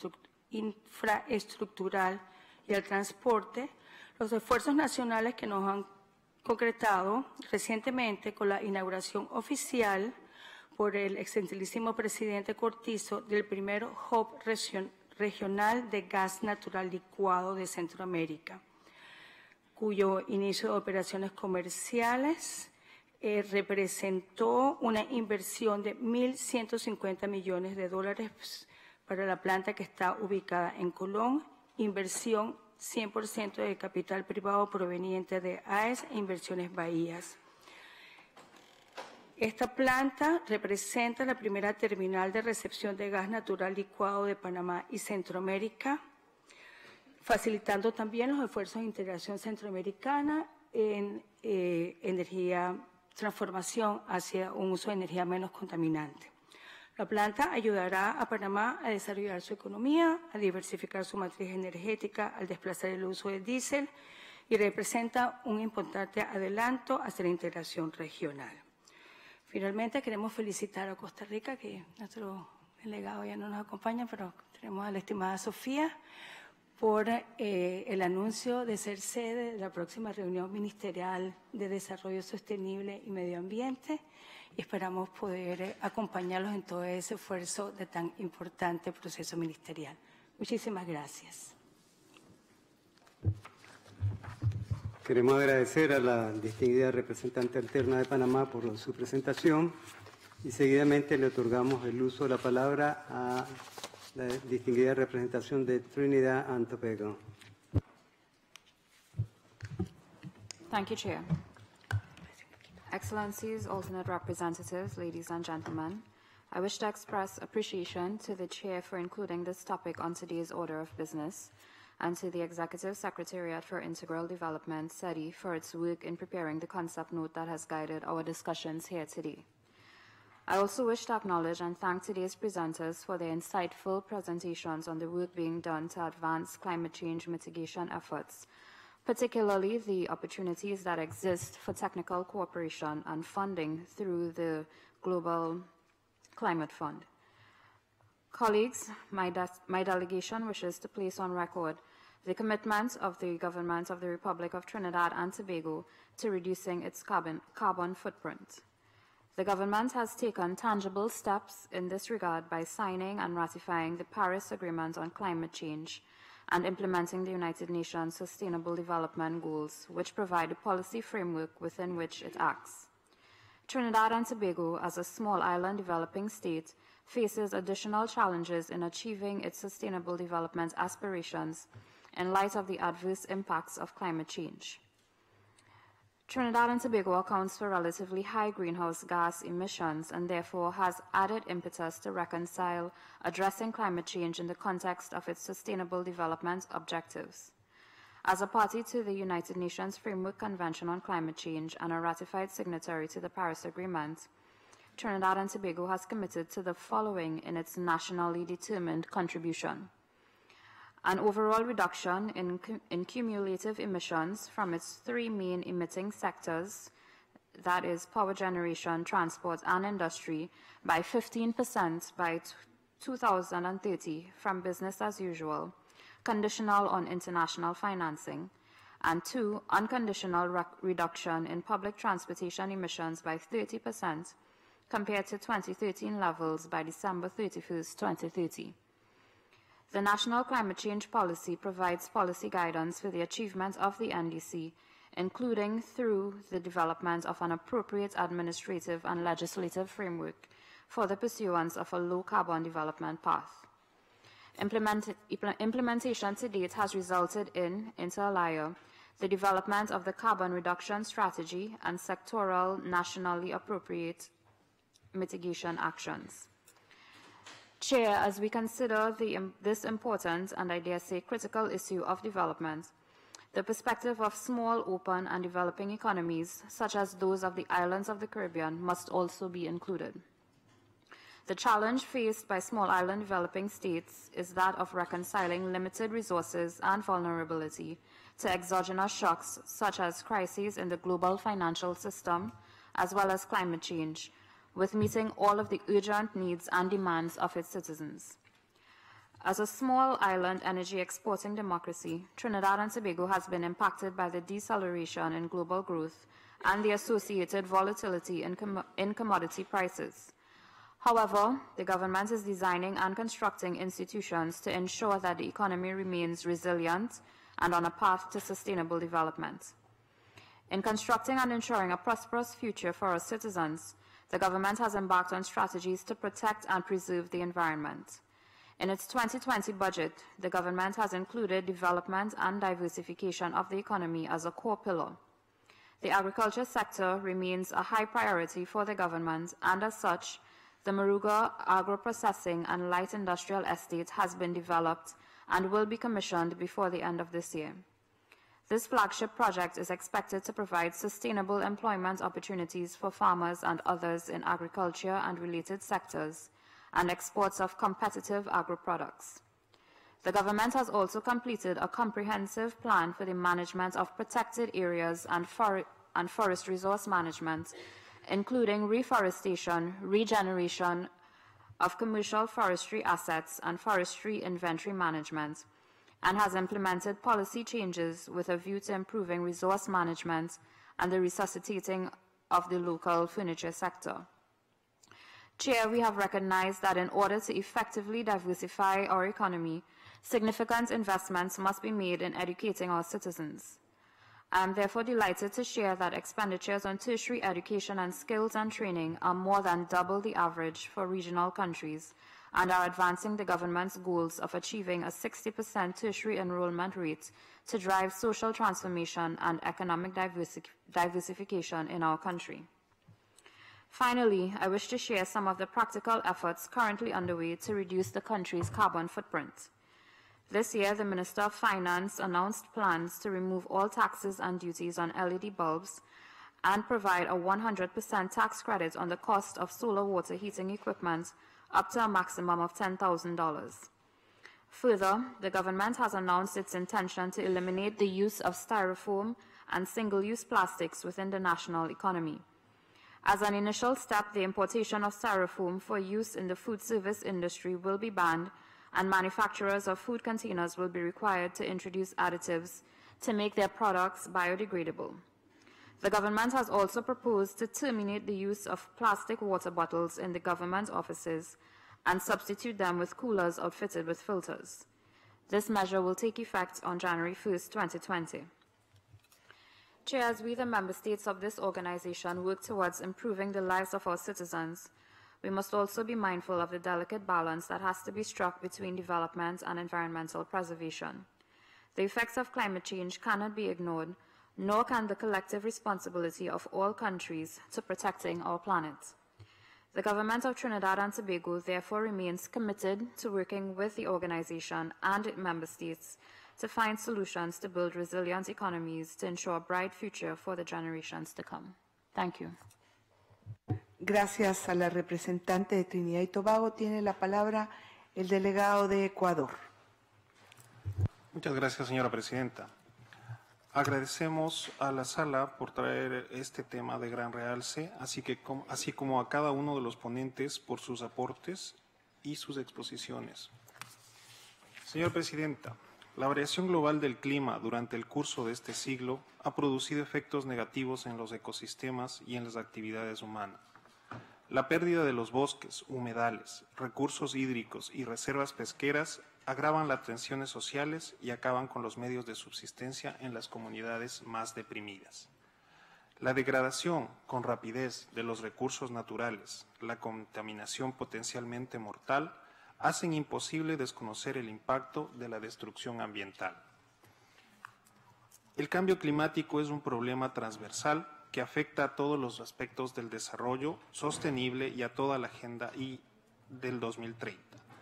infraestructural y al transporte, los esfuerzos nacionales que nos han concretado recientemente con la inauguración oficial por el excelentísimo presidente Cortizo del primer hub regional de gas natural licuado de Centroamérica, cuyo inicio de operaciones comerciales representó una inversión de $1.150 millones para la planta que está ubicada en Colón, inversión 100% de capital privado proveniente de AES e Inversiones Bahías. Esta planta representa la primera terminal de recepción de gas natural licuado de Panamá y Centroamérica, facilitando también los esfuerzos de integración centroamericana en transformación hacia un uso de energía menos contaminante. La planta ayudará a Panamá a desarrollar su economía, a diversificar su matriz energética al desplazar el uso de diésel y representa un importante adelanto hacia la integración regional. Finalmente, queremos felicitar a Costa Rica, que nuestro delegado ya no nos acompaña, pero tenemos a la estimada Sofía, por el anuncio de ser sede de la próxima reunión ministerial de Desarrollo Sostenible y Medio Ambiente, y esperamos poder acompañarlos en todo ese esfuerzo de tan importante proceso ministerial. Muchísimas gracias. Queremos agradecer a la distinguida representante alterna de Panamá por su presentación y seguidamente le otorgamos el uso de la palabra a la distinguida representación de Trinidad and Tobago. Thank you, Chair. Excellencies, alternate representatives, ladies and gentlemen, I wish to express appreciation to the Chair for including this topic on today's order of business, and to the Executive Secretariat for Integral Development, SETI, for its work in preparing the concept note that has guided our discussions here today. I also wish to acknowledge and thank today's presenters for their insightful presentations on the work being done to advance climate change mitigation efforts, particularly the opportunities that exist for technical cooperation and funding through the Global Climate Fund. Colleagues, my delegation wishes to place on record the commitment of the Government of the Republic of Trinidad and Tobago to reducing its carbon footprint. The government has taken tangible steps in this regard by signing and ratifying the Paris Agreement on Climate Change and implementing the United Nations Sustainable Development Goals, which provide a policy framework within which it acts. Trinidad and Tobago, as a small island developing state, faces additional challenges in achieving its sustainable development aspirations in light of the adverse impacts of climate change. Trinidad and Tobago accounts for relatively high greenhouse gas emissions and therefore has added impetus to reconcile addressing climate change in the context of its sustainable development objectives. As a party to the United Nations Framework Convention on Climate Change and a ratified signatory to the Paris Agreement, Trinidad and Tobago has committed to the following in its nationally determined contribution: an overall reduction in cumulative emissions from its three main emitting sectors, that is power generation, transport, and industry, by 15% by 2030 from business as usual, conditional on international financing, and 2, unconditional reduction in public transportation emissions by 30% compared to 2013 levels by December 31st, 2030. The National Climate Change Policy provides policy guidance for the achievement of the NDC, including through the development of an appropriate administrative and legislative framework for the pursuance of a low-carbon development path. Implementation to date has resulted in, inter alia, the development of the carbon reduction strategy and sectoral nationally appropriate mitigation actions. Chair, as we consider this important and I dare say critical issue of development, the perspective of small, open and developing economies, such as those of the islands of the Caribbean, must also be included. The challenge faced by small island developing states is that of reconciling limited resources and vulnerability to exogenous shocks such as crises in the global financial system, as well as climate change, with meeting all of the urgent needs and demands of its citizens. As a small island energy exporting democracy, Trinidad and Tobago has been impacted by the deceleration in global growth and the associated volatility in commodity prices. However, the government is designing and constructing institutions to ensure that the economy remains resilient and on a path to sustainable development. In constructing and ensuring a prosperous future for our citizens, the government has embarked on strategies to protect and preserve the environment. In its 2020 budget, the government has included development and diversification of the economy as a core pillar. The agriculture sector remains a high priority for the government, and as such, the Moruga Agro-Processing and Light Industrial Estate has been developed and will be commissioned before the end of this year. This flagship project is expected to provide sustainable employment opportunities for farmers and others in agriculture and related sectors, and exports of competitive agro-products. The government has also completed a comprehensive plan for the management of protected areas and forest resource management, including reforestation, regeneration of commercial forestry assets, and forestry inventory management, and has implemented policy changes with a view to improving resource management and the resuscitating of the local furniture sector. Chair, we have recognized that in order to effectively diversify our economy, significant investments must be made in educating our citizens. I am therefore delighted to share that expenditures on tertiary education and skills and training are more than double the average for regional countries and are advancing the government's goals of achieving a 60% tertiary enrollment rate to drive social transformation and economic diversification in our country. Finally, I wish to share some of the practical efforts currently underway to reduce the country's carbon footprint. This year, the Minister of Finance announced plans to remove all taxes and duties on LED bulbs and provide a 100% tax credit on the cost of solar water heating equipment up to a maximum of $10,000. Further, the government has announced its intention to eliminate the use of styrofoam and single-use plastics within the national economy. As an initial step, the importation of styrofoam for use in the food service industry will be banned, and manufacturers of food containers will be required to introduce additives to make their products biodegradable. The government has also proposed to terminate the use of plastic water bottles in the government offices and substitute them with coolers outfitted with filters. This measure will take effect on January 1st, 2020. Chair, as we, the member states of this organization, work towards improving the lives of our citizens, we must also be mindful of the delicate balance that has to be struck between development and environmental preservation. The effects of climate change cannot be ignored, nor can the collective responsibility of all countries to protecting our planet. The government of Trinidad and Tobago therefore remains committed to working with the organization and its member states to find solutions to build resilient economies to ensure a bright future for the generations to come. Thank you. Gracias a la representante de Trinidad y Tobago. Tiene la palabra el delegado de Ecuador. Muchas gracias, señora presidenta. Agradecemos a la sala por traer este tema de gran realce, así como a cada uno de los ponentes por sus aportes y sus exposiciones. Señora presidenta, la variación global del clima durante el curso de este siglo ha producido efectos negativos en los ecosistemas y en las actividades humanas. La pérdida de los bosques, humedales, recursos hídricos y reservas pesqueras agravan las tensiones sociales y acaban con los medios de subsistencia en las comunidades más deprimidas. La degradación con rapidez de los recursos naturales, la contaminación potencialmente mortal, hacen imposible desconocer el impacto de la destrucción ambiental. El cambio climático es un problema transversal que afecta a todos los aspectos del desarrollo sostenible y a toda la agenda del 2030.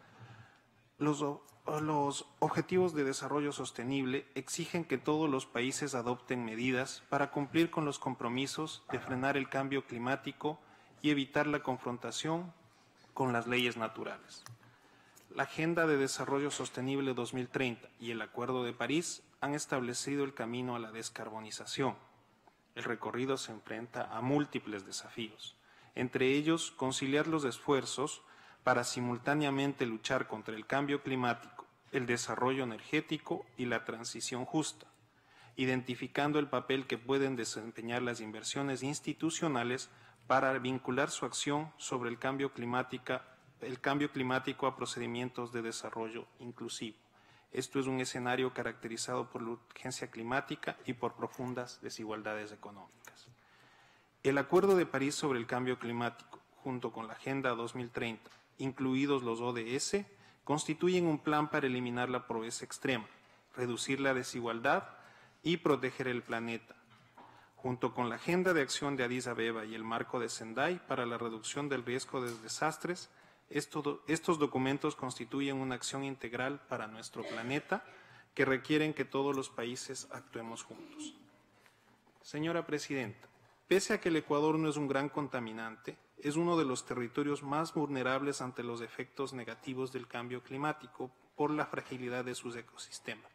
Los objetivos de desarrollo sostenible exigen que todos los países adopten medidas para cumplir con los compromisos de frenar el cambio climático y evitar la confrontación con las leyes naturales. La Agenda de Desarrollo Sostenible 2030 y el Acuerdo de París han establecido el camino a la descarbonización. El recorrido se enfrenta a múltiples desafíos, entre ellos conciliar los esfuerzos para simultáneamente luchar contra el cambio climático, el desarrollo energético y la transición justa, identificando el papel que pueden desempeñar las inversiones institucionales para vincular su acción sobre el cambio climático a procedimientos de desarrollo inclusivo. Esto es un escenario caracterizado por la urgencia climática y por profundas desigualdades económicas. El Acuerdo de París sobre el cambio climático, junto con la Agenda 2030, incluidos los ODS, constituyen un plan para eliminar la pobreza extrema, reducir la desigualdad y proteger el planeta. Junto con la Agenda de Acción de Addis Abeba y el Marco de Sendai para la reducción del riesgo de desastres, estos documentos constituyen una acción integral para nuestro planeta que requieren que todos los países actuemos juntos. Señora Presidenta, pese a que el Ecuador no es un gran contaminante, es uno de los territorios más vulnerables ante los efectos negativos del cambio climático por la fragilidad de sus ecosistemas.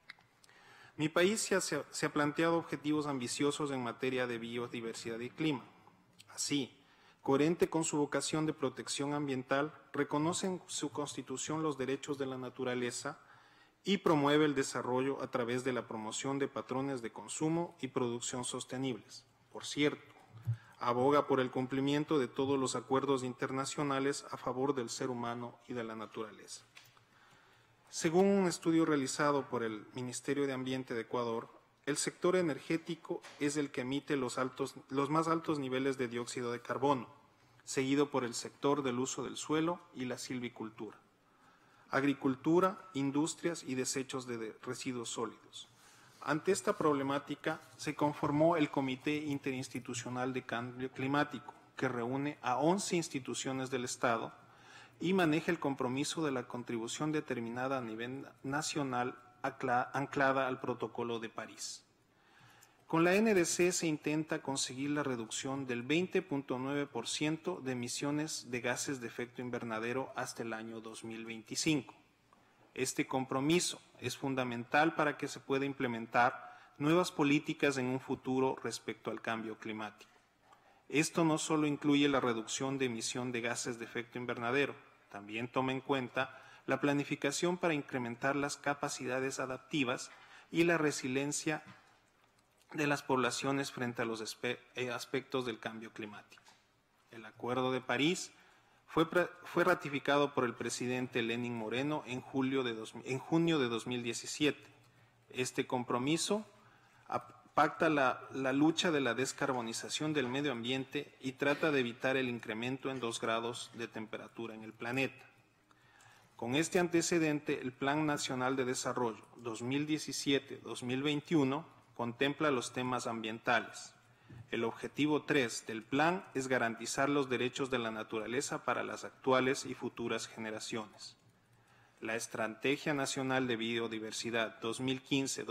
Mi país se ha planteado objetivos ambiciosos en materia de biodiversidad y clima. Así, coherente con su vocación de protección ambiental, reconoce en su Constitución los derechos de la naturaleza y promueve el desarrollo a través de la promoción de patrones de consumo y producción sostenibles. Por cierto, aboga por el cumplimiento de todos los acuerdos internacionales a favor del ser humano y de la naturaleza. Según un estudio realizado por el Ministerio de Ambiente de Ecuador, el sector energético es el que emite los más altos niveles de dióxido de carbono, seguido por el sector del uso del suelo y la silvicultura, agricultura, industrias y desechos de residuos sólidos. Ante esta problemática se conformó el Comité Interinstitucional de Cambio Climático, que reúne a 11 instituciones del Estado y maneja el compromiso de la contribución determinada a nivel nacional anclada al Protocolo de París. Con la NDC se intenta conseguir la reducción del 20.9% de emisiones de gases de efecto invernadero hasta el año 2025. Este compromiso es fundamental para que se pueda implementar nuevas políticas en un futuro respecto al cambio climático. Esto no solo incluye la reducción de emisión de gases de efecto invernadero, también toma en cuenta la planificación para incrementar las capacidades adaptivas y la resiliencia de las poblaciones frente a los aspectos del cambio climático. El Acuerdo de París fue ratificado por el presidente Lenín Moreno en junio de 2017. Este compromiso pacta la lucha de la descarbonización del medio ambiente y trata de evitar el incremento en 2 grados de temperatura en el planeta. Con este antecedente, el Plan Nacional de Desarrollo 2017-2021 contempla los temas ambientales. El objetivo 3 del plan es garantizar los derechos de la naturaleza para las actuales y futuras generaciones. La Estrategia Nacional de Biodiversidad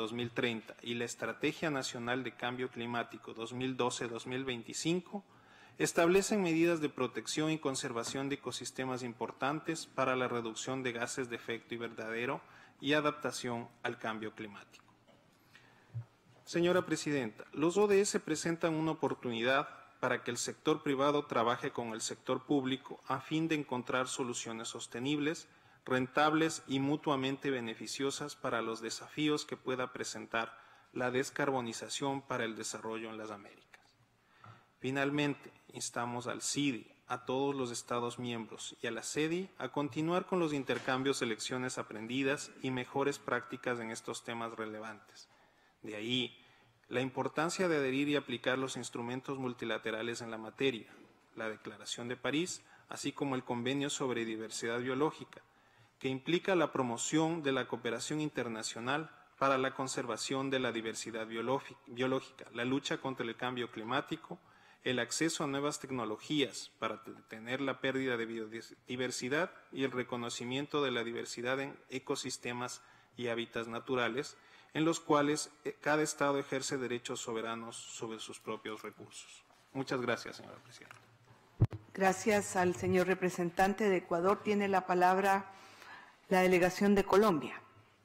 2015-2030 y la Estrategia Nacional de Cambio Climático 2012-2025 establecen medidas de protección y conservación de ecosistemas importantes para la reducción de gases de efecto invernadero y adaptación al cambio climático. Señora Presidenta, los ODS presentan una oportunidad para que el sector privado trabaje con el sector público a fin de encontrar soluciones sostenibles, rentables y mutuamente beneficiosas para los desafíos que pueda presentar la descarbonización para el desarrollo en las Américas. Finalmente, instamos al CIDI, a todos los Estados miembros y a la SEDI a continuar con los intercambios de lecciones aprendidas y mejores prácticas en estos temas relevantes. De ahí, la importancia de adherir y aplicar los instrumentos multilaterales en la materia, la Declaración de París, así como el Convenio sobre Diversidad Biológica, que implica la promoción de la cooperación internacional para la conservación de la diversidad biológica, la lucha contra el cambio climático, el acceso a nuevas tecnologías para detener la pérdida de biodiversidad y el reconocimiento de la diversidad en ecosistemas y hábitats naturales, en los cuales cada Estado ejerce derechos soberanos sobre sus propios recursos. Muchas gracias, señora Presidenta. Gracias al señor representante de Ecuador. Tiene la palabra la delegación de Colombia.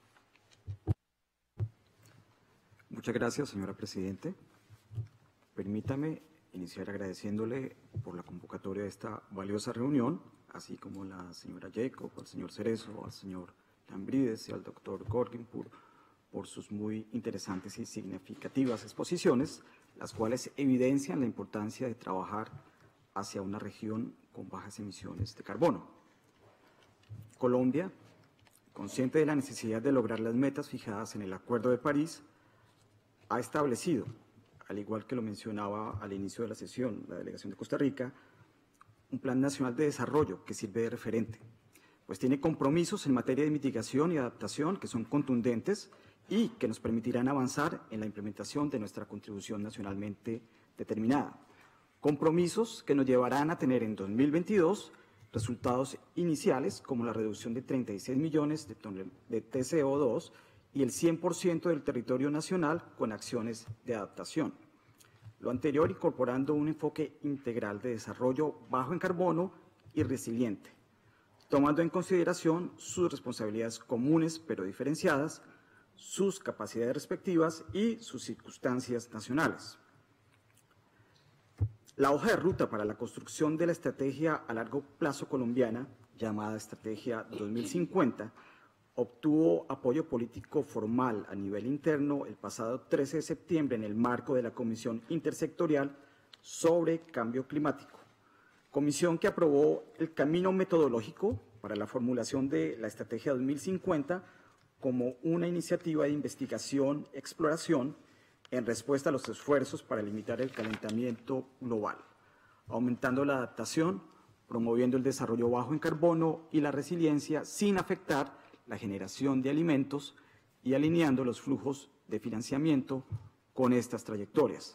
Muchas gracias, señora Presidente. Permítame iniciar agradeciéndole por la convocatoria de esta valiosa reunión, así como a la señora Jacob, al señor Cerezo, al señor Lambrides y al doctor Gorgin por sus muy interesantes y significativas exposiciones, las cuales evidencian la importancia de trabajar hacia una región con bajas emisiones de carbono. Colombia, consciente de la necesidad de lograr las metas fijadas en el Acuerdo de París, ha establecido, al igual que lo mencionaba al inicio de la sesión la delegación de Costa Rica, un Plan Nacional de Desarrollo que sirve de referente, pues tiene compromisos en materia de mitigación y adaptación que son contundentes y que nos permitirán avanzar en la implementación de nuestra contribución nacionalmente determinada. Compromisos que nos llevarán a tener en 2022 resultados iniciales como la reducción de 36 millones de TCO2 y el 100% del territorio nacional con acciones de adaptación. Lo anterior incorporando un enfoque integral de desarrollo bajo en carbono y resiliente, tomando en consideración sus responsabilidades comunes pero diferenciadas, sus capacidades respectivas y sus circunstancias nacionales. La hoja de ruta para la construcción de la estrategia a largo plazo colombiana, llamada Estrategia 2050, obtuvo apoyo político formal a nivel interno el pasado 13 de septiembre en el marco de la Comisión Intersectorial sobre Cambio Climático, comisión que aprobó el camino metodológico para la formulación de la Estrategia 2050 como una iniciativa de investigación, exploración, en respuesta a los esfuerzos para limitar el calentamiento global, aumentando la adaptación, promoviendo el desarrollo bajo en carbono y la resiliencia sin afectar la generación de alimentos y alineando los flujos de financiamiento con estas trayectorias.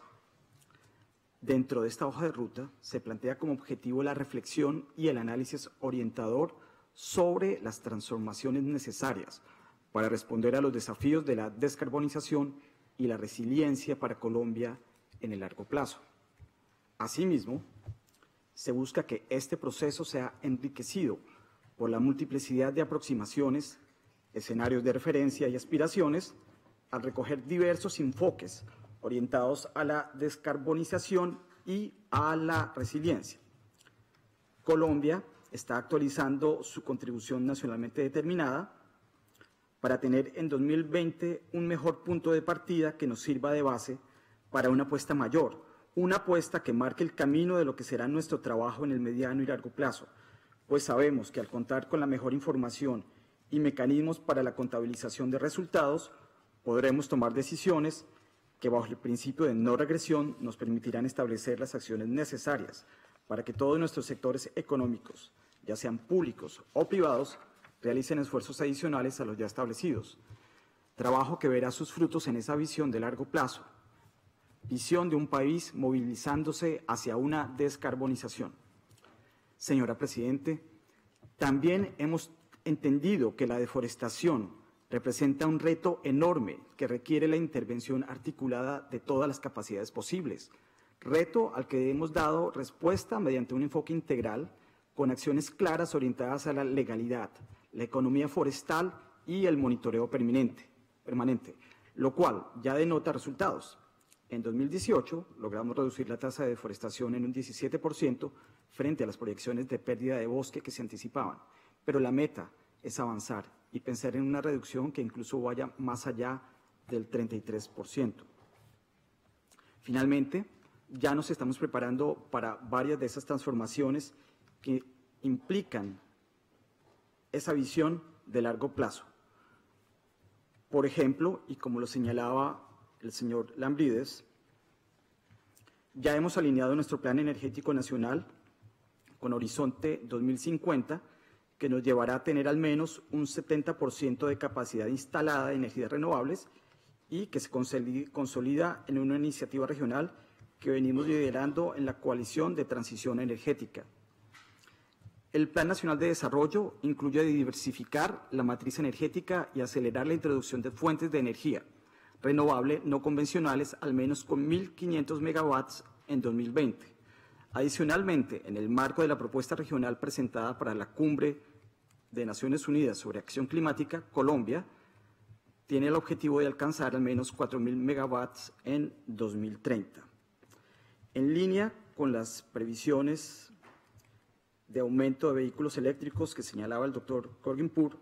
Dentro de esta hoja de ruta se plantea como objetivo la reflexión y el análisis orientador sobre las transformaciones necesarias para responder a los desafíos de la descarbonización y la resiliencia para Colombia en el largo plazo. Asimismo, se busca que este proceso sea enriquecido por la multiplicidad de aproximaciones, escenarios de referencia y aspiraciones, al recoger diversos enfoques orientados a la descarbonización y a la resiliencia. Colombia está actualizando su contribución nacionalmente determinada para tener en 2020 un mejor punto de partida que nos sirva de base para una apuesta mayor, una apuesta que marque el camino de lo que será nuestro trabajo en el mediano y largo plazo, pues sabemos que al contar con la mejor información y mecanismos para la contabilización de resultados, podremos tomar decisiones que bajo el principio de no regresión nos permitirán establecer las acciones necesarias para que todos nuestros sectores económicos, ya sean públicos o privados, realicen esfuerzos adicionales a los ya establecidos. Trabajo que verá sus frutos en esa visión de largo plazo. Visión de un país movilizándose hacia una descarbonización. Señora Presidente, también hemos entendido que la deforestación representa un reto enorme que requiere la intervención articulada de todas las capacidades posibles, reto al que hemos dado respuesta mediante un enfoque integral con acciones claras orientadas a la legalidad, la economía forestal y el monitoreo permanente, lo cual ya denota resultados. En 2018 logramos reducir la tasa de deforestación en un 17% frente a las proyecciones de pérdida de bosque que se anticipaban, pero la meta es avanzar y pensar en una reducción que incluso vaya más allá del 33%. Finalmente, ya nos estamos preparando para varias de esas transformaciones que implican esa visión de largo plazo. Por ejemplo, y como lo señalaba el señor Lambrides, ya hemos alineado nuestro Plan Energético Nacional con Horizonte 2050, que nos llevará a tener al menos un 70% de capacidad instalada de energías renovables y que se consolida en una iniciativa regional que venimos liderando en la Coalición de Transición Energética. El Plan Nacional de Desarrollo incluye diversificar la matriz energética y acelerar la introducción de fuentes de energía renovable no convencionales al menos con 1.500 megawatts en 2020. Adicionalmente, en el marco de la propuesta regional presentada para la Cumbre de Naciones Unidas sobre Acción Climática, Colombia tiene el objetivo de alcanzar al menos 4.000 megawatts en 2030. En línea con las previsiones de aumento de vehículos eléctricos que señalaba el doctor Korginpur,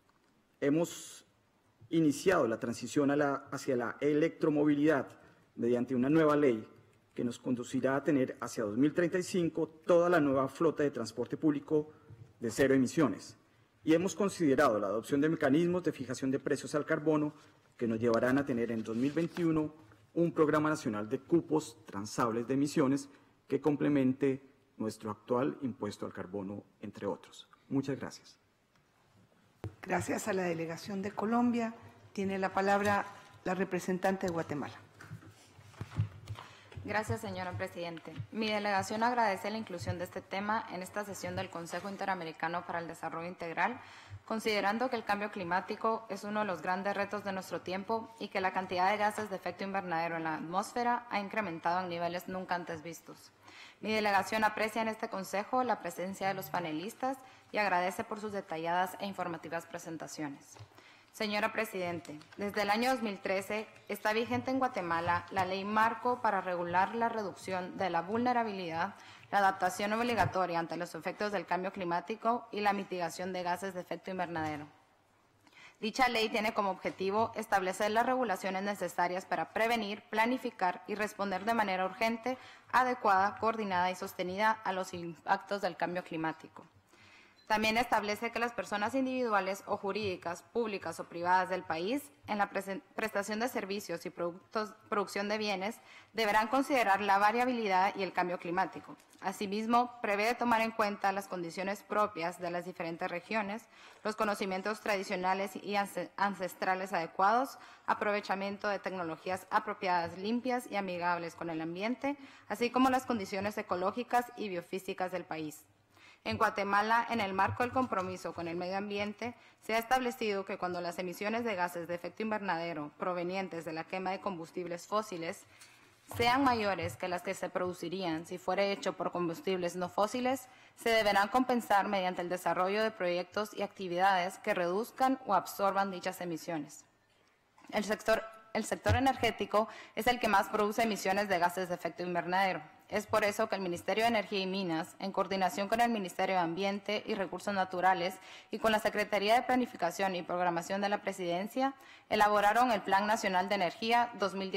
hemos iniciado la transición hacia la electromovilidad mediante una nueva ley que nos conducirá a tener hacia 2035 toda la nueva flota de transporte público de cero emisiones. Y hemos considerado la adopción de mecanismos de fijación de precios al carbono que nos llevarán a tener en 2021 un programa nacional de cupos transables de emisiones que complemente nuestro actual impuesto al carbono, entre otros. Muchas gracias. Gracias a la delegación de Colombia. Tiene la palabra la representante de Guatemala. Gracias, señora Presidente. Mi delegación agradece la inclusión de este tema en esta sesión del Consejo Interamericano para el Desarrollo Integral, considerando que el cambio climático es uno de los grandes retos de nuestro tiempo y que la cantidad de gases de efecto invernadero en la atmósfera ha incrementado en niveles nunca antes vistos. Mi delegación aprecia en este Consejo la presencia de los panelistas y agradece por sus detalladas e informativas presentaciones. Señora Presidente, desde el año 2013 está vigente en Guatemala la Ley Marco para regular la reducción de la vulnerabilidad, la adaptación obligatoria ante los efectos del cambio climático y la mitigación de gases de efecto invernadero. Dicha ley tiene como objetivo establecer las regulaciones necesarias para prevenir, planificar y responder de manera urgente, adecuada, coordinada y sostenida a los impactos del cambio climático. También establece que las personas individuales o jurídicas, públicas o privadas del país, en la prestación de servicios y producción de bienes, deberán considerar la variabilidad y el cambio climático. Asimismo, prevé tomar en cuenta las condiciones propias de las diferentes regiones, los conocimientos tradicionales y ancestrales adecuados, aprovechamiento de tecnologías apropiadas, limpias y amigables con el ambiente, así como las condiciones ecológicas y biofísicas del país. En Guatemala, en el marco del compromiso con el medio ambiente, se ha establecido que cuando las emisiones de gases de efecto invernadero provenientes de la quema de combustibles fósiles sean mayores que las que se producirían si fuera hecho por combustibles no fósiles, se deberán compensar mediante el desarrollo de proyectos y actividades que reduzcan o absorban dichas emisiones. El sector energético es el que más produce emisiones de gases de efecto invernadero. Es por eso que el Ministerio de Energía y Minas, en coordinación con el Ministerio de Ambiente y Recursos Naturales y con la Secretaría de Planificación y Programación de la Presidencia, elaboraron el Plan Nacional de Energía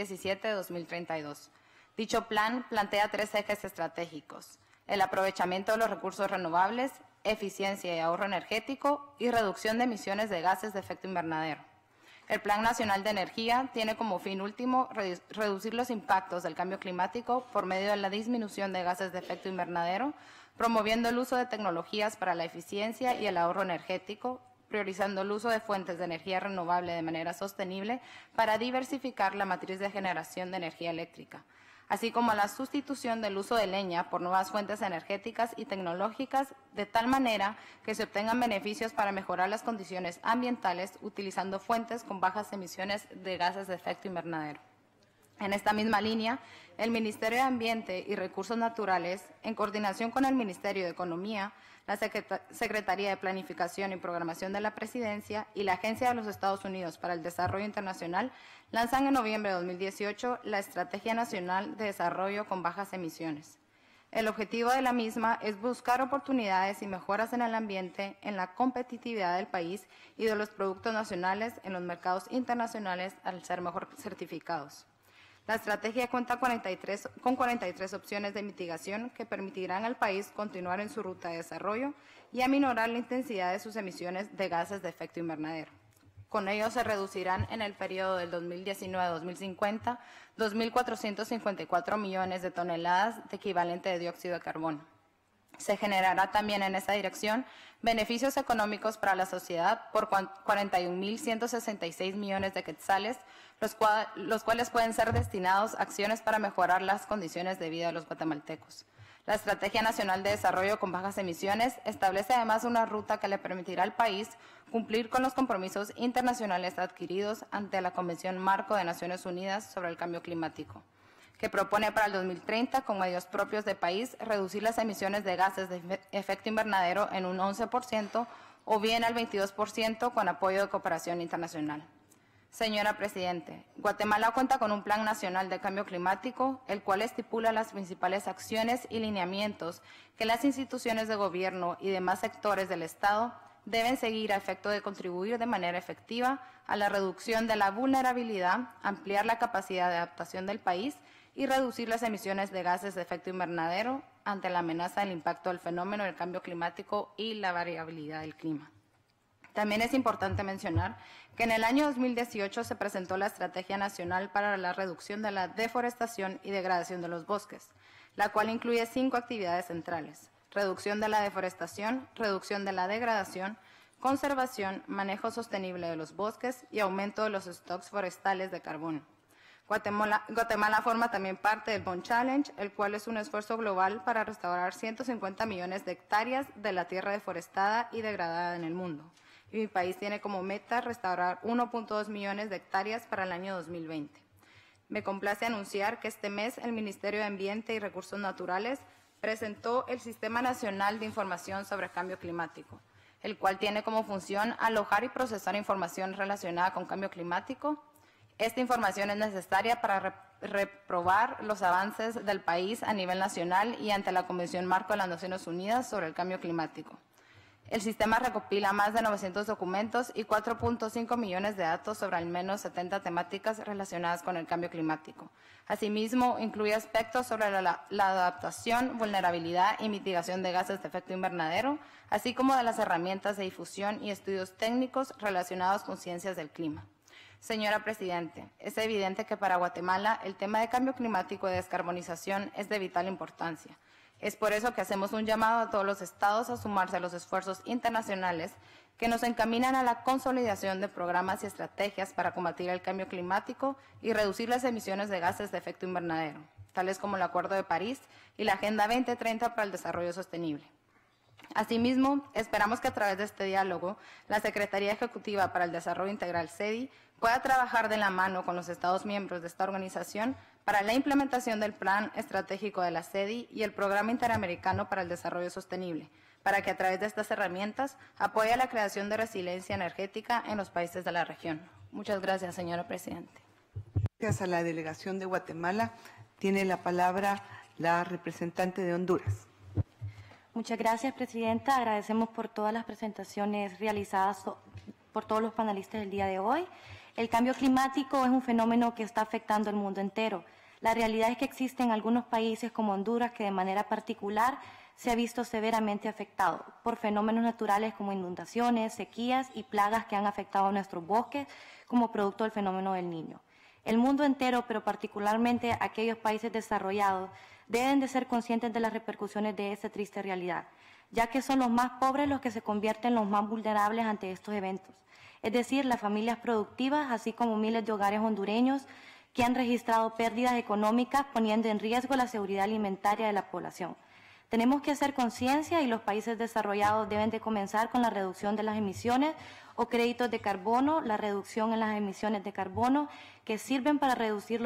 2017-2032. Dicho plan plantea 3 ejes estratégicos: el aprovechamiento de los recursos renovables, eficiencia y ahorro energético y reducción de emisiones de gases de efecto invernadero. El Plan Nacional de Energía tiene como fin último reducir los impactos del cambio climático por medio de la disminución de gases de efecto invernadero, promoviendo el uso de tecnologías para la eficiencia y el ahorro energético, priorizando el uso de fuentes de energía renovable de manera sostenible para diversificar la matriz de generación de energía eléctrica, así como la sustitución del uso de leña por nuevas fuentes energéticas y tecnológicas, de tal manera que se obtengan beneficios para mejorar las condiciones ambientales utilizando fuentes con bajas emisiones de gases de efecto invernadero. En esta misma línea, el Ministerio de Ambiente y Recursos Naturales, en coordinación con el Ministerio de Economía, la Secretaría de Planificación y Programación de la Presidencia y la Agencia de los Estados Unidos para el Desarrollo Internacional, lanzan en noviembre de 2018 la Estrategia Nacional de Desarrollo con Bajas Emisiones. El objetivo de la misma es buscar oportunidades y mejoras en el ambiente, en la competitividad del país y de los productos nacionales en los mercados internacionales al ser mejor certificados. La estrategia cuenta con 43 opciones de mitigación que permitirán al país continuar en su ruta de desarrollo y aminorar la intensidad de sus emisiones de gases de efecto invernadero. Con ello se reducirán en el periodo del 2019 a 2050 2.454 millones de toneladas de equivalente de dióxido de carbono. Se generará también en esa dirección beneficios económicos para la sociedad por 41.166 millones de quetzales, los cuales pueden ser destinados a acciones para mejorar las condiciones de vida de los guatemaltecos. La Estrategia Nacional de Desarrollo con Bajas Emisiones establece además una ruta que le permitirá al país cumplir con los compromisos internacionales adquiridos ante la Convención Marco de Naciones Unidas sobre el Cambio Climático, que propone para el 2030, con medios propios de país, reducir las emisiones de gases de efecto invernadero en un 11% o bien al 22% con apoyo de cooperación internacional. Señora Presidente, Guatemala cuenta con un Plan Nacional de Cambio Climático, el cual estipula las principales acciones y lineamientos que las instituciones de gobierno y demás sectores del Estado deben seguir a efecto de contribuir de manera efectiva a la reducción de la vulnerabilidad, ampliar la capacidad de adaptación del país y reducir las emisiones de gases de efecto invernadero ante la amenaza del impacto del fenómeno del cambio climático y la variabilidad del clima. También es importante mencionar que en el año 2018 se presentó la Estrategia Nacional para la Reducción de la Deforestación y Degradación de los Bosques, la cual incluye 5 actividades centrales: reducción de la deforestación, reducción de la degradación, conservación, manejo sostenible de los bosques y aumento de los stocks forestales de carbono. Guatemala forma también parte del Bond Challenge, el cual es un esfuerzo global para restaurar 150 millones de hectáreas de la tierra deforestada y degradada en el mundo. Y mi país tiene como meta restaurar 1.2 millones de hectáreas para el año 2020. Me complace anunciar que este mes el Ministerio de Ambiente y Recursos Naturales presentó el Sistema Nacional de Información sobre Cambio Climático, el cual tiene como función alojar y procesar información relacionada con cambio climático. Esta información es necesaria para reprobar los avances del país a nivel nacional y ante la Convención Marco de las Naciones Unidas sobre el Cambio Climático. El sistema recopila más de 900 documentos y 4.5 millones de datos sobre al menos 70 temáticas relacionadas con el cambio climático. Asimismo, incluye aspectos sobre la adaptación, vulnerabilidad y mitigación de gases de efecto invernadero, así como de las herramientas de difusión y estudios técnicos relacionados con ciencias del clima. Señora Presidente, es evidente que para Guatemala el tema de cambio climático y descarbonización es de vital importancia. Es por eso que hacemos un llamado a todos los estados a sumarse a los esfuerzos internacionales que nos encaminan a la consolidación de programas y estrategias para combatir el cambio climático y reducir las emisiones de gases de efecto invernadero, tales como el Acuerdo de París y la Agenda 2030 para el Desarrollo Sostenible. Asimismo, esperamos que a través de este diálogo, la Secretaría Ejecutiva para el Desarrollo Integral, SEDI, pueda trabajar de la mano con los Estados miembros de esta organización para la implementación del Plan Estratégico de la SEDI y el Programa Interamericano para el Desarrollo Sostenible, para que a través de estas herramientas apoye la creación de resiliencia energética en los países de la región. Muchas gracias, señora Presidente. Gracias a la delegación de Guatemala. Tiene la palabra la representante de Honduras. Muchas gracias, Presidenta. Agradecemos por todas las presentaciones realizadas por todos los panelistas del día de hoy. El cambio climático es un fenómeno que está afectando al mundo entero. La realidad es que existen algunos países como Honduras que de manera particular se ha visto severamente afectado por fenómenos naturales como inundaciones, sequías y plagas que han afectado a nuestros bosques como producto del fenómeno del Niño. El mundo entero, pero particularmente aquellos países desarrollados, deben de ser conscientes de las repercusiones de esta triste realidad, ya que son los más pobres los que se convierten en los más vulnerables ante estos eventos. Es decir, las familias productivas, así como miles de hogares hondureños que han registrado pérdidas económicas poniendo en riesgo la seguridad alimentaria de la población. Tenemos que hacer conciencia y los países desarrollados deben de comenzar con la reducción de las emisiones o créditos de carbono, la reducción en las emisiones de carbono que sirven para reducir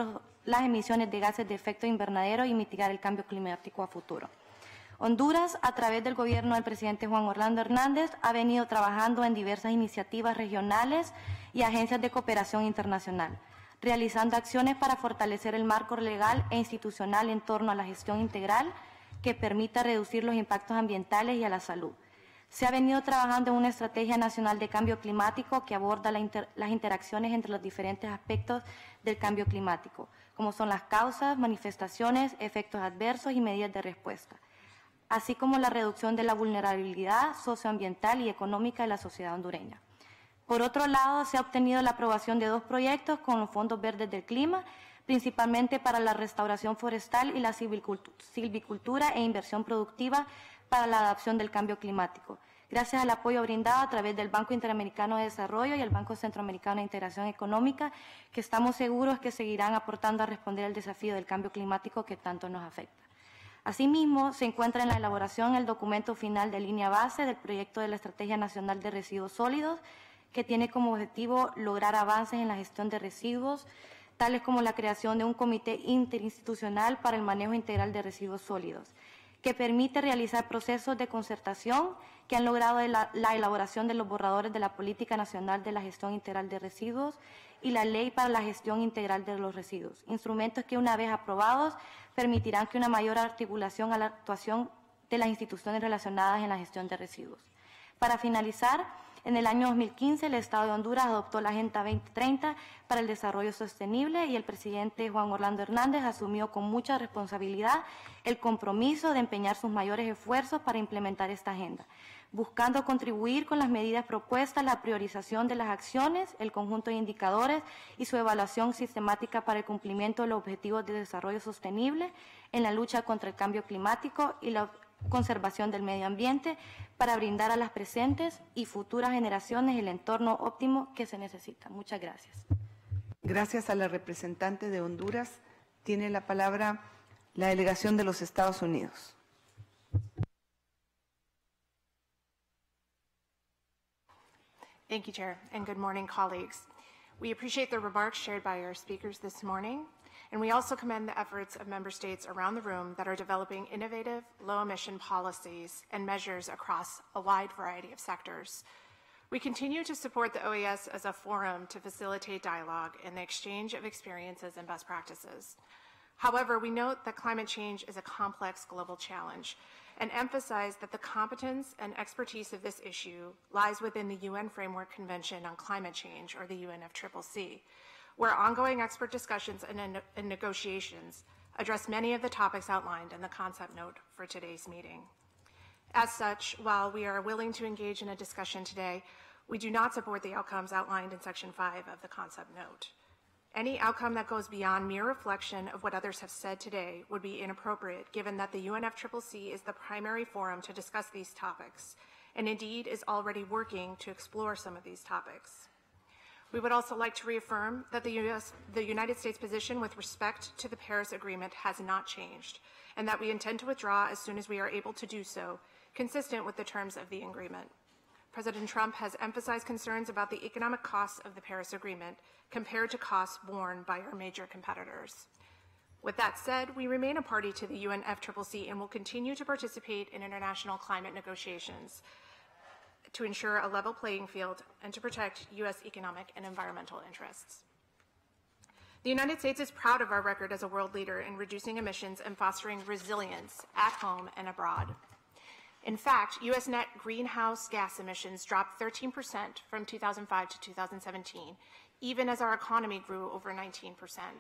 las emisiones de gases de efecto invernadero y mitigar el cambio climático a futuro. Honduras, a través del gobierno del presidente Juan Orlando Hernández, ha venido trabajando en diversas iniciativas regionales y agencias de cooperación internacional, realizando acciones para fortalecer el marco legal e institucional en torno a la gestión integral que permita reducir los impactos ambientales y a la salud. Se ha venido trabajando en una estrategia nacional de cambio climático que aborda las interacciones entre los diferentes aspectos del cambio climático, como son las causas, manifestaciones, efectos adversos y medidas de respuesta, así como la reducción de la vulnerabilidad socioambiental y económica de la sociedad hondureña. Por otro lado, se ha obtenido la aprobación de 2 proyectos con los fondos verdes del clima, principalmente para la restauración forestal y la silvicultura e inversión productiva para la adaptación del cambio climático, gracias al apoyo brindado a través del Banco Interamericano de Desarrollo y el Banco Centroamericano de Integración Económica, que estamos seguros que seguirán aportando a responder al desafío del cambio climático que tanto nos afecta. Asimismo, se encuentra en la elaboración el documento final de línea base del proyecto de la Estrategia Nacional de Residuos Sólidos, que tiene como objetivo lograr avances en la gestión de residuos, tales como la creación de un comité interinstitucional para el manejo integral de residuos sólidos, que permite realizar procesos de concertación que han logrado la elaboración de los borradores de la Política Nacional de la Gestión Integral de Residuos y la Ley para la Gestión Integral de los Residuos, instrumentos que una vez aprobados permitirán que una mayor articulación a la actuación de las instituciones relacionadas en la gestión de residuos. Para finalizar, en el año 2015 el Estado de Honduras adoptó la Agenda 2030 para el Desarrollo Sostenible y el presidente Juan Orlando Hernández asumió con mucha responsabilidad el compromiso de empeñar sus mayores esfuerzos para implementar esta agenda, buscando contribuir con las medidas propuestas, la priorización de las acciones, el conjunto de indicadores y su evaluación sistemática para el cumplimiento de los objetivos de desarrollo sostenible en la lucha contra el cambio climático y la conservación del medio ambiente para brindar a las presentes y futuras generaciones el entorno óptimo que se necesita. Muchas gracias. Gracias a la representante de Honduras. Tiene la palabra la delegación de los Estados Unidos. Thank you, Chair, and good morning, colleagues. We appreciate the remarks shared by our speakers this morning, and we also commend the efforts of member states around the room that are developing innovative, low-emission policies and measures across a wide variety of sectors. We continue to support the OES as a forum to facilitate dialogue and the exchange of experiences and best practices. However, we note that climate change is a complex global challenge and emphasize that the competence and expertise of this issue lies within the UN Framework Convention on Climate Change, or the UNFCCC, where ongoing expert discussions and negotiations address many of the topics outlined in the concept note for today's meeting. As such, while we are willing to engage in a discussion today, we do not support the outcomes outlined in Section 5 of the concept note. Any outcome that goes beyond mere reflection of what others have said today would be inappropriate, given that the UNFCCC is the primary forum to discuss these topics, and indeed is already working to explore some of these topics. We would also like to reaffirm that the United States position with respect to the Paris Agreement has not changed, and that we intend to withdraw as soon as we are able to do so, consistent with the terms of the agreement. President Trump has emphasized concerns about the economic costs of the Paris Agreement compared to costs borne by our major competitors. With that said, we remain a party to the UNFCCC and will continue to participate in international climate negotiations to ensure a level playing field and to protect U.S. economic and environmental interests. The United States is proud of our record as a world leader in reducing emissions and fostering resilience at home and abroad. In fact, U.S. net greenhouse gas emissions dropped 13% from 2005 to 2017, even as our economy grew over 19%.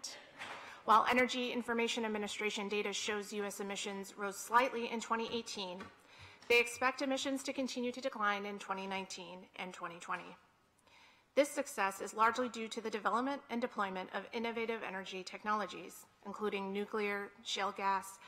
While Energy Information Administration data shows U.S. emissions rose slightly in 2018, they expect emissions to continue to decline in 2019 and 2020. This success is largely due to the development and deployment of innovative energy technologies, including nuclear, shale gas,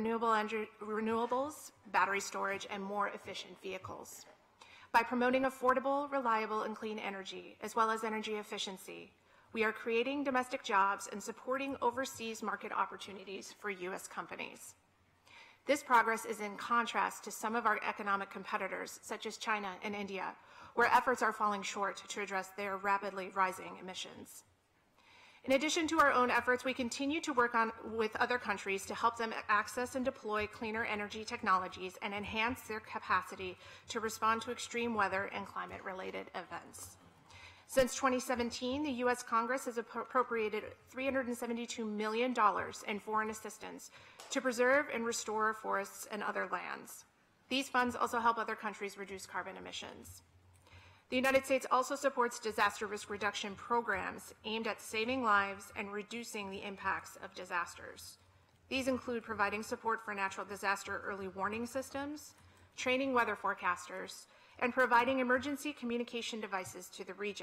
renewables, battery storage, and more efficient vehicles. By promoting affordable, reliable, and clean energy, as well as energy efficiency, we are creating domestic jobs and supporting overseas market opportunities for U.S. companies. This progress is in contrast to some of our economic competitors, such as China and India, where efforts are falling short to address their rapidly rising emissions. In addition to our own efforts, we continue to work with other countries to help them access and deploy cleaner energy technologies and enhance their capacity to respond to extreme weather and climate-related events. Since 2017, the U.S. Congress has appropriated $372 million in foreign assistance to preserve and restore forests and other lands. These funds also help other countries reduce carbon emissions. The United States also supports disaster risk reduction programs aimed at saving lives and reducing the impacts of disasters. These include providing support for natural disaster early warning systems, training weather forecasters, and providing emergency communication devices to the region.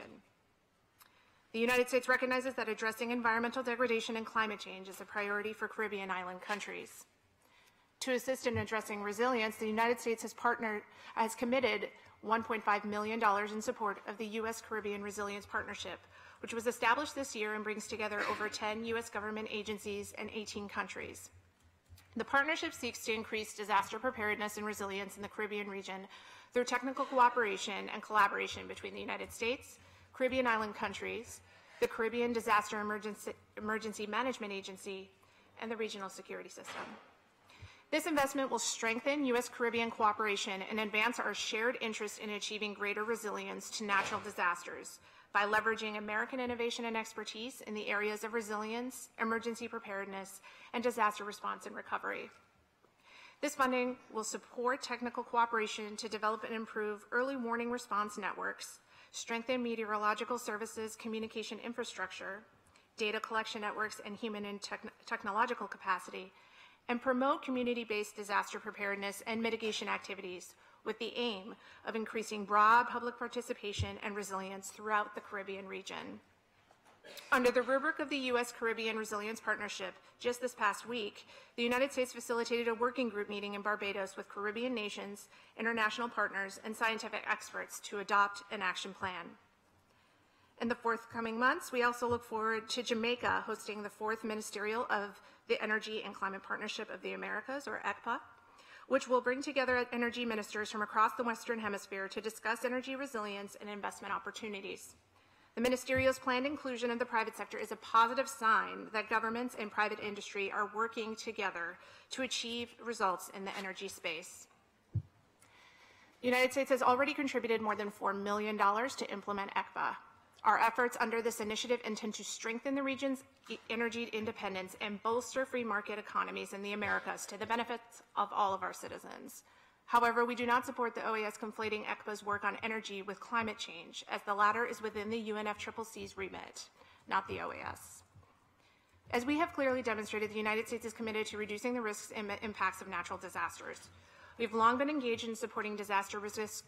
The United States recognizes that addressing environmental degradation and climate change is a priority for Caribbean island countries. To assist in addressing resilience, the United States has committed $1.5 million in support of the U.S. Caribbean Resilience Partnership, which was established this year and brings together over 10 U.S. government agencies and 18 countries. The partnership seeks to increase disaster preparedness and resilience in the Caribbean region through technical cooperation and collaboration between the United States, Caribbean island countries, the Caribbean Disaster Emergency Management Agency, and the Regional Security System. This investment will strengthen U.S. Caribbean cooperation and advance our shared interest in achieving greater resilience to natural disasters by leveraging American innovation and expertise in the areas of resilience, emergency preparedness, and disaster response and recovery. This funding will support technical cooperation to develop and improve early warning response networks, strengthen meteorological services communication infrastructure, data collection networks, and human and technological capacity, and promote community-based disaster preparedness and mitigation activities with the aim of increasing broad public participation and resilience throughout the Caribbean region. Under the rubric of the U.S. Caribbean Resilience Partnership, just this past week, the United States facilitated a working group meeting in Barbados with Caribbean nations, international partners, and scientific experts to adopt an action plan. In the forthcoming months, we also look forward to Jamaica hosting the 4th Ministerial of the Energy and Climate Partnership of the Americas, or ECPA, which will bring together energy ministers from across the Western Hemisphere to discuss energy resilience and investment opportunities. The ministerial's planned inclusion of the private sector is a positive sign that governments and private industry are working together to achieve results in the energy space. The United States has already contributed more than $4 million to implement ECPA. Our efforts under this initiative intend to strengthen the region's energy independence and bolster free market economies in the Americas to the benefits of all of our citizens. However, we do not support the OAS conflating ECPA's work on energy with climate change, as the latter is within the UNFCCC's remit, not the OAS. As we have clearly demonstrated, the United States is committed to reducing the risks and impacts of natural disasters. We've long been engaged in supporting disaster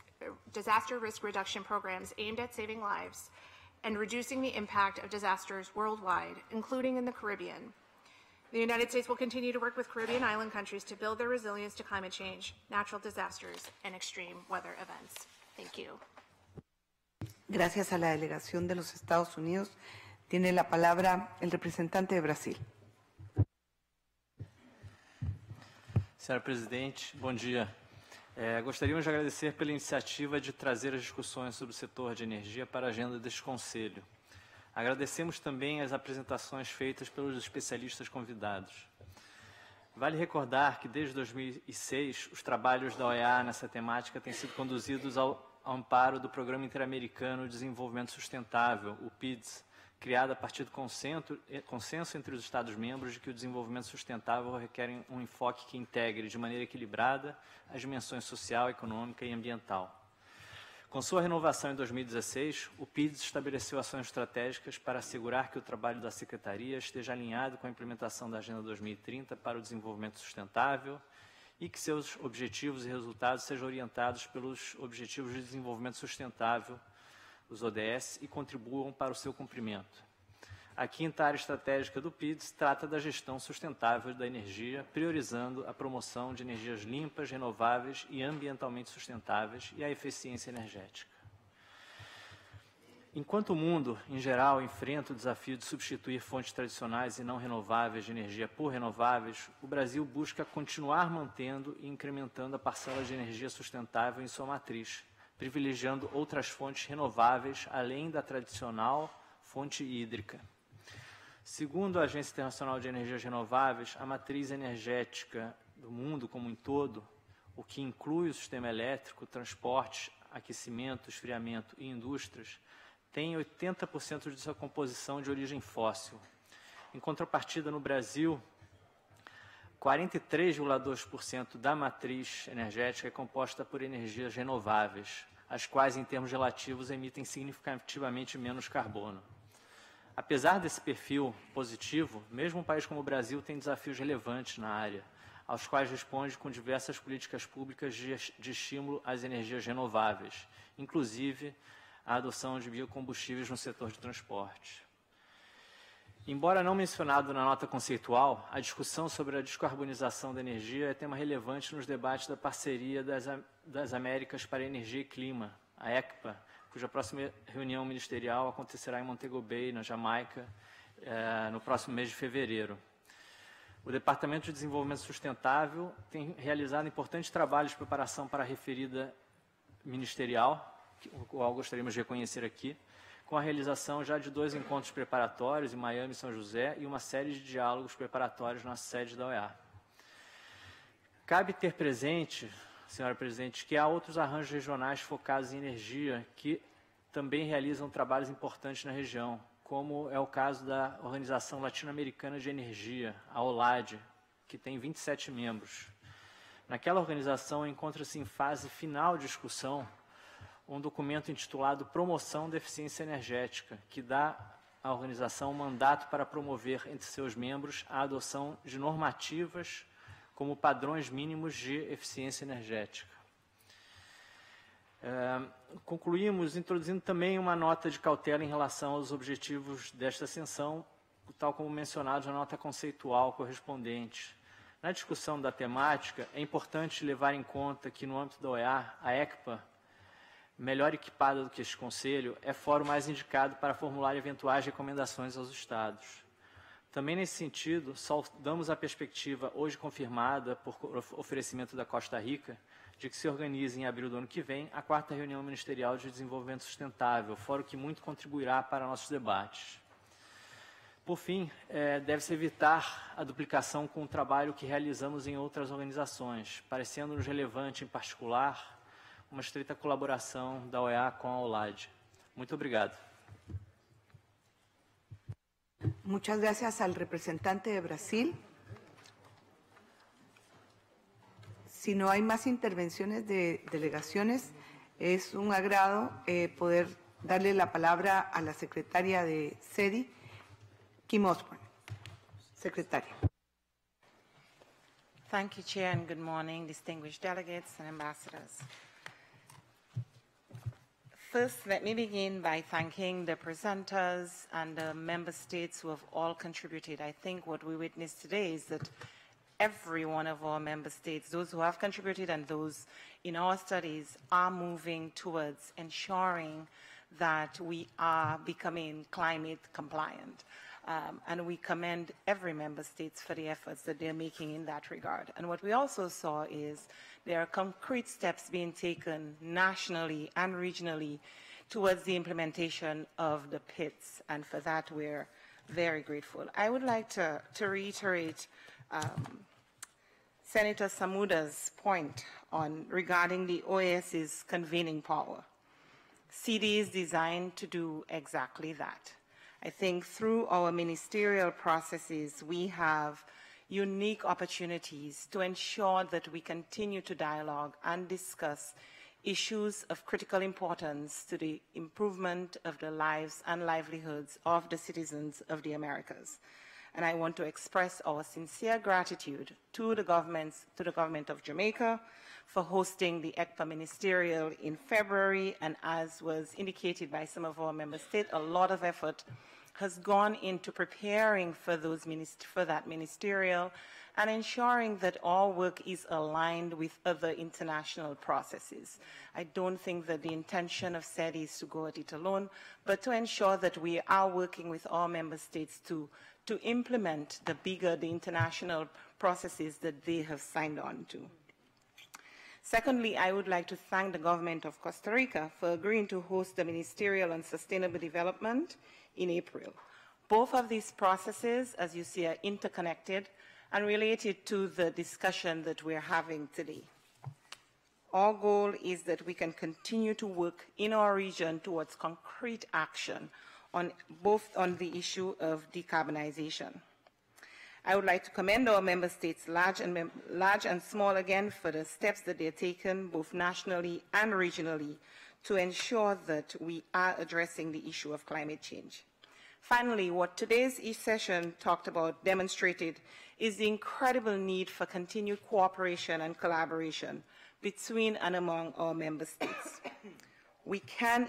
risk reduction programs aimed at saving lives and reducing the impact of disasters worldwide, including in the Caribbean. The United States will continue to work with Caribbean island countries to build their resilience to climate change, natural disasters, and extreme weather events. Thank you. Gracias a la delegación de los Estados Unidos. Tiene la palabra el representante de Brasil. Senhora Presidente, bom dia. Gostaríamos de agradecer pela iniciativa de trazer as discussões sobre o setor de energia para a agenda deste Conselho. Agradecemos também as apresentações feitas pelos especialistas convidados. Vale recordar que desde 2006 os trabalhos da OEA nessa temática têm sido conduzidos ao amparo do Programa Interamericano de Desenvolvimento Sustentável, o PIDS, criado a partir do consenso entre os Estados-membros de que o desenvolvimento sustentável requer um enfoque que integre de maneira equilibrada as dimensões social, econômica e ambiental. Com sua renovação em 2016, o PIDS estabeleceu ações estratégicas para assegurar que o trabalho da Secretaria esteja alinhado com a implementação da Agenda 2030 para o desenvolvimento sustentável e que seus objetivos e resultados sejam orientados pelos Objetivos de Desenvolvimento Sustentável, os ODS, e contribuam para o seu cumprimento. A quinta área estratégica do PIDS trata da gestão sustentável da energia, priorizando a promoção de energias limpas, renováveis e ambientalmente sustentáveis e a eficiência energética. Enquanto o mundo, em geral, enfrenta o desafio de substituir fontes tradicionais e não renováveis de energia por renováveis, o Brasil busca continuar mantendo e incrementando a parcela de energia sustentável em sua matriz, privilegiando outras fontes renováveis além da tradicional fonte hídrica. Segundo a Agência Internacional de Energias Renováveis, a matriz energética do mundo como um todo, o que inclui o sistema elétrico, transportes, aquecimento, esfriamento e indústrias, tem 80% de sua composição de origem fóssil. Em contrapartida, no Brasil, 43,2% da matriz energética é composta por energias renováveis, as quais, em termos relativos, emitem significativamente menos carbono. Apesar desse perfil positivo, mesmo um país como o Brasil tem desafios relevantes na área, aos quais responde com diversas políticas públicas de estímulo às energias renováveis, inclusive a adoção de biocombustíveis no setor de transporte. Embora não mencionado na nota conceitual, a discussão sobre a descarbonização da energia é tema relevante nos debates da Parceria das Américas para Energia e Clima, a ECPA, cuja próxima reunião ministerial acontecerá em Montego Bay, na Jamaica, no próximo mês de fevereiro. O Departamento de Desenvolvimento Sustentável tem realizado importantes trabalhos de preparação para a referida ministerial, o qual gostaríamos de reconhecer aqui, com a realização já de 2 encontros preparatórios em Miami e São José e uma série de diálogos preparatórios na sede da OEA. Cabe ter presente, senhora presidente, que há outros arranjos regionais focados em energia que também realizam trabalhos importantes na região, como é o caso da Organização Latino-Americana de Energia, a OLAD, que tem 27 membros. Naquela organização encontra-se em fase final de discussão um documento intitulado Promoção da Eficiência Energética, que dá à organização um mandato para promover entre seus membros a adoção de normativas como padrões mínimos de eficiência energética. Concluímos introduzindo também uma nota de cautela em relação aos objetivos desta ascensão, tal como mencionados na nota conceitual correspondente. Na discussão da temática, é importante levar em conta que, no âmbito da OEA, a ECPA, melhor equipada do que este Conselho, é fórum mais indicado para formular eventuais recomendações aos Estados. Também nesse sentido, saudamos a perspectiva hoje confirmada por oferecimento da Costa Rica de que se organize em abril do ano que vem a 4ª reunião ministerial de desenvolvimento sustentável, fórum que muito contribuirá para nossos debates. Por fim, deve-se evitar a duplicação com o trabalho que realizamos em outras organizações, parecendo-nos relevante, em particular, uma estreita colaboração da OEA com a OLAD. Muito obrigado. Muchas gracias al representante de Brasil. Si no hay más intervenciones de delegaciones, es un agrado poder darle la palabra a la secretaria de SEDI, Kim Osborne. Secretaria. Thank you, Chair, and good morning, distinguished delegates and ambassadors. First, let me begin by thanking the presenters and the member states who have all contributed. I think what we witnessed today is that every one of our member states, those who have contributed and those in our studies, are moving towards ensuring that we are becoming climate compliant. And we commend every member state for the efforts that they're making in that regard. And what we also saw is there are concrete steps being taken nationally and regionally towards the implementation of the PITs, and for that we're very grateful. I would like to reiterate Senator Samuda's point regarding the OAS's convening power. CD is designed to do exactly that. I think through our ministerial processes, we have unique opportunities to ensure that we continue to dialogue and discuss issues of critical importance to the improvement of the lives and livelihoods of the citizens of the Americas. And I want to express our sincere gratitude to the government of Jamaica for hosting the ECPA Ministerial in February, and as was indicated by some of our member states, a lot of effort has gone into preparing for that ministerial and ensuring that our work is aligned with other international processes. I don't think that the intention of SEDI is to go at it alone, but to ensure that we are working with our member states to implement the international processes that they have signed on to. Secondly, I would like to thank the government of Costa Rica for agreeing to host the Ministerial on Sustainable Development in April. Both of these processes, as you see, are interconnected and related to the discussion that we're having today. Our goal is that we can continue to work in our region towards concrete action on the issue of decarbonization. I would like to commend our member states, large and small again, for the steps that they've taken both nationally and regionally to ensure that we are addressing the issue of climate change. Finally, what today's session talked about, demonstrated, is the incredible need for continued cooperation and collaboration between and among our member states. We can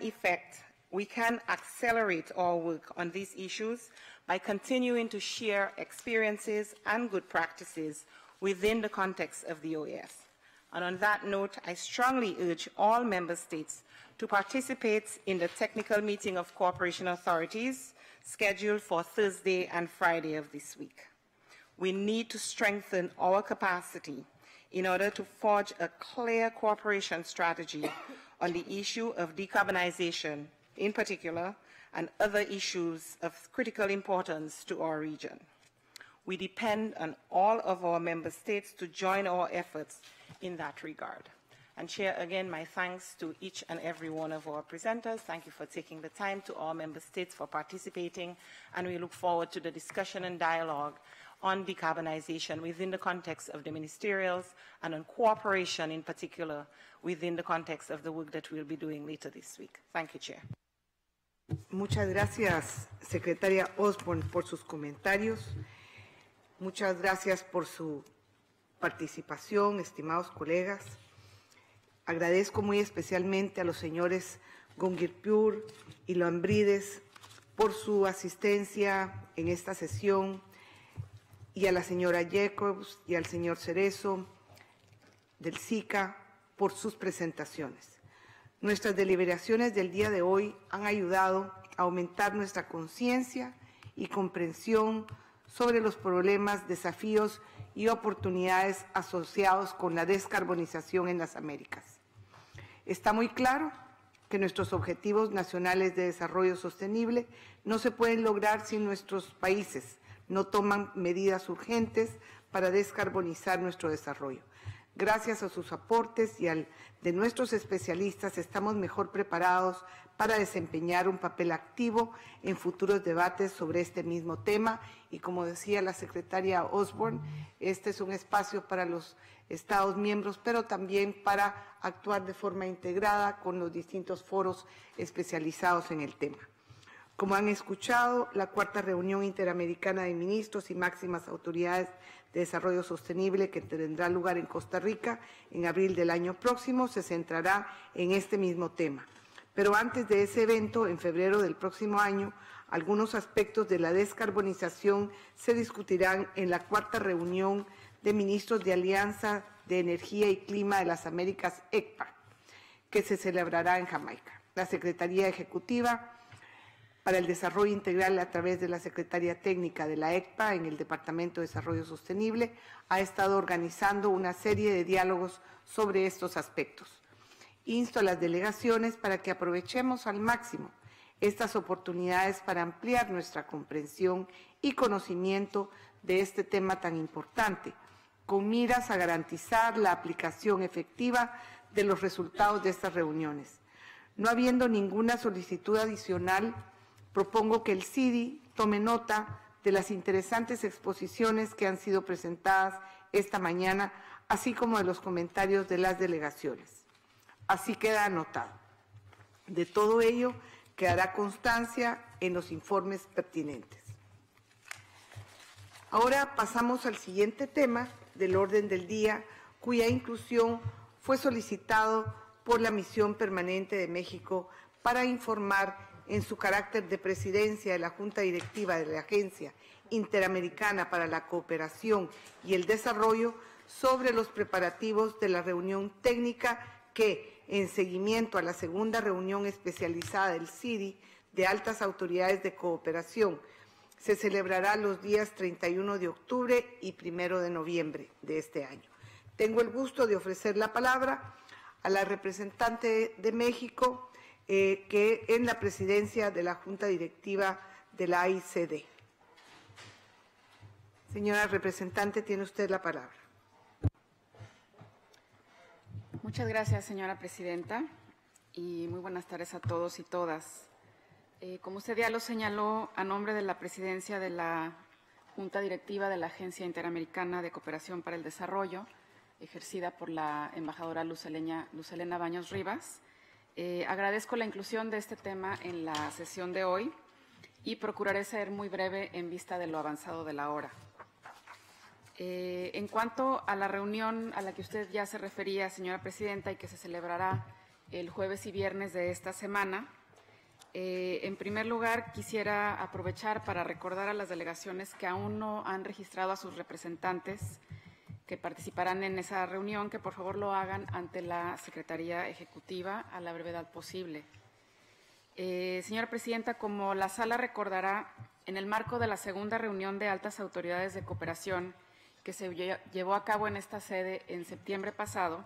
accelerate our work on these issues by continuing to share experiences and good practices within the context of the OAS. And on that note, I strongly urge all member states to participate in the technical meeting of cooperation authorities scheduled for Thursday and Friday of this week. We need to strengthen our capacity in order to forge a clear cooperation strategy on the issue of decarbonization in particular, and other issues of critical importance to our region. We depend on all of our member states to join our efforts in that regard. And Chair, again, my thanks to each and every one of our presenters. Thank you for taking the time, to all member states for participating, and we look forward to the discussion and dialogue on decarbonization within the context of the ministerials and on cooperation in particular within the context of the work that we'll be doing later this week. Thank you, Chair. Muchas gracias, Secretaria Osborne, por sus comentarios. Muchas gracias por su participación, estimados colegas. Agradezco muy especialmente a los señores Gongirpur y Loambrides por su asistencia en esta sesión, y a la señora Jacobs y al señor Cerezo del SICA por sus presentaciones. Nuestras deliberaciones del día de hoy han ayudado a aumentar nuestra conciencia y comprensión sobre los problemas, desafíos y oportunidades asociados con la descarbonización en las Américas. Está muy claro que nuestros objetivos nacionales de desarrollo sostenible no se pueden lograr si nuestros países no toman medidas urgentes para descarbonizar nuestro desarrollo. Gracias a sus aportes y al de nuestros especialistas, estamos mejor preparados para desempeñar un papel activo en futuros debates sobre este mismo tema. Y como decía la secretaria Osborne, este es un espacio para los Estados miembros, pero también para actuar de forma integrada con los distintos foros especializados en el tema. Como han escuchado, la cuarta reunión interamericana de ministros y máximas autoridades de desarrollo sostenible, que tendrá lugar en Costa Rica en abril del año próximo, se centrará en este mismo tema. Pero antes de ese evento, en febrero del próximo año, algunos aspectos de la descarbonización se discutirán en la cuarta reunión de ministros de Alianza de Energía y Clima de las Américas, ECPA, que se celebrará en Jamaica. La Secretaría Ejecutiva para el Desarrollo Integral, a través de la Secretaría Técnica de la ECPA en el Departamento de Desarrollo Sostenible, ha estado organizando una serie de diálogos sobre estos aspectos. Insto a las delegaciones para que aprovechemos al máximo estas oportunidades para ampliar nuestra comprensión y conocimiento de este tema tan importante, con miras a garantizar la aplicación efectiva de los resultados de estas reuniones. No habiendo ninguna solicitud adicional, propongo que el CIDI tome nota de las interesantes exposiciones que han sido presentadas esta mañana, así como de los comentarios de las delegaciones. Así queda anotado. De todo ello quedará constancia en los informes pertinentes. Ahora pasamos al siguiente tema del orden del día, cuya inclusión fue solicitado por la Misión Permanente de México para informar en su carácter de presidencia de la Junta Directiva de la Agencia Interamericana para la Cooperación y el Desarrollo sobre los preparativos de la reunión técnica que, en seguimiento a la segunda reunión especializada del CIDI de altas autoridades de cooperación, se celebrará los días 31 de octubre y 1 de noviembre de este año. Tengo el gusto de ofrecer la palabra a la representante de México, que en la presidencia de la Junta Directiva de la AICD. Señora representante, tiene usted la palabra. Muchas gracias, señora presidenta, y muy buenas tardes a todos y todas. Como usted ya lo señaló, a nombre de la presidencia de la Junta Directiva de la Agencia Interamericana de Cooperación para el Desarrollo, ejercida por la embajadora Luz Helena Baños Rivas, agradezco la inclusión de este tema en la sesión de hoy y procuraré ser muy breve en vista de lo avanzado de la hora. En cuanto a la reunión a la que usted ya se refería, señora presidenta, y que se celebrará el jueves y viernes de esta semana, en primer lugar quisiera aprovechar para recordar a las delegaciones que aún no han registrado a sus representantes que participarán en esa reunión, que por favor lo hagan ante la Secretaría Ejecutiva a la brevedad posible. Señora presidenta, como la sala recordará, en el marco de la segunda reunión de altas autoridades de cooperación que se llevó a cabo en esta sede en septiembre pasado,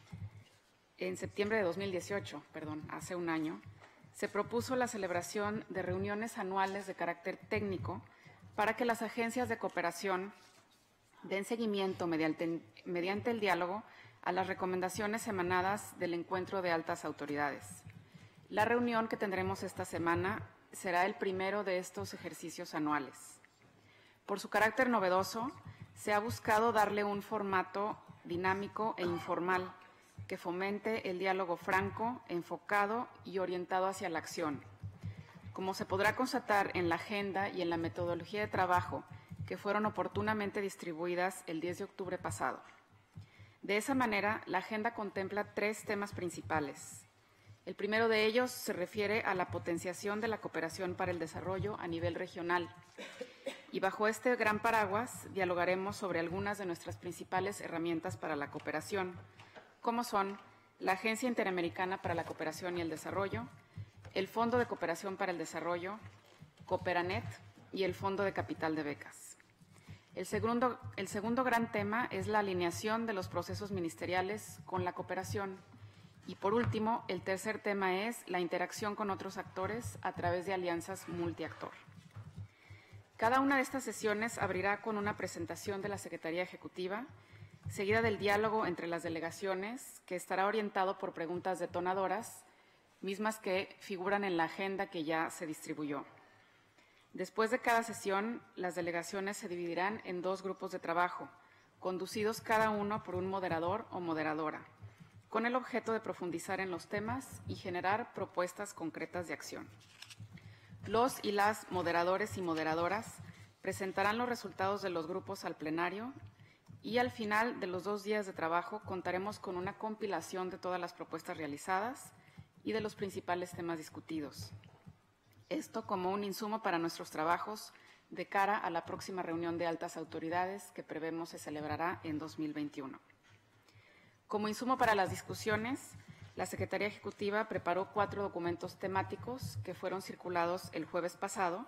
en septiembre de 2018, perdón, hace un año, se propuso la celebración de reuniones anuales de carácter técnico para que las agencias de cooperación den seguimiento mediante el diálogo a las recomendaciones emanadas del encuentro de altas autoridades. La reunión que tendremos esta semana será el primero de estos ejercicios anuales. Por su carácter novedoso, se ha buscado darle un formato dinámico e informal que fomente el diálogo franco, enfocado y orientado hacia la acción. Como se podrá constatar en la agenda y en la metodología de trabajo que fueron oportunamente distribuidas el 10 de octubre pasado. De esa manera, la agenda contempla 3 temas principales. El primero de ellos se refiere a la potenciación de la cooperación para el desarrollo a nivel regional. Y bajo este gran paraguas dialogaremos sobre algunas de nuestras principales herramientas para la cooperación, como son la Agencia Interamericana para la Cooperación y el Desarrollo, el Fondo de Cooperación para el Desarrollo, Cooperanet y el Fondo de Capital de Becas. El segundo gran tema es la alineación de los procesos ministeriales con la cooperación. Y por último, el tercer tema es la interacción con otros actores a través de alianzas multiactor. Cada una de estas sesiones abrirá con una presentación de la Secretaría Ejecutiva, seguida del diálogo entre las delegaciones, que estará orientado por preguntas detonadoras, mismas que figuran en la agenda que ya se distribuyó. Después de cada sesión, las delegaciones se dividirán en 2 grupos de trabajo, conducidos cada uno por un moderador o moderadora, con el objeto de profundizar en los temas y generar propuestas concretas de acción. Los y las moderadores y moderadoras presentarán los resultados de los grupos al plenario y al final de los 2 días de trabajo contaremos con una compilación de todas las propuestas realizadas y de los principales temas discutidos. Esto como un insumo para nuestros trabajos de cara a la próxima reunión de altas autoridades que prevemos se celebrará en 2021. Como insumo para las discusiones, la Secretaría Ejecutiva preparó 4 documentos temáticos que fueron circulados el jueves pasado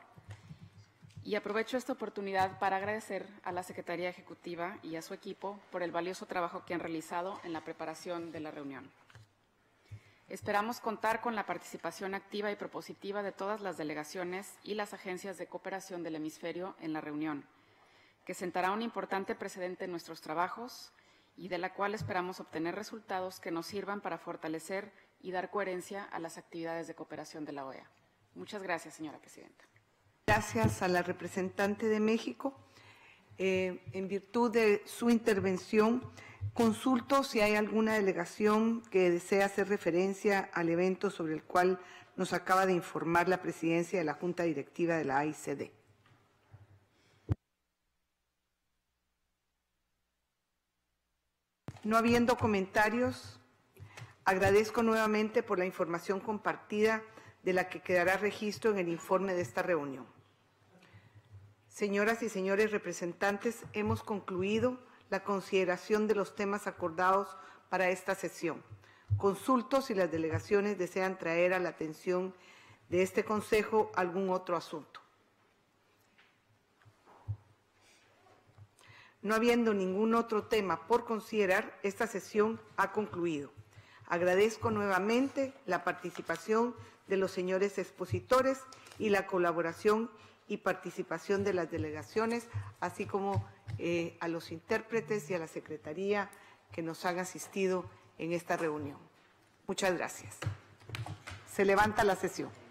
y aprovecho esta oportunidad para agradecer a la Secretaría Ejecutiva y a su equipo por el valioso trabajo que han realizado en la preparación de la reunión. Esperamos contar con la participación activa y propositiva de todas las delegaciones y las agencias de cooperación del hemisferio en la reunión, que sentará un importante precedente en nuestros trabajos y de la cual esperamos obtener resultados que nos sirvan para fortalecer y dar coherencia a las actividades de cooperación de la OEA. Muchas gracias, señora presidenta. Gracias a la representante de México. En virtud de su intervención, consulto si hay alguna delegación que desea hacer referencia al evento sobre el cual nos acaba de informar la presidencia de la Junta Directiva de la AICD. No habiendo comentarios, agradezco nuevamente por la información compartida de la que quedará registro en el informe de esta reunión. Señoras y señores representantes, hemos concluido la consideración de los temas acordados para esta sesión. Consulto si las delegaciones desean traer a la atención de este Consejo algún otro asunto. No habiendo ningún otro tema por considerar, esta sesión ha concluido. Agradezco nuevamente la participación de los señores expositores y la colaboración y participación de las delegaciones, así como a los intérpretes y a la Secretaría que nos han asistido en esta reunión. Muchas gracias. Se levanta la sesión.